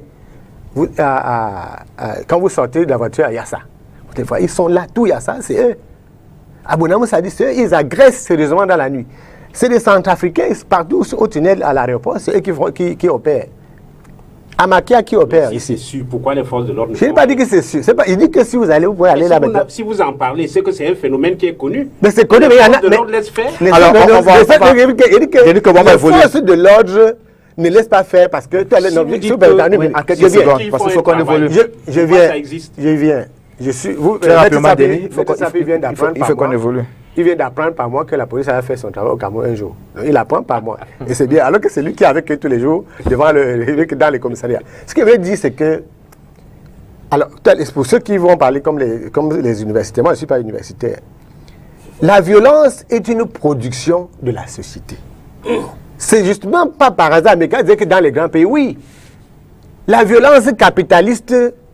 Quand vous sortez de la voiture à Yassa, des fois, ils sont là, tout Yassa, c'est eux. À Bonamou, ça dit, c'est eux, ils agressent sérieusement dans la nuit. C'est des Centrafricains, partout au tunnel à l'aéroport, c'est eux qui opèrent. Amakia qui opère si ici. C'est sûr, pourquoi les forces de l'ordre ne Je n'ai pas dit que c'est sûr. Il dit que si vous allez, vous pouvez aller là maintenant. Si vous en parlez, c'est que c'est un phénomène qui est connu. Mais c'est connu, mais il y en a. Les forces de l'ordre laissent faire. Alors, il dit que les forces de l'ordre ne laissent pas faire parce que tu as il faut qu'on évolue. Je viens. Je suis. Vous, très rapidement, il faut qu'on évolue. Il vient d'apprendre par moi que la police a fait son travail au Cameroun un jour. Donc, il apprend par moi. Et c'est bien. Alors que c'est lui qui est avec eux tous les jours dans les commissariats. Ce qu'il veut dire, c'est que... Alors, pour ceux qui vont parler comme les universitaires, moi je ne suis pas universitaire. La violence est une production de la société. C'est justement pas par hasard, mais quand je dis que dans les grands pays, oui. La violence capitaliste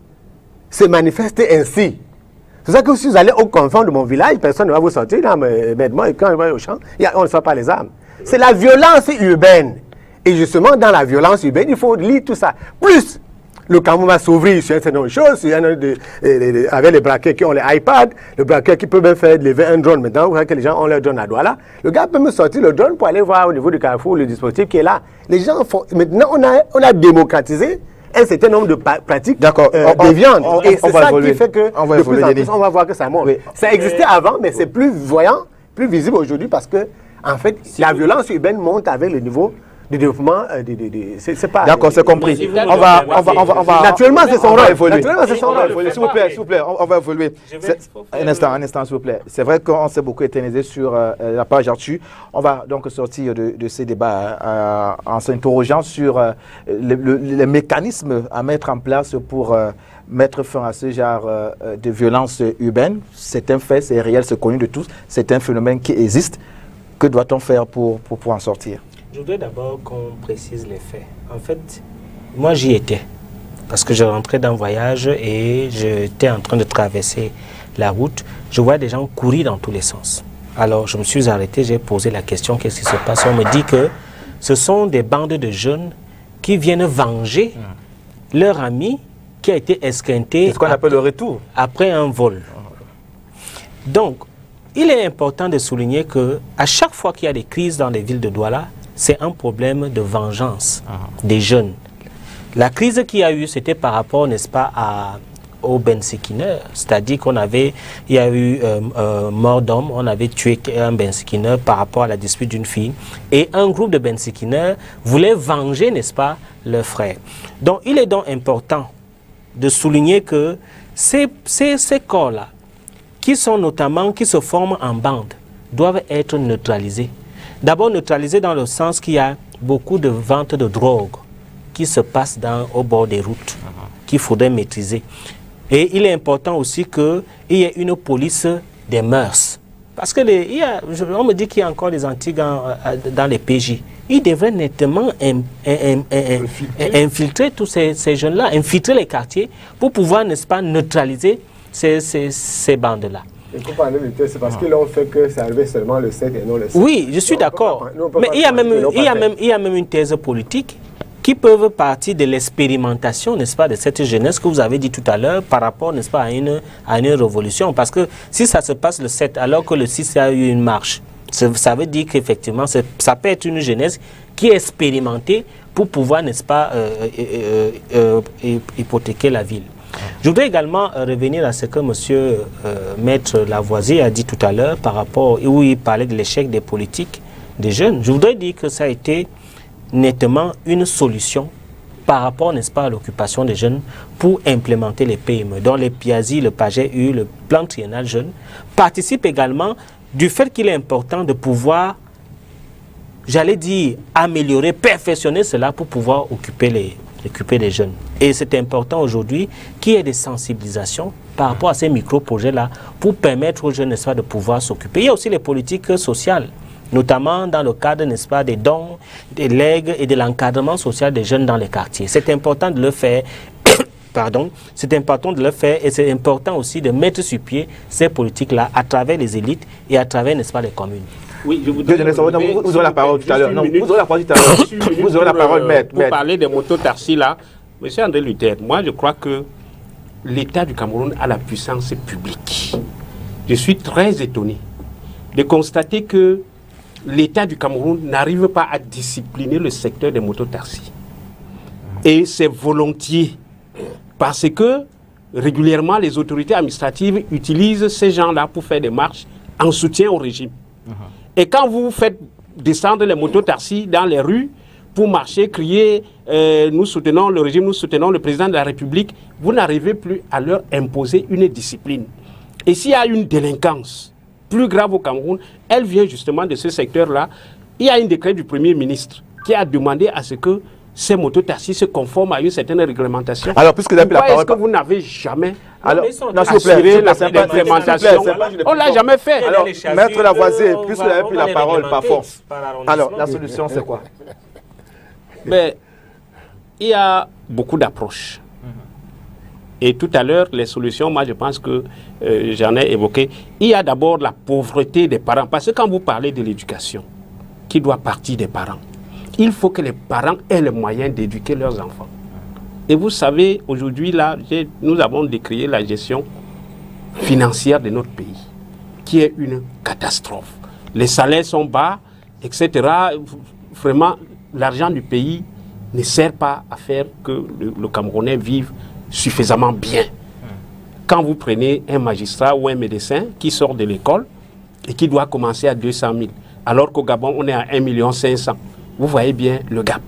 se manifeste ainsi. C'est ça que si vous allez au confins de mon village, personne ne va vous sortir. Maintenant, quand on va au champ, on ne sort pas les armes. C'est la violence urbaine. Et justement, dans la violence urbaine, il faut lire tout ça. Plus, le Cameroun va s'ouvrir sur un certain nombre de choses. Avec les braqueurs qui ont les iPads, le braqueur qui peut même faire lever un drone maintenant. Vous voyez que les gens ont leur drone à Douala. Le gars peut me sortir le drone pour aller voir au niveau du carrefour le dispositif qui est là. Les gens font... Maintenant, on a démocratisé un certain nombre de pratiques déviantes. Et c'est ça qui fait que de plus en plus, on va voir que ça monte. Oui. Ça existait avant, mais c'est plus voyant, plus visible aujourd'hui parce que, en fait, la violence urbaine monte avec le niveau de développement. C'est pas... D'accord, c'est compris. On va... Naturellement, c'est son rôle. S'il vous plaît, on va évoluer. Un instant, s'il vous plaît. C'est vrai qu'on s'est beaucoup éternisé sur la page Arthur. On va donc sortir de ces débats en s'interrogeant sur les mécanismes à mettre en place pour mettre fin à ce genre de violence urbaine. C'est un fait, c'est réel, c'est connu de tous. C'est un phénomène qui existe. Que doit-on faire pour en sortir? Je voudrais d'abord qu'on précise les faits. En fait, moi j'y étais. Parce que je rentrais d'un voyage et j'étais en train de traverser la route. Je voyais des gens courir dans tous les sens. Alors je me suis arrêté, j'ai posé la question, qu'est-ce qui se passe? On me dit que ce sont des bandes de jeunes qui viennent venger leur ami qui a été esquinté. C'est ce qu'on appelle le retour. Après un vol. Donc, il est important de souligner qu'à chaque fois qu'il y a des crises dans les villes de Douala, c'est un problème de vengeance des jeunes. La crise qu'il y a eu, c'était par rapport, n'est-ce pas, au Benskiner. C'est-à-dire il y a eu mort d'homme, on avait tué un Benskiner par rapport à la dispute d'une fille. Et un groupe de Benskiner voulait venger, n'est-ce pas, leur frère. Donc, il est donc important de souligner que ces corps-là, qui se forment en bande, doivent être neutralisés. D'abord neutralisés dans le sens qu'il y a beaucoup de ventes de drogue qui se passent au bord des routes, qu'il faudrait maîtriser. Et il est important aussi qu'il y ait une police des mœurs. Parce que on me dit qu'il y a encore des antiques dans les PJ. Ils devraient nettement infiltrer tous ces jeunes-là, infiltrer les quartiers pour pouvoir, n'est-ce pas, neutraliser ces bandes-là. C'est parce qu'ils l'ont fait que ça arrivait seulement le 7 et non le 7. Oui, je suis d'accord. Mais il y a même une thèse politique qui peuvent partir de l'expérimentation, n'est-ce pas, de cette jeunesse que vous avez dit tout à l'heure par rapport, n'est-ce pas, à une révolution. Parce que si ça se passe le 7 alors que le 6 a eu une marche, ça veut dire qu'effectivement, ça peut être une jeunesse qui est expérimentée pour pouvoir, n'est-ce pas, hypothéquer la ville. Je voudrais également revenir à ce que M. Maître Lavoisier a dit tout à l'heure par rapport, où il parlait de l'échec des politiques des jeunes. Je voudrais dire que ça a été nettement une solution par rapport, n'est-ce pas, à l'occupation des jeunes pour implémenter les PME, dont les PIASI, le PAGEU, le plan triennal jeune, participent également du fait qu'il est important de pouvoir, j'allais dire, améliorer, perfectionner cela pour pouvoir occuper les jeunes. Et c'est important aujourd'hui qu'il y ait des sensibilisations par rapport à ces micro-projets-là pour permettre aux jeunes, n'est-ce pas, de pouvoir s'occuper. Il y a aussi les politiques sociales, notamment dans le cadre, n'est-ce pas, des dons, des legs et de l'encadrement social des jeunes dans les quartiers. C'est important de le faire. Pardon, c'est important de le faire et c'est important aussi de mettre sur pied ces politiques-là à travers les élites et à travers, n'est-ce pas, les communes. Oui, je vous vous aurez la parole tout à l'heure. Non, vous aurez la parole tout à l'heure. Vous aurez la parole, maître. Pour parler des mototaxis là, M. André Luther, moi je crois que l'État du Cameroun a la puissance publique. Je suis très étonné de constater que l'État du Cameroun n'arrive pas à discipliner le secteur des mototaxis. Et c'est volontiers. Parce que régulièrement, les autorités administratives utilisent ces gens-là pour faire des marches en soutien au régime. Et quand vous faites descendre les mototaxis dans les rues pour marcher, crier nous soutenons le régime, nous soutenons le président de la République, vous n'arrivez plus à leur imposer une discipline. Et s'il y a une délinquance plus grave au Cameroun, elle vient justement de ce secteur-là. Il y a un décret du Premier ministre qui a demandé à ce que ces mototaxis se conforment à une certaine réglementation. Alors, puisque vous avez la parole... Est-ce que vous n'avez jamais assuré l'implémentation? On ne l'a jamais fait. Alors, Maître Lavoisier, puisque vous avez pris la parole par force, alors, la solution, c'est quoi? Mais, il y a beaucoup d'approches. Et tout à l'heure, les solutions, moi, je pense que j'en ai évoqué. Il y a d'abord la pauvreté des parents. Parce que quand vous parlez de l'éducation, qui doit partir des parents, il faut que les parents aient les moyens d'éduquer leurs enfants. Et vous savez, aujourd'hui, là, nous avons décrié la gestion financière de notre pays, qui est une catastrophe. Les salaires sont bas, etc. Vraiment, l'argent du pays ne sert pas à faire que le Camerounais vive suffisamment bien. Quand vous prenez un magistrat ou un médecin qui sort de l'école et qui doit commencer à 200 000, alors qu'au Gabon, on est à 1 500 000. Vous voyez bien le gap.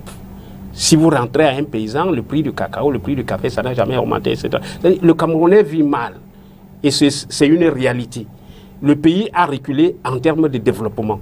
Si vous rentrez à un paysan, le prix du cacao, le prix du café, ça n'a jamais augmenté, etc. Le Camerounais vit mal. Et c'est une réalité. Le pays a reculé en termes de développement.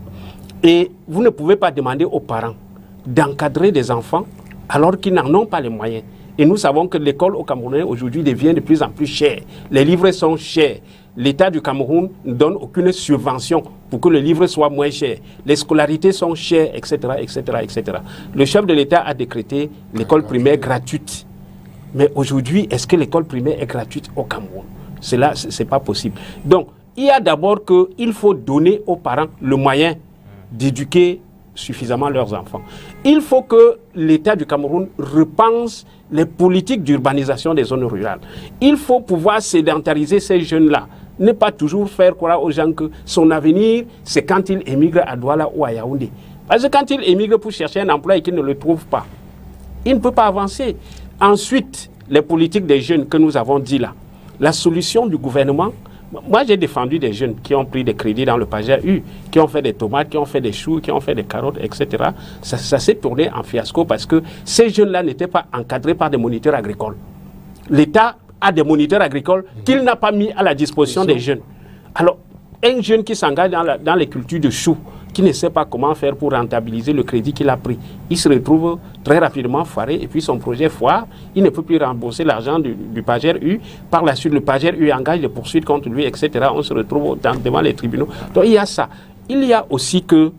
Et vous ne pouvez pas demander aux parents d'encadrer des enfants alors qu'ils n'en ont pas les moyens. Et nous savons que l'école au Cameroun aujourd'hui devient de plus en plus chère. Les livres sont chers. L'État du Cameroun ne donne aucune subvention pour que le livre soit moins cher. Les scolarités sont chères, etc., etc., etc. Le chef de l'État a décrété l'école primaire gratuite. Mais aujourd'hui, est-ce que l'école primaire est gratuite au Cameroun? Cela, ce n'est pas possible. Donc, il y a d'abord qu'il faut donner aux parents le moyen d'éduquer suffisamment leurs enfants. Il faut que l'État du Cameroun repense les politiques d'urbanisation des zones rurales. Il faut pouvoir sédentariser ces jeunes-là. Ne pas toujours faire croire aux gens que son avenir, c'est quand il émigre à Douala ou à Yaoundé. Parce que quand il émigre pour chercher un emploi et qu'il ne le trouve pas, il ne peut pas avancer. Ensuite, les politiques des jeunes que nous avons dit là, la solution du gouvernement. Moi, j'ai défendu des jeunes qui ont pris des crédits dans le PAGEU, qui ont fait des tomates, qui ont fait des choux, qui ont fait des carottes, etc. Ça s'est tourné en fiasco parce que ces jeunes-là n'étaient pas encadrés par des moniteurs agricoles. L'État a des moniteurs agricoles qu'il n'a pas mis à la disposition des jeunes. Alors, un jeune qui s'engage dans les cultures de choux, qui ne sait pas comment faire pour rentabiliser le crédit qu'il a pris, il se retrouve très rapidement foiré et puis son projet foire, il ne peut plus rembourser l'argent du PAGEU. Par la suite, le PAGEU engage des poursuites contre lui, etc. On se retrouve devant les tribunaux. Donc il y a ça. Il y a aussi que,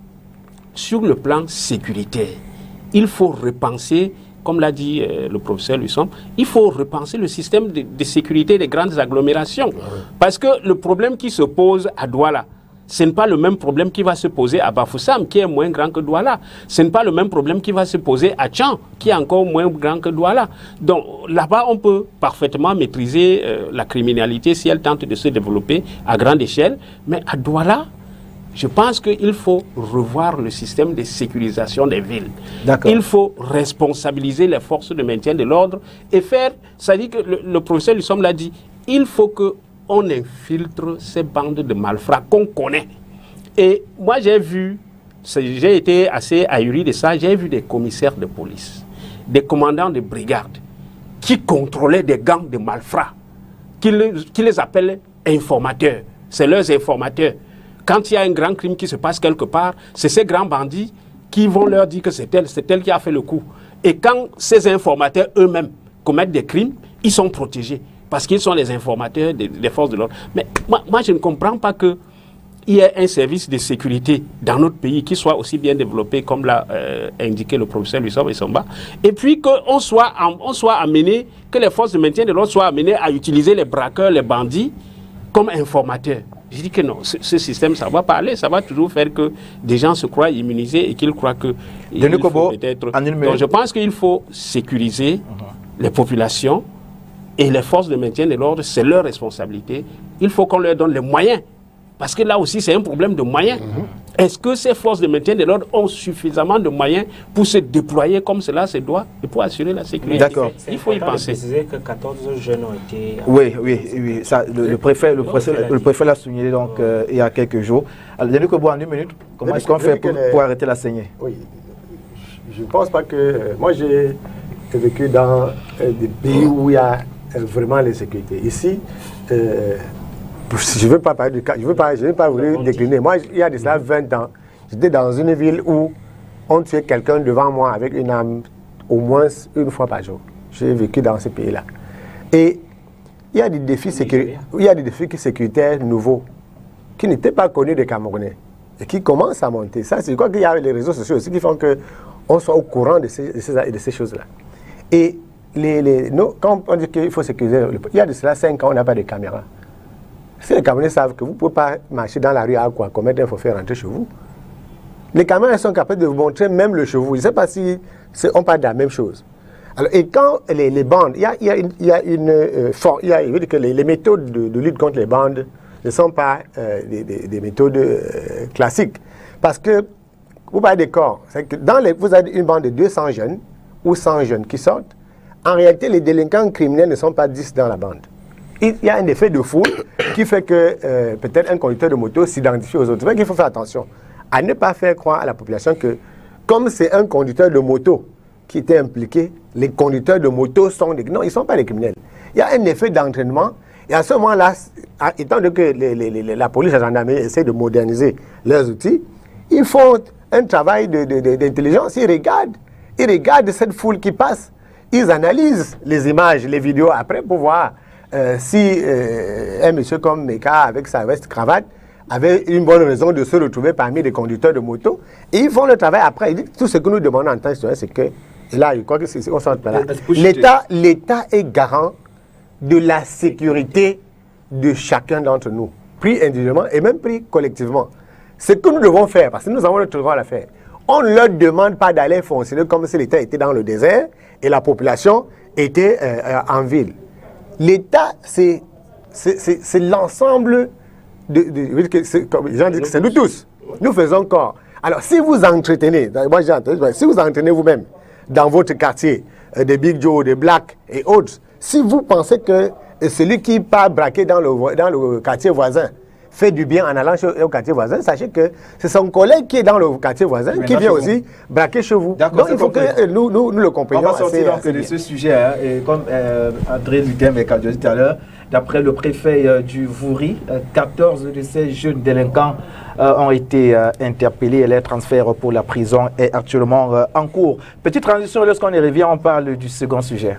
sur le plan sécuritaire, il faut repenser, comme l'a dit le professeur Luçon, il faut repenser le système de sécurité des grandes agglomérations. Parce que le problème qui se pose à Douala, ce n'est pas le même problème qui va se poser à Bafoussam, qui est moins grand que Douala. Ce n'est pas le même problème qui va se poser à Tchan, qui est encore moins grand que Douala. Donc là-bas, on peut parfaitement maîtriser la criminalité si elle tente de se développer à grande échelle. Mais à Douala, je pense qu'il faut revoir le système de sécurisation des villes. Il faut responsabiliser les forces de maintien de l'ordre et faire, ça dit que le professeur Lussom l'a dit, il faut qu'on infiltre ces bandes de malfrats qu'on connaît. Et moi j'ai vu, j'ai été assez ahuri de ça, j'ai vu des commissaires de police, des commandants de brigade qui contrôlaient des gangs de malfrats, qui les appellent informateurs. C'est leurs informateurs. Quand il y a un grand crime qui se passe quelque part, c'est ces grands bandits qui vont leur dire que c'est elle qui a fait le coup. Et quand ces informateurs eux-mêmes commettent des crimes, ils sont protégés parce qu'ils sont les informateurs des forces de l'ordre. Mais moi, je ne comprends pas qu'il y ait un service de sécurité dans notre pays qui soit aussi bien développé comme l'a indiqué le professeur Lussom Essomba, et puis qu'on soit amené, que les forces de maintien de l'ordre soient amenées à utiliser les braqueurs, les bandits comme informateurs. Je dis que non, ce système, ça ne va pas aller, ça va toujours faire que des gens se croient immunisés et qu'ils croient que... Donc je pense qu'il faut sécuriser les populations et les forces de maintien de l'ordre, c'est leur responsabilité. Il faut qu'on leur donne les moyens. Parce que là aussi, c'est un problème de moyens. Est-ce que ces forces de maintien de l'ordre ont suffisamment de moyens pour se déployer comme cela se doit et pour assurer la sécurité? D'accord. Il faut y penser. Préciser que 14 jeunes ont été... Oui. Ça, le préfet l'a souligné donc, il y a quelques jours. Alors, Denis Kobo, en une minute, comment est-ce qu'on fait pour arrêter la saignée? Oui, je ne pense pas que... Moi, j'ai vécu dans des pays où il y a vraiment les sécurités. Ici, je ne veux pas parler du cas, je n'ai pas voulu décliner. Moi, il y a de cela 20 ans, j'étais dans une ville où on tuait quelqu'un devant moi avec une arme au moins une fois par jour. J'ai vécu dans ce pays-là. Et il y a des défis sécuritaires nouveaux qui n'étaient pas connus des Camerounais et qui commencent à monter. Ça, c'est quoi qu'il y a les réseaux sociaux aussi qui font qu'on soit au courant de ces choses-là. Et quand on dit qu'il faut sécuriser, il y a de cela 5 ans, on n'a pas de caméras. Si les Camerounais savent que vous ne pouvez pas marcher dans la rue à quoi commettre un forfait et rentrer chez vous, les Camerounais sont capables de vous montrer même le chez vous. Je ne sais pas si on parle de la même chose. Alors, et quand les bandes, les méthodes de lutte contre les bandes ne sont pas des méthodes classiques. Parce que, vous parlez des corps, c'est que vous avez une bande de 200 jeunes ou 100 jeunes qui sortent. En réalité, les délinquants criminels ne sont pas 10 dans la bande. Il y a un effet de foule qui fait que peut-être un conducteur de moto s'identifie aux autres. C'est vrai qu'il faut faire attention à ne pas faire croire à la population que, comme c'est un conducteur de moto qui était impliqué, les conducteurs de moto sont des... Non, ils ne sont pas des criminels. Il y a un effet d'entraînement. Et à ce moment-là, étant donné que la police et la gendarmerie essaient de moderniser leurs outils, ils font un travail d'intelligence. Ils regardent cette foule qui passe. Ils analysent les images, les vidéos après pour voir si un monsieur comme Meka, avec sa veste cravate, avait une bonne raison de se retrouver parmi les conducteurs de moto. Et ils font le travail après. Ils disent, tout ce que nous demandons en tant que citoyens, c'est que, et là, je crois que c'est on sort par là. L'État est garant de la sécurité de chacun d'entre nous, pris individuellement et même pris collectivement. Ce que nous devons faire, parce que nous avons notre rôle à faire, on ne leur demande pas d'aller fonctionner comme si l'État était dans le désert et la population était en ville. L'État, c'est l'ensemble c'est nous tous. Nous faisons corps. Alors, si vous entretenez, moi j'ai entendu, si vous entretenez vous-même dans votre quartier, des Big Joe, des Black et autres, si vous pensez que celui qui part braquer dans le quartier voisin fait du bien en allant au quartier voisin, sachez que c'est son collègue qui est dans le quartier voisin qui vient aussi braquer chez vous. Donc il faut que nous le comprenions. On va sortir donc de ce sujet, hein, et comme André Ludem et Kadjo dit tout à l'heure, d'après le préfet du Vouri, 14 de ces jeunes délinquants ont été interpellés et leur transfert pour la prison est actuellement en cours. Petite transition, lorsqu'on y revient, on parle du second sujet.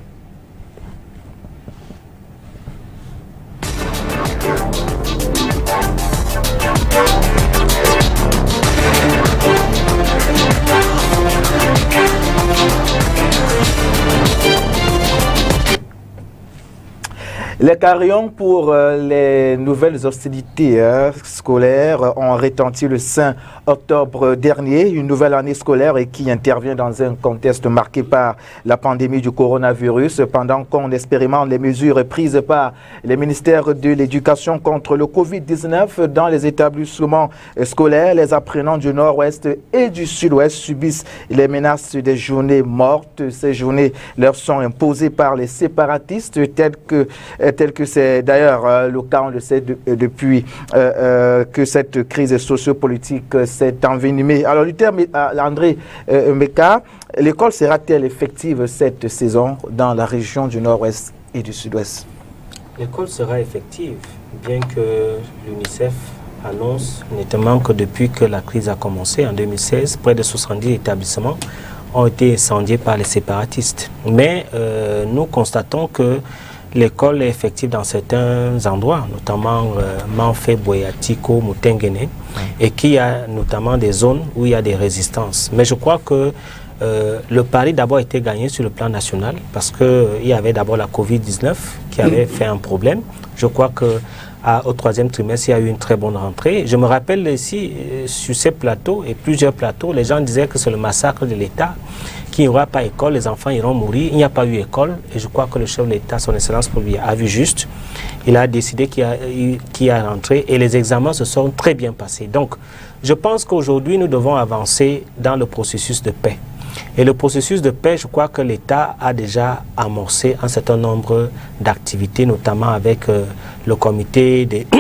Les carillons pour les nouvelles hostilités scolaires ont retenti le 5 octobre dernier, une nouvelle année scolaire et qui intervient dans un contexte marqué par la pandémie du coronavirus, pendant qu'on expérimente les mesures prises par les ministères de l'Éducation contre le Covid-19 dans les établissements scolaires. Les apprenants du Nord-Ouest et du Sud-Ouest subissent les menaces des journées mortes. Ces journées leur sont imposées par les séparatistes, tel que c'est d'ailleurs le cas, on le sait, depuis que cette crise sociopolitique s'est envenimée. Alors, du terme André Meka, l'école sera-t-elle effective cette saison dans la région du Nord-Ouest et du Sud-Ouest? L'école sera effective, bien que l'UNICEF annonce nettement que depuis que la crise a commencé en 2016, près de 70 établissements ont été incendiés par les séparatistes. Mais nous constatons que l'école est effective dans certains endroits, notamment Manfé, Boyatiko, Moutengene, et qu'il y a notamment des zones où il y a des résistances. Mais je crois que le pari d'abord été gagné sur le plan national parce qu'il y avait d'abord la Covid-19 qui avait fait un problème. Je crois qu'au troisième trimestre, il y a eu une très bonne rentrée. Je me rappelle ici, sur ces plateaux et plusieurs plateaux, les gens disaient que c'est le massacre de l'État, qu'il n'y aura pas école, les enfants iront mourir. Il n'y a pas eu école et je crois que le chef de l'État, son Excellence Paul-Biya, a vu juste. Il a décidé qu'il y a rentré et les examens se sont très bien passés. Donc, je pense qu'aujourd'hui, nous devons avancer dans le processus de paix. Et le processus de paix, je crois que l'État a déjà amorcé un certain nombre d'activités, notamment avec le comité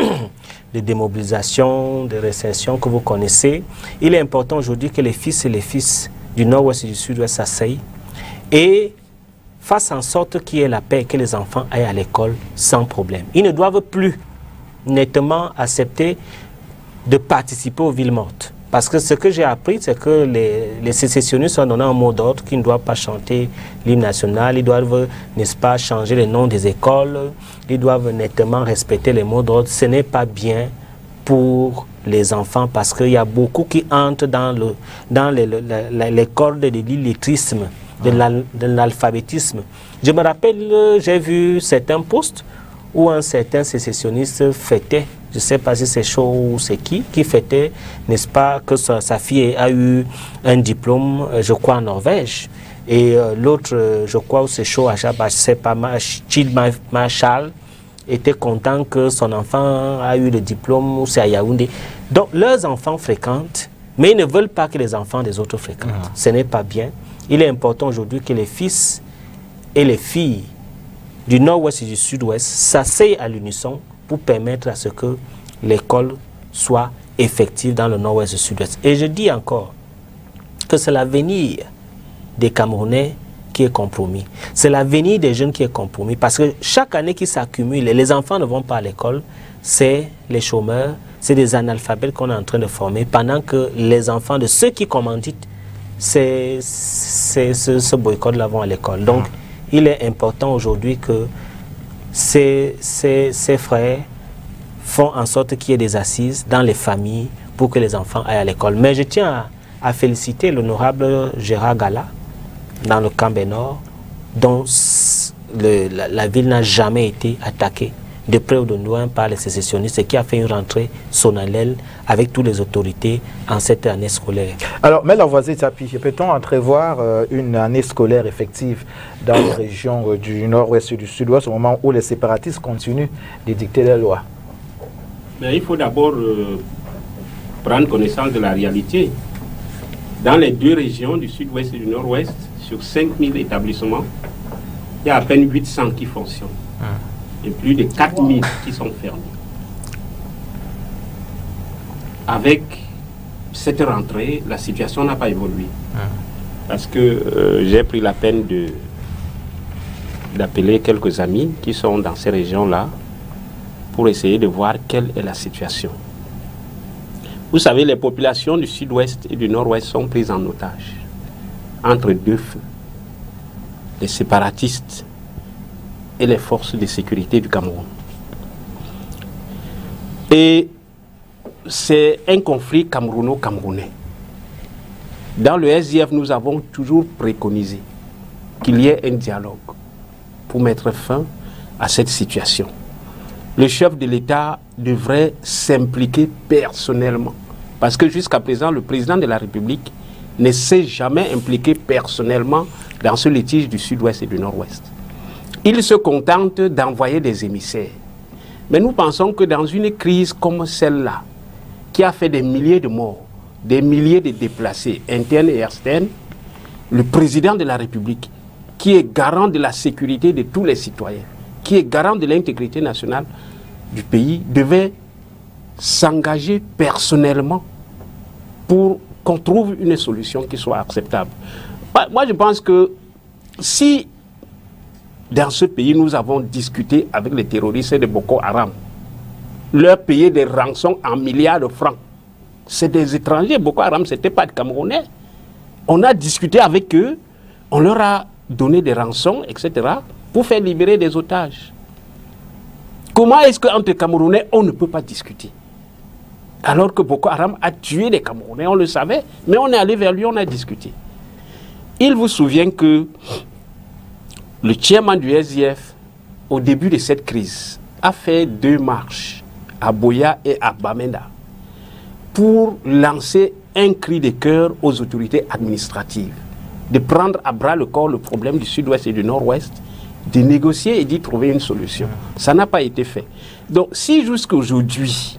de démobilisation, de réinsertion que vous connaissez. Il est important aujourd'hui que les fils et les fils du Nord-Ouest et du Sud-Ouest s'asseyent et fassent en sorte qu'il y ait la paix et que les enfants aillent à l'école sans problème. Ils ne doivent plus nettement accepter de participer aux villes mortes. Parce que ce que j'ai appris, c'est que les sécessionnistes ont donné un mot d'ordre qu'ils ne doivent pas chanter l'hymne national, ils doivent, n'est-ce pas, changer les noms des écoles, ils doivent nettement respecter les mots d'ordre. Ce n'est pas bien pour les enfants parce qu'il y a beaucoup qui entrent dans les cordes de l'illettrisme, de l'alphabétisme. Je me rappelle, j'ai vu certains posts où un certain sécessionniste fêtait, je ne sais pas si c'est chaud ou c'est qui fêtait, n'est-ce pas, que sa fille a eu un diplôme, je crois, en Norvège. Et l'autre, je crois, où c'est chaud, je ne sais pas, Chil Marshall, était content que son enfant a eu le diplôme, ou c'est à Yaoundé. Donc, leurs enfants fréquentent, mais ils ne veulent pas que les enfants des autres fréquentent. Ce n'est pas bien. Il est important aujourd'hui que les fils et les filles du Nord-Ouest et du Sud-Ouest s'asseyent à l'unisson pour permettre à ce que l'école soit effective dans le Nord-Ouest et le Sud-Ouest. Et je dis encore que c'est l'avenir des Camerounais qui est compromis. C'est l'avenir des jeunes qui est compromis. Parce que chaque année qui s'accumule, les enfants ne vont pas à l'école, c'est les chômeurs, c'est des analphabètes qu'on est en train de former, pendant que les enfants de ceux qui commanditent, ce boycott-là vont à l'école. Donc, il est important aujourd'hui que ces frères font en sorte qu'il y ait des assises dans les familles pour que les enfants aillent à l'école. Mais je tiens à féliciter l'honorable Gérard Gala dans le Cambé Nord, dont la ville n'a jamais été attaquée de près ou de loin par les sécessionnistes et qui a fait une rentrée solennelle avec toutes les autorités en cette année scolaire. Alors, mais Lavoisier Tsapi, peut-on entrevoir une année scolaire effective dans les régions du Nord-Ouest et du Sud-Ouest au moment où les séparatistes continuent de dicter les lois? Mais il faut d'abord prendre connaissance de la réalité. Dans les deux régions du Sud-Ouest et du Nord-Ouest, sur 5000 établissements, il y a à peine 800 qui fonctionnent. Et plus de 4000 qui sont fermés. Avec cette rentrée, la situation n'a pas évolué. Parce que j'ai pris la peine d'appeler quelques amis qui sont dans ces régions-là pour essayer de voir quelle est la situation. Vous savez, les populations du Sud-Ouest et du Nord-Ouest sont prises en otage entre deux feux. Les séparatistes et les forces de sécurité du Cameroun. Et c'est un conflit camerouno-camerounais. Dans le SDF, nous avons toujours préconisé qu'il y ait un dialogue pour mettre fin à cette situation. Le chef de l'État devrait s'impliquer personnellement. Parce que jusqu'à présent, le président de la République ne s'est jamais impliqué personnellement dans ce litige du Sud-Ouest et du Nord-Ouest. Il se contente d'envoyer des émissaires. Mais nous pensons que dans une crise comme celle-là, qui a fait des milliers de morts, des milliers de déplacés internes et externes, le président de la République, qui est garant de la sécurité de tous les citoyens, qui est garant de l'intégrité nationale du pays, devait s'engager personnellement pour qu'on trouve une solution qui soit acceptable. Moi, je pense que si dans ce pays, nous avons discuté avec les terroristes de Boko Haram, leur payer des rançons en milliards de francs, c'est des étrangers. Boko Haram, ce n'était pas des Camerounais. On a discuté avec eux, on leur a donné des rançons, etc., pour faire libérer des otages. Comment est-ce qu'entre Camerounais, on ne peut pas discuter? Alors que Boko Haram a tué des Camerounais, on le savait, mais on est allé vers lui, on a discuté. Il vous souvient que le chairman du SDF, au début de cette crise, a fait 2 marches à Boya et à Bamenda pour lancer un cri de cœur aux autorités administratives, de prendre à bras le corps le problème du Sud-Ouest et du Nord-Ouest, de négocier et d'y trouver une solution. Ça n'a pas été fait. Donc, si jusqu'à aujourd'hui,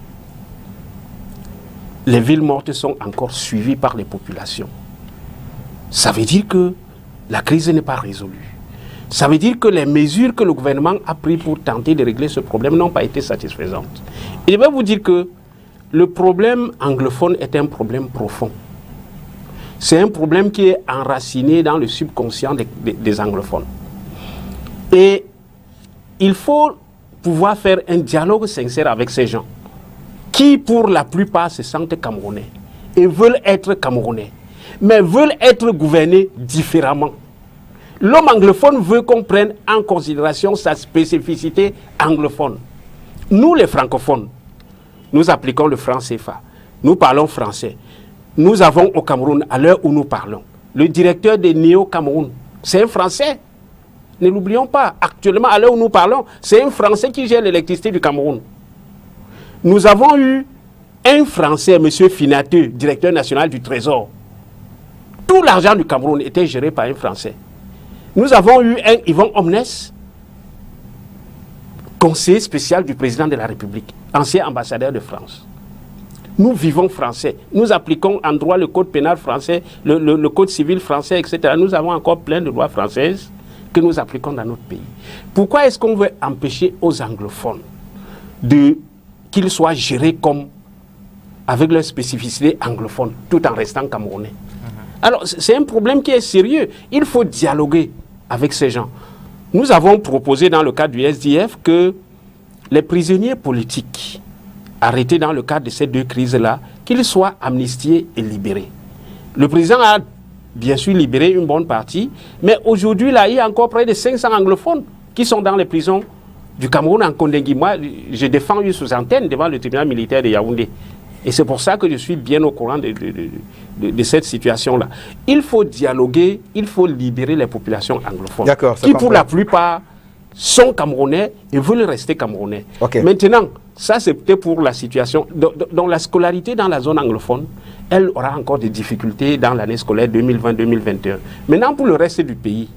les villes mortes sont encore suivies par les populations, ça veut dire que la crise n'est pas résolue. Ça veut dire que les mesures que le gouvernement a prises pour tenter de régler ce problème n'ont pas été satisfaisantes. Et je vais vous dire que le problème anglophone est un problème profond. C'est un problème qui est enraciné dans le subconscient des anglophones. Et il faut pouvoir faire un dialogue sincère avec ces gens qui, pour la plupart, se sentent camerounais et veulent être camerounais, mais veulent être gouvernés différemment. L'homme anglophone veut qu'on prenne en considération sa spécificité anglophone. Nous, les francophones, nous appliquons le franc CFA. Nous parlons français. Nous avons au Cameroun, à l'heure où nous parlons, le directeur des Néo Cameroun, c'est un Français. Ne l'oublions pas. Actuellement, à l'heure où nous parlons, c'est un Français qui gère l'électricité du Cameroun. Nous avons eu un Français, M. Finateux, directeur national du Trésor. Tout l'argent du Cameroun était géré par un Français. Nous avons eu un Yvon Omnes, conseiller spécial du président de la République, ancien ambassadeur de France. Nous vivons français. Nous appliquons en droit le code pénal français, le code civil français, etc. Nous avons encore plein de lois françaises que nous appliquons dans notre pays. Pourquoi est-ce qu'on veut empêcher aux anglophones qu'ils soient gérés comme avec leur spécificité anglophone, tout en restant camerounais? Alors, c'est un problème qui est sérieux. Il faut dialoguer avec ces gens. Nous avons proposé dans le cadre du SDF que les prisonniers politiques arrêtés dans le cadre de ces 2 crises-là, qu'ils soient amnistiés et libérés. Le président a bien sûr libéré une bonne partie, mais aujourd'hui, là, il y a encore près de 500 anglophones qui sont dans les prisons du Cameroun en Kondengui. Moi, je défends une sous-antenne devant le tribunal militaire de Yaoundé. Et c'est pour ça que je suis bien au courant de cette situation-là. Il faut dialoguer, il faut libérer les populations anglophones, qui pour la plupart sont camerounais et veulent rester camerounais. Okay. Maintenant, ça c'est peut-être pour la situation. Dans la scolarité dans la zone anglophone, elle aura encore des difficultés dans l'année scolaire 2020-2021. Maintenant, pour le reste du pays,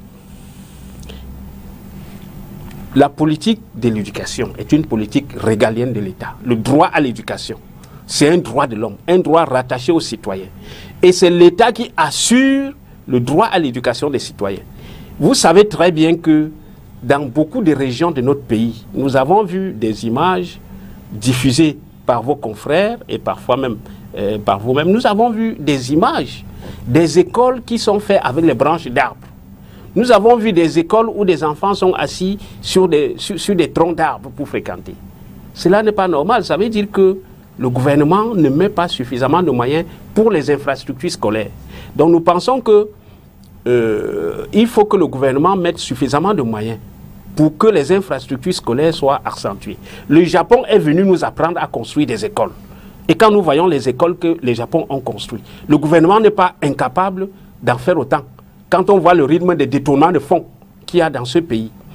la politique de l'éducation est une politique régalienne de l'État. Le droit à l'éducation, c'est un droit de l'homme, un droit rattaché aux citoyens. Et c'est l'État qui assure le droit à l'éducation des citoyens. Vous savez très bien que dans beaucoup de régions de notre pays, nous avons vu des images diffusées par vos confrères et parfois même par vous-même. Nous avons vu des images des écoles qui sont faites avec les branches d'arbres. Nous avons vu des écoles où des enfants sont assis sur des troncs d'arbres pour fréquenter. Cela n'est pas normal. Ça veut dire que le gouvernement ne met pas suffisamment de moyens pour les infrastructures scolaires. Donc nous pensons que il faut que le gouvernement mette suffisamment de moyens pour que les infrastructures scolaires soient accentuées. Le Japon est venu nous apprendre à construire des écoles. Et quand nous voyons les écoles que le Japon ont construites, le gouvernement n'est pas incapable d'en faire autant. Quand on voit le rythme des détournements de fonds qu'il y a dans ce pays,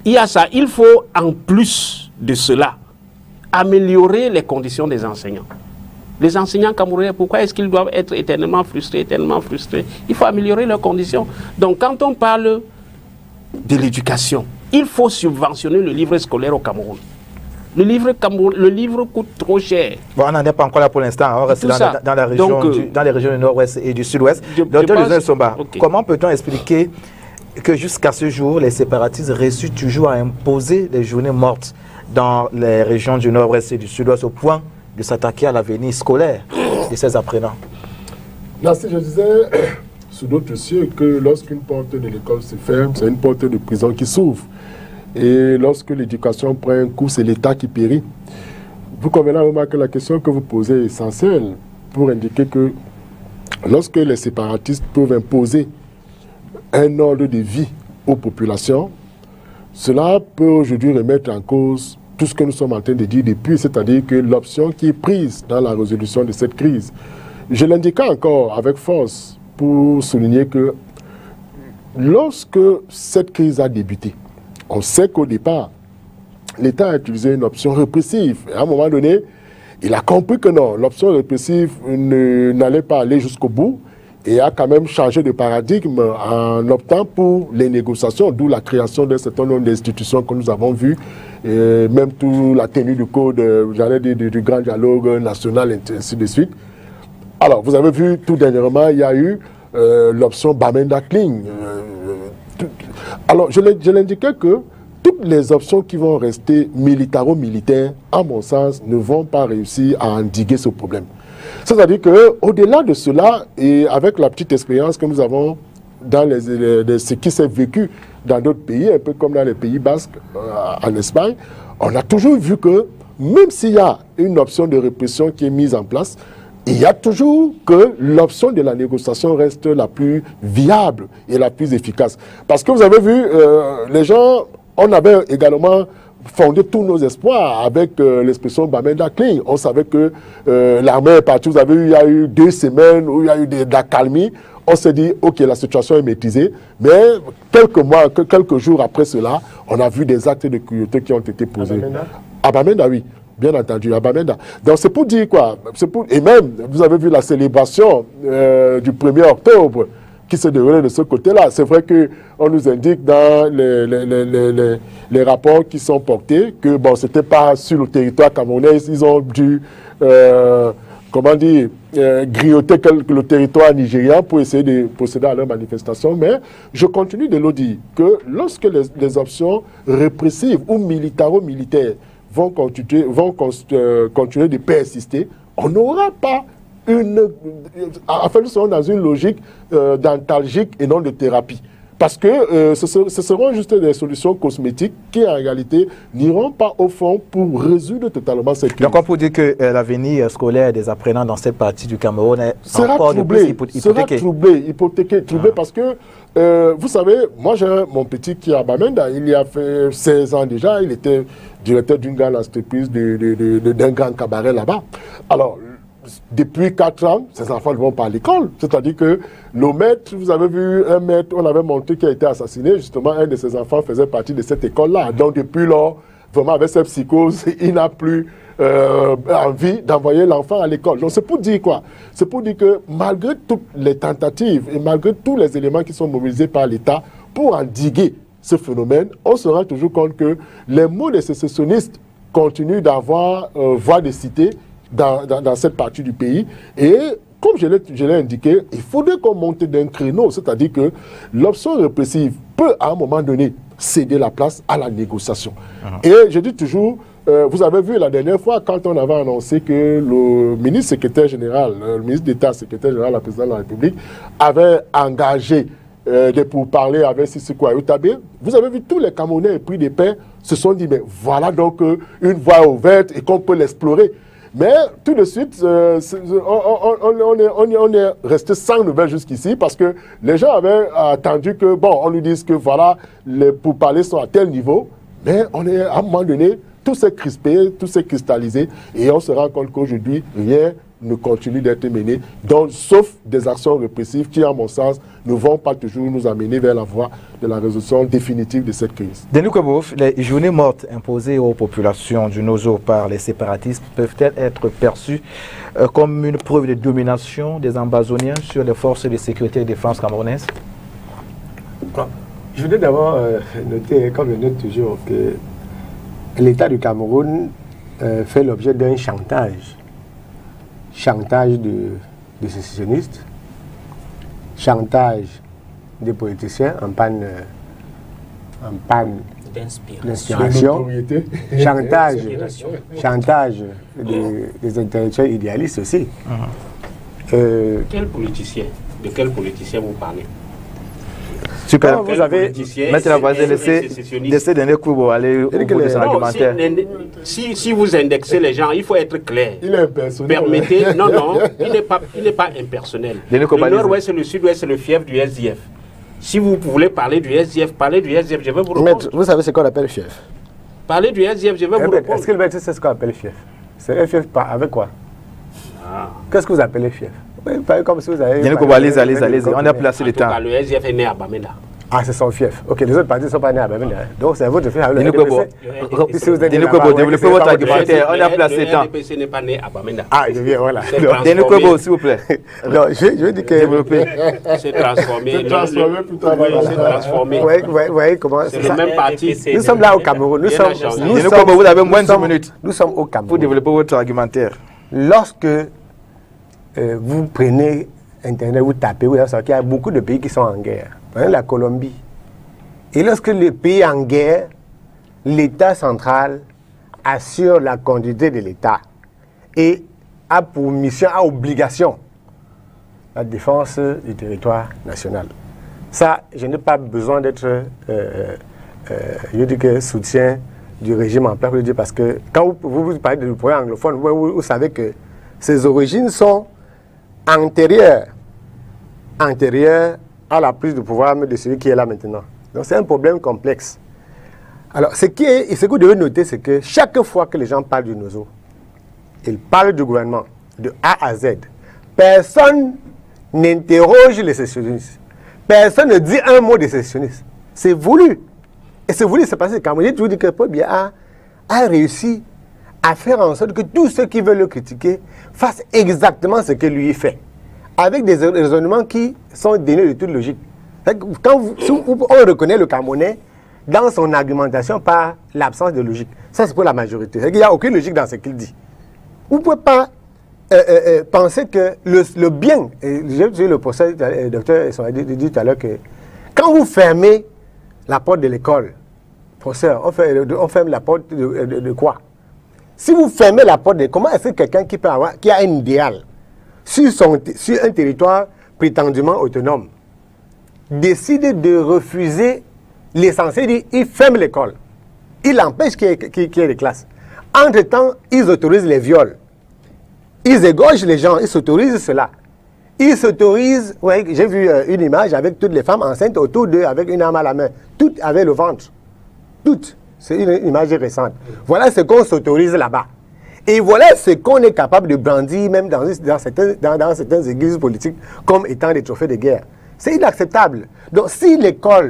il y a ça. Il faut, en plus de cela, améliorer les conditions des enseignants. Les enseignants camerounais, pourquoi est-ce qu'ils doivent être éternellement frustrés, Il faut améliorer leurs conditions. Donc, quand on parle de l'éducation, il faut subventionner le livre scolaire au Cameroun. Le livre coûte trop cher. Bon, on n'en est pas encore là pour l'instant. On reste dans la région, dans les régions du nord-ouest et du sud-ouest. Comment peut-on expliquer que jusqu'à ce jour, les séparatistes réussissent toujours à imposer des journées mortes dans les régions du nord-ouest et du sud-ouest au point de s'attaquer à l'avenir scolaire de ces apprenants? Là, si je disais, sous d'autres cieux, que lorsqu'une porte de l'école se ferme, c'est une porte de prison qui s'ouvre. Et lorsque l'éducation prend un coup, c'est l'État qui périt. Vous convenez vraiment que la question que vous posez est essentielle pour indiquer que lorsque les séparatistes peuvent imposer un ordre de vie aux populations, cela peut aujourd'hui remettre en cause tout ce que nous sommes en train de dire depuis, c'est-à-dire que l'option qui est prise dans la résolution de cette crise. Je l'indique encore avec force pour souligner que lorsque cette crise a débuté, on sait qu'au départ, l'État a utilisé une option répressive. Et à un moment donné, il a compris que non, l'option répressive n'allait pas aller jusqu'au bout et a quand même changé de paradigme en optant pour les négociations, d'où la création d'un certain nombre d'institutions que nous avons vues, et même toute la tenue du code, j'allais dire, du grand dialogue national, et ainsi de suite. Alors, vous avez vu, tout dernièrement, il y a eu l'option Bamenda-Kling. Alors, je l'indiquais que toutes les options qui vont rester militaro-militaires, à mon sens, ne vont pas réussir à endiguer ce problème. C'est-à-dire qu'au-delà de cela, et avec la petite expérience que nous avons dans ce qui s'est vécu dans d'autres pays, un peu comme dans les Pays Basques, en Espagne, on a toujours vu que même s'il y a une option de répression qui est mise en place, il y a toujours que l'option de la négociation reste la plus viable et la plus efficace. Parce que vous avez vu, les gens, on avait également fondé tous nos espoirs avec l'expression Bamenda-Kling. On savait que l'armée est partie. Vous avez vu, il y a eu 2 semaines où il y a eu de l'accalmie. On s'est dit, ok, la situation est maîtrisée. Mais quelques jours après cela, on a vu des actes de cruauté qui ont été posés. À Bamenda, oui. Bien entendu, à Bamenda. Donc c'est pour dire quoi? Et même, vous avez vu la célébration du 1er octobre qui se déroulait de ce côté-là. C'est vrai qu'on nous indique dans les rapports qui sont portés que bon, c'était pas sur le territoire camerounais, ils ont dû, comment dire, grioter le territoire nigérian pour essayer de procéder à leur manifestation. Mais je continue de le dire que lorsque les options répressives ou militaro-militaires vont continuer de persister, on n'aura pas enfin, nous serons dans une logique d'antalgique et non de thérapie. Parce que ce seront juste des solutions cosmétiques qui, en réalité, n'iront pas au fond pour résoudre totalement cette crise. Donc, on peut dire que l'avenir scolaire des apprenants dans cette partie du Cameroun est encore hypothéqué. Sera troublé parce que, vous savez, moi j'ai mon petit qui est à Bamenda, il y a fait 16 ans déjà, il était directeur d'une grande entreprise, d'un grand cabaret là-bas. Alors, depuis 4 ans, ces enfants ne vont pas à l'école. C'est-à-dire que le maître, vous avez vu un maître, on avait montré qui a été assassiné. Justement, un de ses enfants faisait partie de cette école-là. Donc, depuis lors, vraiment, avec cette psychose, il n'a plus envie d'envoyer l'enfant à l'école. Donc, c'est pour dire quoi? C'est pour dire que malgré toutes les tentatives et malgré tous les éléments qui sont mobilisés par l'État pour endiguer ce phénomène, on se rend toujours compte que les mots des sécessionnistes continuent d'avoir voix de cité dans cette partie du pays. Et comme je l'ai indiqué, il faudrait qu'on monte d'un créneau, c'est-à-dire que l'option répressive peut à un moment donné céder la place à la négociation. Et je dis toujours, vous avez vu la dernière fois quand on avait annoncé que le ministre secrétaire général, le ministre d'État secrétaire général, la présidente de la République, avait engagé des pourparlers avec Sissoko Ayoutabé, vous avez vu tous les Camerounais épris de paix se sont dit, mais voilà donc une voie ouverte et qu'on peut l'explorer. Mais tout de suite, on est resté sans nouvelles jusqu'ici parce que les gens avaient attendu que, bon, on lui dise que voilà, les pourparlers sont à tel niveau, mais on est à un moment donné, tout s'est crispé, tout s'est cristallisé et on se rend compte qu'aujourd'hui, rien ne continuent d'être menées, donc, sauf des actions répressives qui, à mon sens, ne vont pas toujours nous amener vers la voie de la résolution définitive de cette crise. Denis Kobof, les journées mortes imposées aux populations du Nozo par les séparatistes peuvent-elles être perçues comme une preuve de domination des Ambazoniens sur les forces de sécurité et de défense camerounaises? Je voudrais d'abord noter, comme je note toujours, que l'État du Cameroun fait l'objet d'un chantage. Chantage des sécessionnistes, chantage des politiciens en panne d'inspiration, chantage des intellectuels idéalistes aussi. De quel politicien vous parlez? Super. Vous avez maintenant, vous allez laisser donner coups aller au bout de son argumentaire. Si vous indexez les gens, il faut être clair. Il est impersonnel. Permettez, non, il n'est pas impersonnel. Le nord-ouest et le sud-ouest, c'est le fief du SDF. Si vous voulez parler du SDF, parlez du SDF, je vais vous répondre. Maître, vous savez ce qu'on appelle fief? Parlez du SDF, je vais vous répondre. Est-ce que le maître sait ce qu'on appelle fief? C'est un fief avec quoi? Qu'est-ce que vous appelez fief? Comme si vous avez... Allez, on a placé le temps. Le SDF est né à Bamenda. Ah, c'est son fief. Ok, les autres partis ne sont pas nés à Bamenda. Donc c'est votre fief. Développez votre argumentaire. On a placé le temps. Le NDPC n'est pas né à Bamenda. Ah, je viens, voilà. Denis Kobo, s'il vous plaît. Non, je dis que... C'est transformé. C'est transformé plutôt. C'est transformé. Vous voyez comment... C'est le même parti. Nous sommes là au Cameroun. Denis Kobo, vous avez moins de 10 minutes. Nous sommes au Cameroun. Pour développer votre argumentaire. Lorsque vous prenez Internet, vous tapez, vous allez savoir qu'il y a beaucoup de pays qui sont en guerre. Par exemple, la Colombie. Et lorsque le pays est en guerre, l'État central assure la continuité de l'État et a pour mission, a obligation, la défense du territoire national. Ça, je n'ai pas besoin d'être, je dis que soutien du régime en place, parce que quand vous parlez du projet anglophone, vous savez que ses origines sont antérieures à la prise de pouvoir de celui qui est là maintenant. Donc c'est un problème complexe. Alors ce que vous devez noter, c'est que chaque fois que les gens parlent du Nozo, ils parlent du gouvernement, de A à Z. Personne n'interroge les sécessionnistes. Personne ne dit un mot des sécessionnistes. C'est voulu. Et c'est voulu, c'est parce que Cameroun, je vous dis que Paul Biya a réussi à faire en sorte que tous ceux qui veulent le critiquer fassent exactement ce que lui fait. Avec des raisonnements qui sont dénués de toute logique. Quand on reconnaît le Camerounais dans son argumentation par l'absence de logique, ça c'est pour la majorité. Il n'y a aucune logique dans ce qu'il dit. Vous ne pouvez pas penser que le bien, j'ai vu le procès, le docteur dit tout à l'heure que quand vous fermez la porte de l'école, professeur, on ferme la porte de quoi? Si vous fermez la porte de... Comment est-ce que quelqu'un qui a un idéal sur un territoire prétendument autonome décide de refuser l'essentiel, il ferme l'école. Il empêche qu'il y ait des classes. Entre-temps, ils autorisent les viols. Ils égorgent les gens, ils s'autorisent cela. Ils s'autorisent, ouais, j'ai vu une image avec toutes les femmes enceintes autour d'eux avec une arme à la main. Toutes avec le ventre. Toutes. C'est une image récente. Voilà ce qu'on s'autorise là-bas. Et voilà ce qu'on est capable de brandir même dans certaines églises politiques comme étant des trophées de guerre. C'est inacceptable. Donc si l'école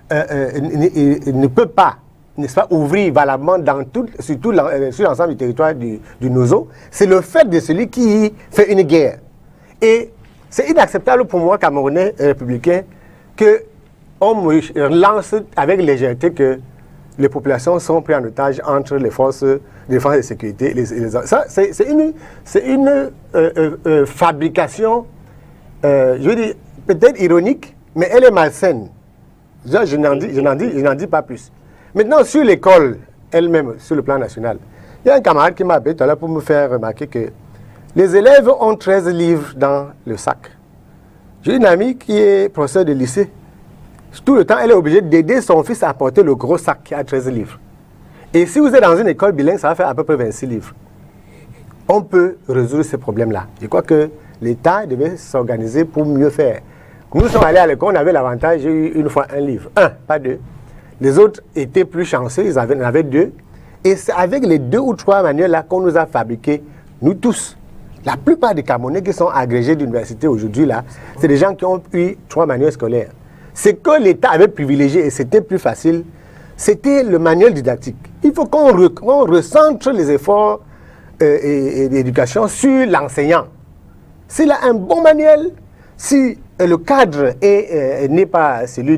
ne peut pas, n'est-ce pas, ouvrir valablement sur l'ensemble du territoire du Nozo, c'est le fait de celui qui fait une guerre. Et c'est inacceptable pour moi, Camerounais républicain, qu'on me lance avec légèreté que les populations sont prises en otage entre les forces de défense et de sécurité. Ça, c'est une fabrication, je veux dire, peut-être ironique, mais elle est malsaine. Je n'en dis pas plus. Maintenant, sur l'école elle-même, sur le plan national, il y a un camarade qui m'a appelé tout à l'heure pour me faire remarquer que les élèves ont 13 livres dans le sac. J'ai une amie qui est professeure de lycée. Tout le temps, elle est obligée d'aider son fils à porter le gros sac qui a 13 livres. Et si vous êtes dans une école bilingue, ça va faire à peu près 26 livres. On peut résoudre ces problèmes-là. Je crois que l'État devait s'organiser pour mieux faire. Nous sommes allés à l'école, on avait l'avantage, j'ai eu une fois un livre. Un, pas deux. Les autres étaient plus chanceux, ils en avaient deux. Et c'est avec les 2 ou 3 manuels-là qu'on nous a fabriqués, nous tous, La plupart des Camerounais qui sont agrégés d'université aujourd'hui, là, c'est des gens qui ont eu 3 manuels scolaires. Ce que l'État avait privilégié, et c'était plus facile, c'était le manuel didactique. Il faut qu'on recentre les efforts d'éducation sur l'enseignant. S'il a un bon manuel, si le cadre n'est pas celui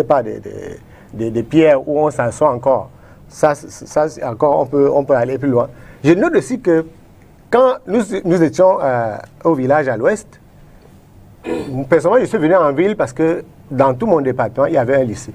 des pierres où on s'assoit encore, ça encore on peut aller plus loin. Je note aussi que quand nous étions au village à l'ouest, personnellement je suis venu en ville parce que dans tout mon département il y avait un lycée.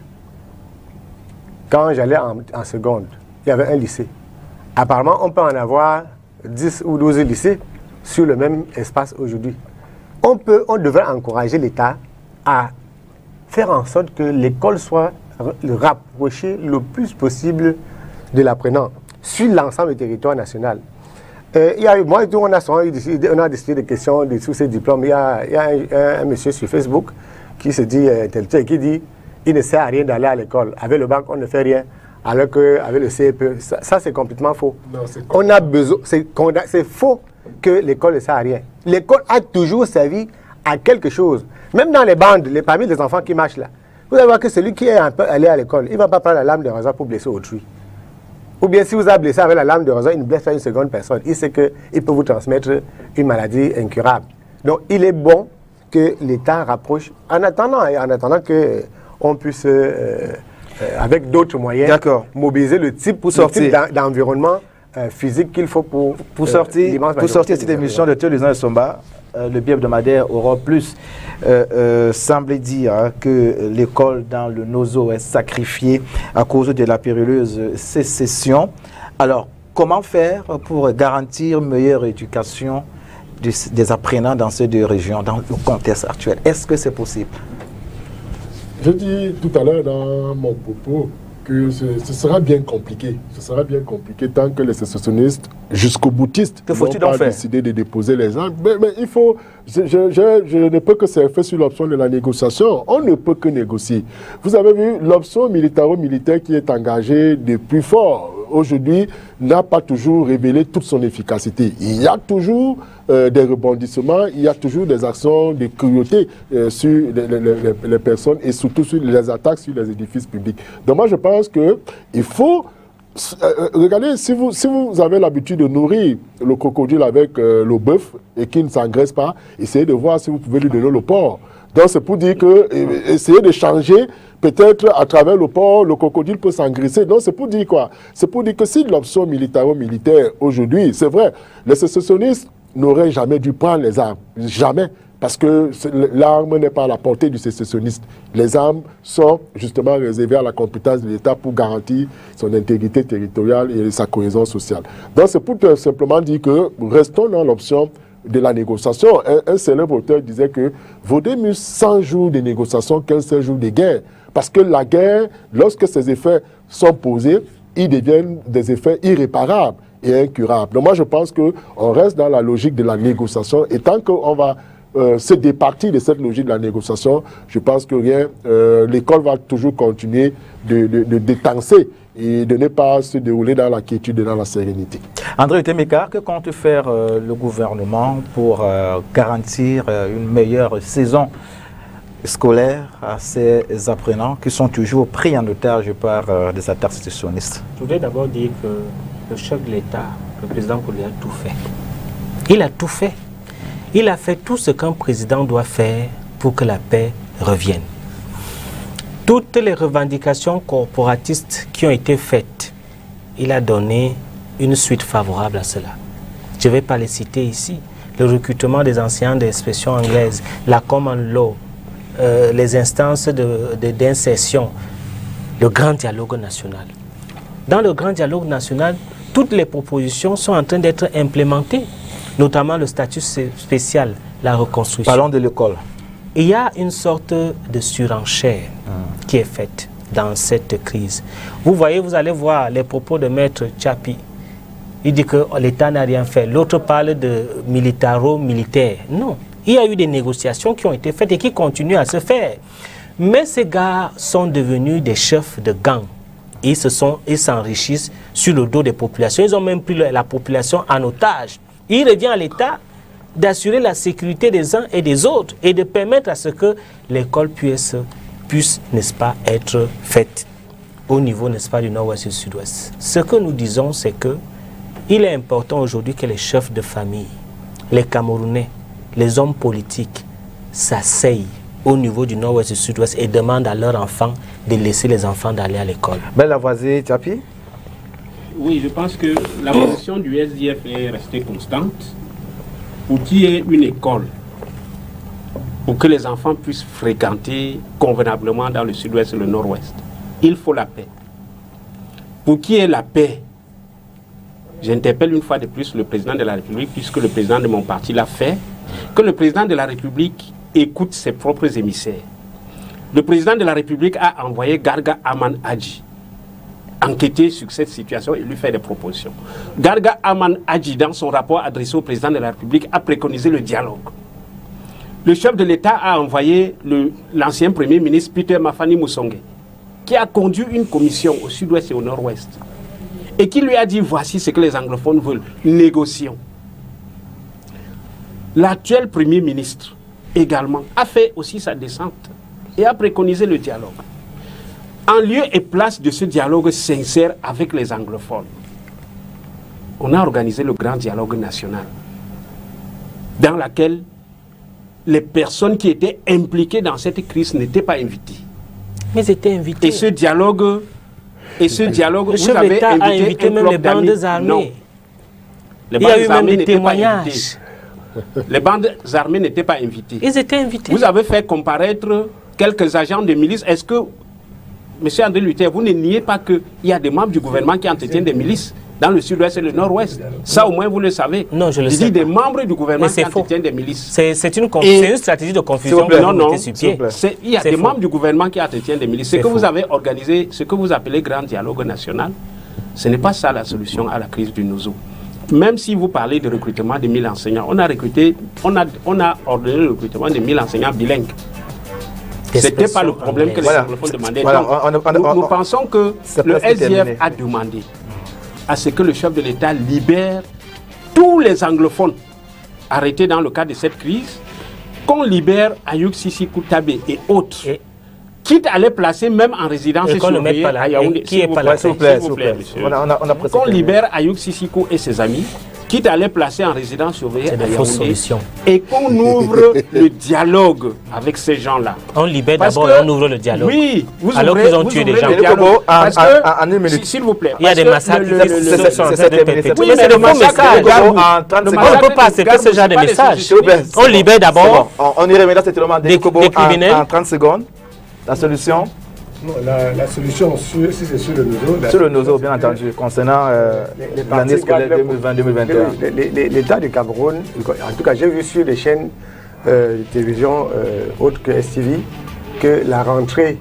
Quand j'allais en seconde, il y avait un lycée. Apparemment on peut en avoir 10 ou 12 lycées sur le même espace aujourd'hui. On devrait encourager l'État à faire en sorte que l'école soit rapprochée le plus possible de l'apprenant sur l'ensemble du territoire national. Moi, on a décidé des questions sur ces diplômes. Il y a un monsieur sur Facebook qui se dit intellectuel, qui dit il ne sert à rien d'aller à l'école. Avec le bac, on ne fait rien. Alors qu'avec le CEP, ça c'est complètement faux. Non, on a besoin, c'est faux que l'école ne sert à rien. L'école a toujours servi à quelque chose. Même dans les bandes, parmi les enfants qui marchent là, vous allez voir que celui qui est un peu allé à l'école, il ne va pas prendre la lame de rasoir pour blesser autrui. Ou bien si vous avez blessé avec la lame de rasoir, il ne blesse pas une seconde personne. Il sait qu'il peut vous transmettre une maladie incurable. Donc il est bon que l'État rapproche, en attendant qu'on puisse, avec d'autres moyens, mobiliser le type d'environnement physique qu'il faut pour sortir cette émission de Théo Lisant Somba. Le bi-hebdomadaire aura plus semblé dire que l'école dans le Nozo est sacrifiée à cause de la périlleuse sécession. Alors, comment faire pour garantir une meilleure éducation des apprenants dans ces deux régions, dans le contexte actuel? Est-ce que c'est possible? Je dis tout à l'heure dans mon propos que ce sera bien compliqué. Ce sera bien compliqué tant que les sécessionnistes jusqu'au boutiste n'ont pas décidé de déposer les armes. Mais il faut... Je ne peux que se faire sur l'option de la négociation. On ne peut que négocier. Vous avez vu l'option militaro-militaire qui est engagée depuis fort. Aujourd'hui, n'a pas toujours révélé toute son efficacité. Il y a toujours des rebondissements, il y a toujours des actions de cruauté sur les personnes et surtout sur les attaques sur les édifices publics. Donc moi, je pense qu'il faut... regardez, si vous avez l'habitude de nourrir le crocodile avec le bœuf et qu'il ne s'engraisse pas, essayez de voir si vous pouvez lui donner le porc. Donc c'est pour dire que, essayez de changer, peut-être à travers le porc, le crocodile peut s'engraisser. Donc c'est pour dire quoi? C'est pour dire que si l'option militaro-militaire aujourd'hui, c'est vrai, les sécessionnistes n'auraient jamais dû prendre les armes. Jamais. Parce que l'arme n'est pas à la portée du sécessionniste. Les armes sont justement réservées à la compétence de l'État pour garantir son intégrité territoriale et sa cohésion sociale. Donc c'est pour simplement dire que restons dans l'option de la négociation. Un célèbre auteur disait que vaudrait mieux 100 jours de négociation qu'un seul jour de guerre. Parce que la guerre, lorsque ses effets sont posés, ils deviennent des effets irréparables et incurables. Donc moi je pense qu'on reste dans la logique de la négociation et tant qu'on va se départir de cette logique de la négociation, je pense que l'école va toujours continuer de détenser et de ne pas se dérouler dans la quiétude et dans la sérénité. André Utemeka, que compte faire le gouvernement pour garantir une meilleure saison scolaire à ces apprenants qui sont toujours pris en otage par des attaques sécessionnistes? Je voudrais d'abord dire que le chef de l'État, le président Koulibaly, a tout fait. Il a tout fait. Il a fait tout ce qu'un président doit faire pour que la paix revienne. Toutes les revendications corporatistes qui ont été faites, il a donné une suite favorable à cela. Je ne vais pas les citer ici. Le recrutement des enseignants d'expression anglaise, la common law, les instances d'insertion, le grand dialogue national. Dans le grand dialogue national, toutes les propositions sont en train d'être implémentées, notamment le statut spécial, la reconstruction. Parlons de l'école. Il y a une sorte de surenchère qui est faite dans cette crise. Vous voyez, vous allez voir les propos de Maître Tchapi. Il dit que l'État n'a rien fait. L'autre parle de militaro-militaire. Non. Il y a eu des négociations qui ont été faites et qui continuent à se faire. Mais ces gars sont devenus des chefs de gang. Ils s'enrichissent sur le dos des populations. Ils ont même pris la population en otage. Il revient à l'État d'assurer la sécurité des uns et des autres et de permettre à ce que l'école puisse, n'est-ce pas, être faite au niveau, n'est-ce pas, du nord-ouest et du sud-ouest. Ce que nous disons, c'est que il est important aujourd'hui que les chefs de famille, les Camerounais, les hommes politiques s'asseyent au niveau du nord-ouest et du sud-ouest et demandent à leurs enfants de laisser les enfants d'aller à l'école. Ben Lavoisier, Tchapi? Oui, je pense que la position du SDF est restée constante pour qu'il y ait une école, pour que les enfants puissent fréquenter convenablement dans le sud-ouest et le nord-ouest. Il faut la paix. Pour qu'il y ait la paix, j'interpelle une fois de plus le président de la République, puisque le président de mon parti l'a fait, que le président de la République écoute ses propres émissaires. Le président de la République a envoyé Garga Aman Hadji enquêter sur cette situation et lui faire des propositions. Garga Aman Hadji, dans son rapport adressé au président de la République, a préconisé le dialogue. Le chef de l'État a envoyé l'ancien Premier ministre Peter Mafani Moussongue, qui a conduit une commission au sud-ouest et au nord-ouest, et qui lui a dit, voici ce que les anglophones veulent, négocions. L'actuel Premier ministre, également, a fait aussi sa descente et a préconisé le dialogue. En lieu et place de ce dialogue sincère avec les anglophones, on a organisé le grand dialogue national, dans lequel les personnes qui étaient impliquées dans cette crise n'étaient pas invitées. Mais ils étaient invités. Et ce dialogue, vous avez invité même les bandes armées. Non. Les bandes armées n'étaient pas invitées. Les bandes armées n'étaient pas invitées. Ils étaient invités. Vous avez fait comparaître quelques agents de milices. Est-ce que, M. André Luther, vous ne niez pas qu'il y a des membres du gouvernement qui entretiennent des milices dans le sud-ouest et le nord-ouest? Ça, au moins, vous le savez. Non, je le sais. Je dis des membres du gouvernement qui entretiennent des milices. C'est une stratégie de confusion. Non, il y a des membres du gouvernement qui entretiennent des milices. Ce que vous avez organisé, ce que vous appelez grand dialogue national, ce n'est pas ça la solution à la crise du Nozo. Même si vous parlez de recrutement de 1000 enseignants, on a ordonné le recrutement de 1000 enseignants bilingues. Ce n'était pas le problème que les anglophones demandaient. Nous pensons que le SDF a demandé à ce que le chef de l'État libère tous les anglophones arrêtés dans le cadre de cette crise, qu'on libère Ayoub Sissi Koutabé et autres, quitte à les placer même en résidence surveillée à Yaoundé. S'il vous plaît, monsieur. Qu'on libère Ayoub Sissiko et ses amis, quitte à les placer en résidence surveillée à Yaoundé, et qu'on ouvre le dialogue avec ces gens-là. On libère d'abord et on ouvre le dialogue. Oui, alors qu'ils ont tué des gens. En une minute. S'il vous plaît. Il y a des massacres qui sont en train de perpétuer. Oui, mais c'est de faux messages. On ne peut pas accepter ce genre de messages. On libère d'abord. On irait maintenant des criminels en 30 secondes. La solution? Non, la solution, si c'est sur le Nozo... Sur le Nozo, bien entendu, concernant l'année scolaire 2020-2021. L'État du Cameroun, en tout cas, j'ai vu sur des chaînes de télévision autres que STV, que la rentrée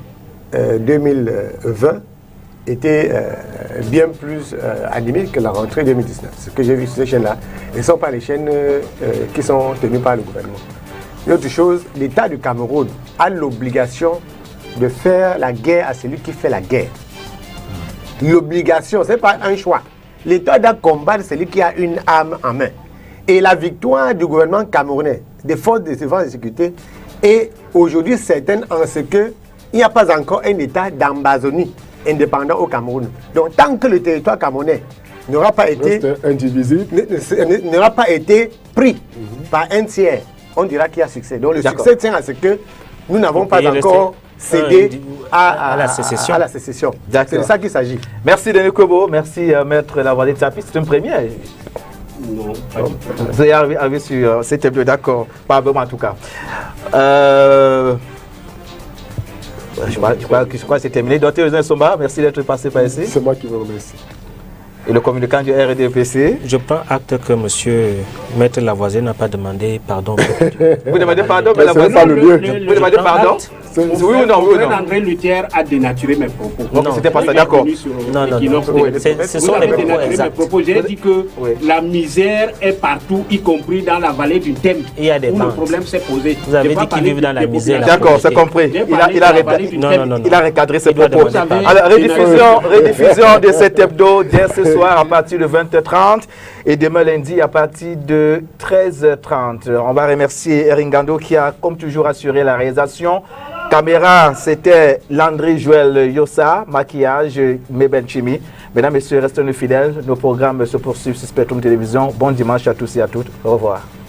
2020 était bien plus animée que la rentrée 2019. Ce que j'ai vu sur ces chaînes-là, ce ne sont pas les chaînes qui sont tenues par le gouvernement. Une autre chose, l'État du Cameroun a l'obligation de faire la guerre à celui qui fait la guerre. L'obligation, ce n'est pas un choix. L'État doit combattre celui qui a une arme en main. Et la victoire du gouvernement camerounais, des forces de sécurité, est aujourd'hui certaine en ce qu'il n'y a pas encore un État d'Ambazonie indépendant au Cameroun. Donc tant que le territoire camerounais n'aura pas été indivisible, n'aura pas été pris par un tiers, on dira qu'il y a succès. Donc le succès tient à ce que nous n'avons pas encore cédé à la sécession. C'est de ça qu'il s'agit. Merci Denis Kobo, merci Maître Lavoisier Tchapi, c'est une première. Non, vous avez sur c'était bleu, d'accord, pas vraiment en tout cas. Je crois que c'est terminé. Docteur Somba, merci d'être passé par ici. C'est moi qui vous remercie. Et le communicant du RDPC. Je prends acte que monsieur Maître Lavoisier n'a pas demandé pardon. Vous demandez pardon, mais Lavoisier, pas le lieu. Vous demandez pardon. C'est- Oui ou non, oui ou non? André Luthière a dénaturé mes propos. Non, c'était pas ça, d'accord. Non, non, non. Ce sont les propos exacts. J'ai dit que la misère est partout, y compris dans la vallée du Thème, Il y a des où le banques. problème s'est posé. Vous avez dit qu'ils vivent dans la misère. D'accord, c'est compris. Il a recadré ses propos. Alors, rediffusion de cet hebdo dès ce soir à partir de 20h30 et demain lundi à partir de 13h30. On va remercier Eringando qui a comme toujours assuré la réalisation. Caméra, c'était Landry Joël Yossa, maquillage, Meben Chimi. Mesdames, Messieurs, restez fidèles. Nos programmes se poursuivent sur Spectrum Télévision. Bon dimanche à tous et à toutes. Au revoir.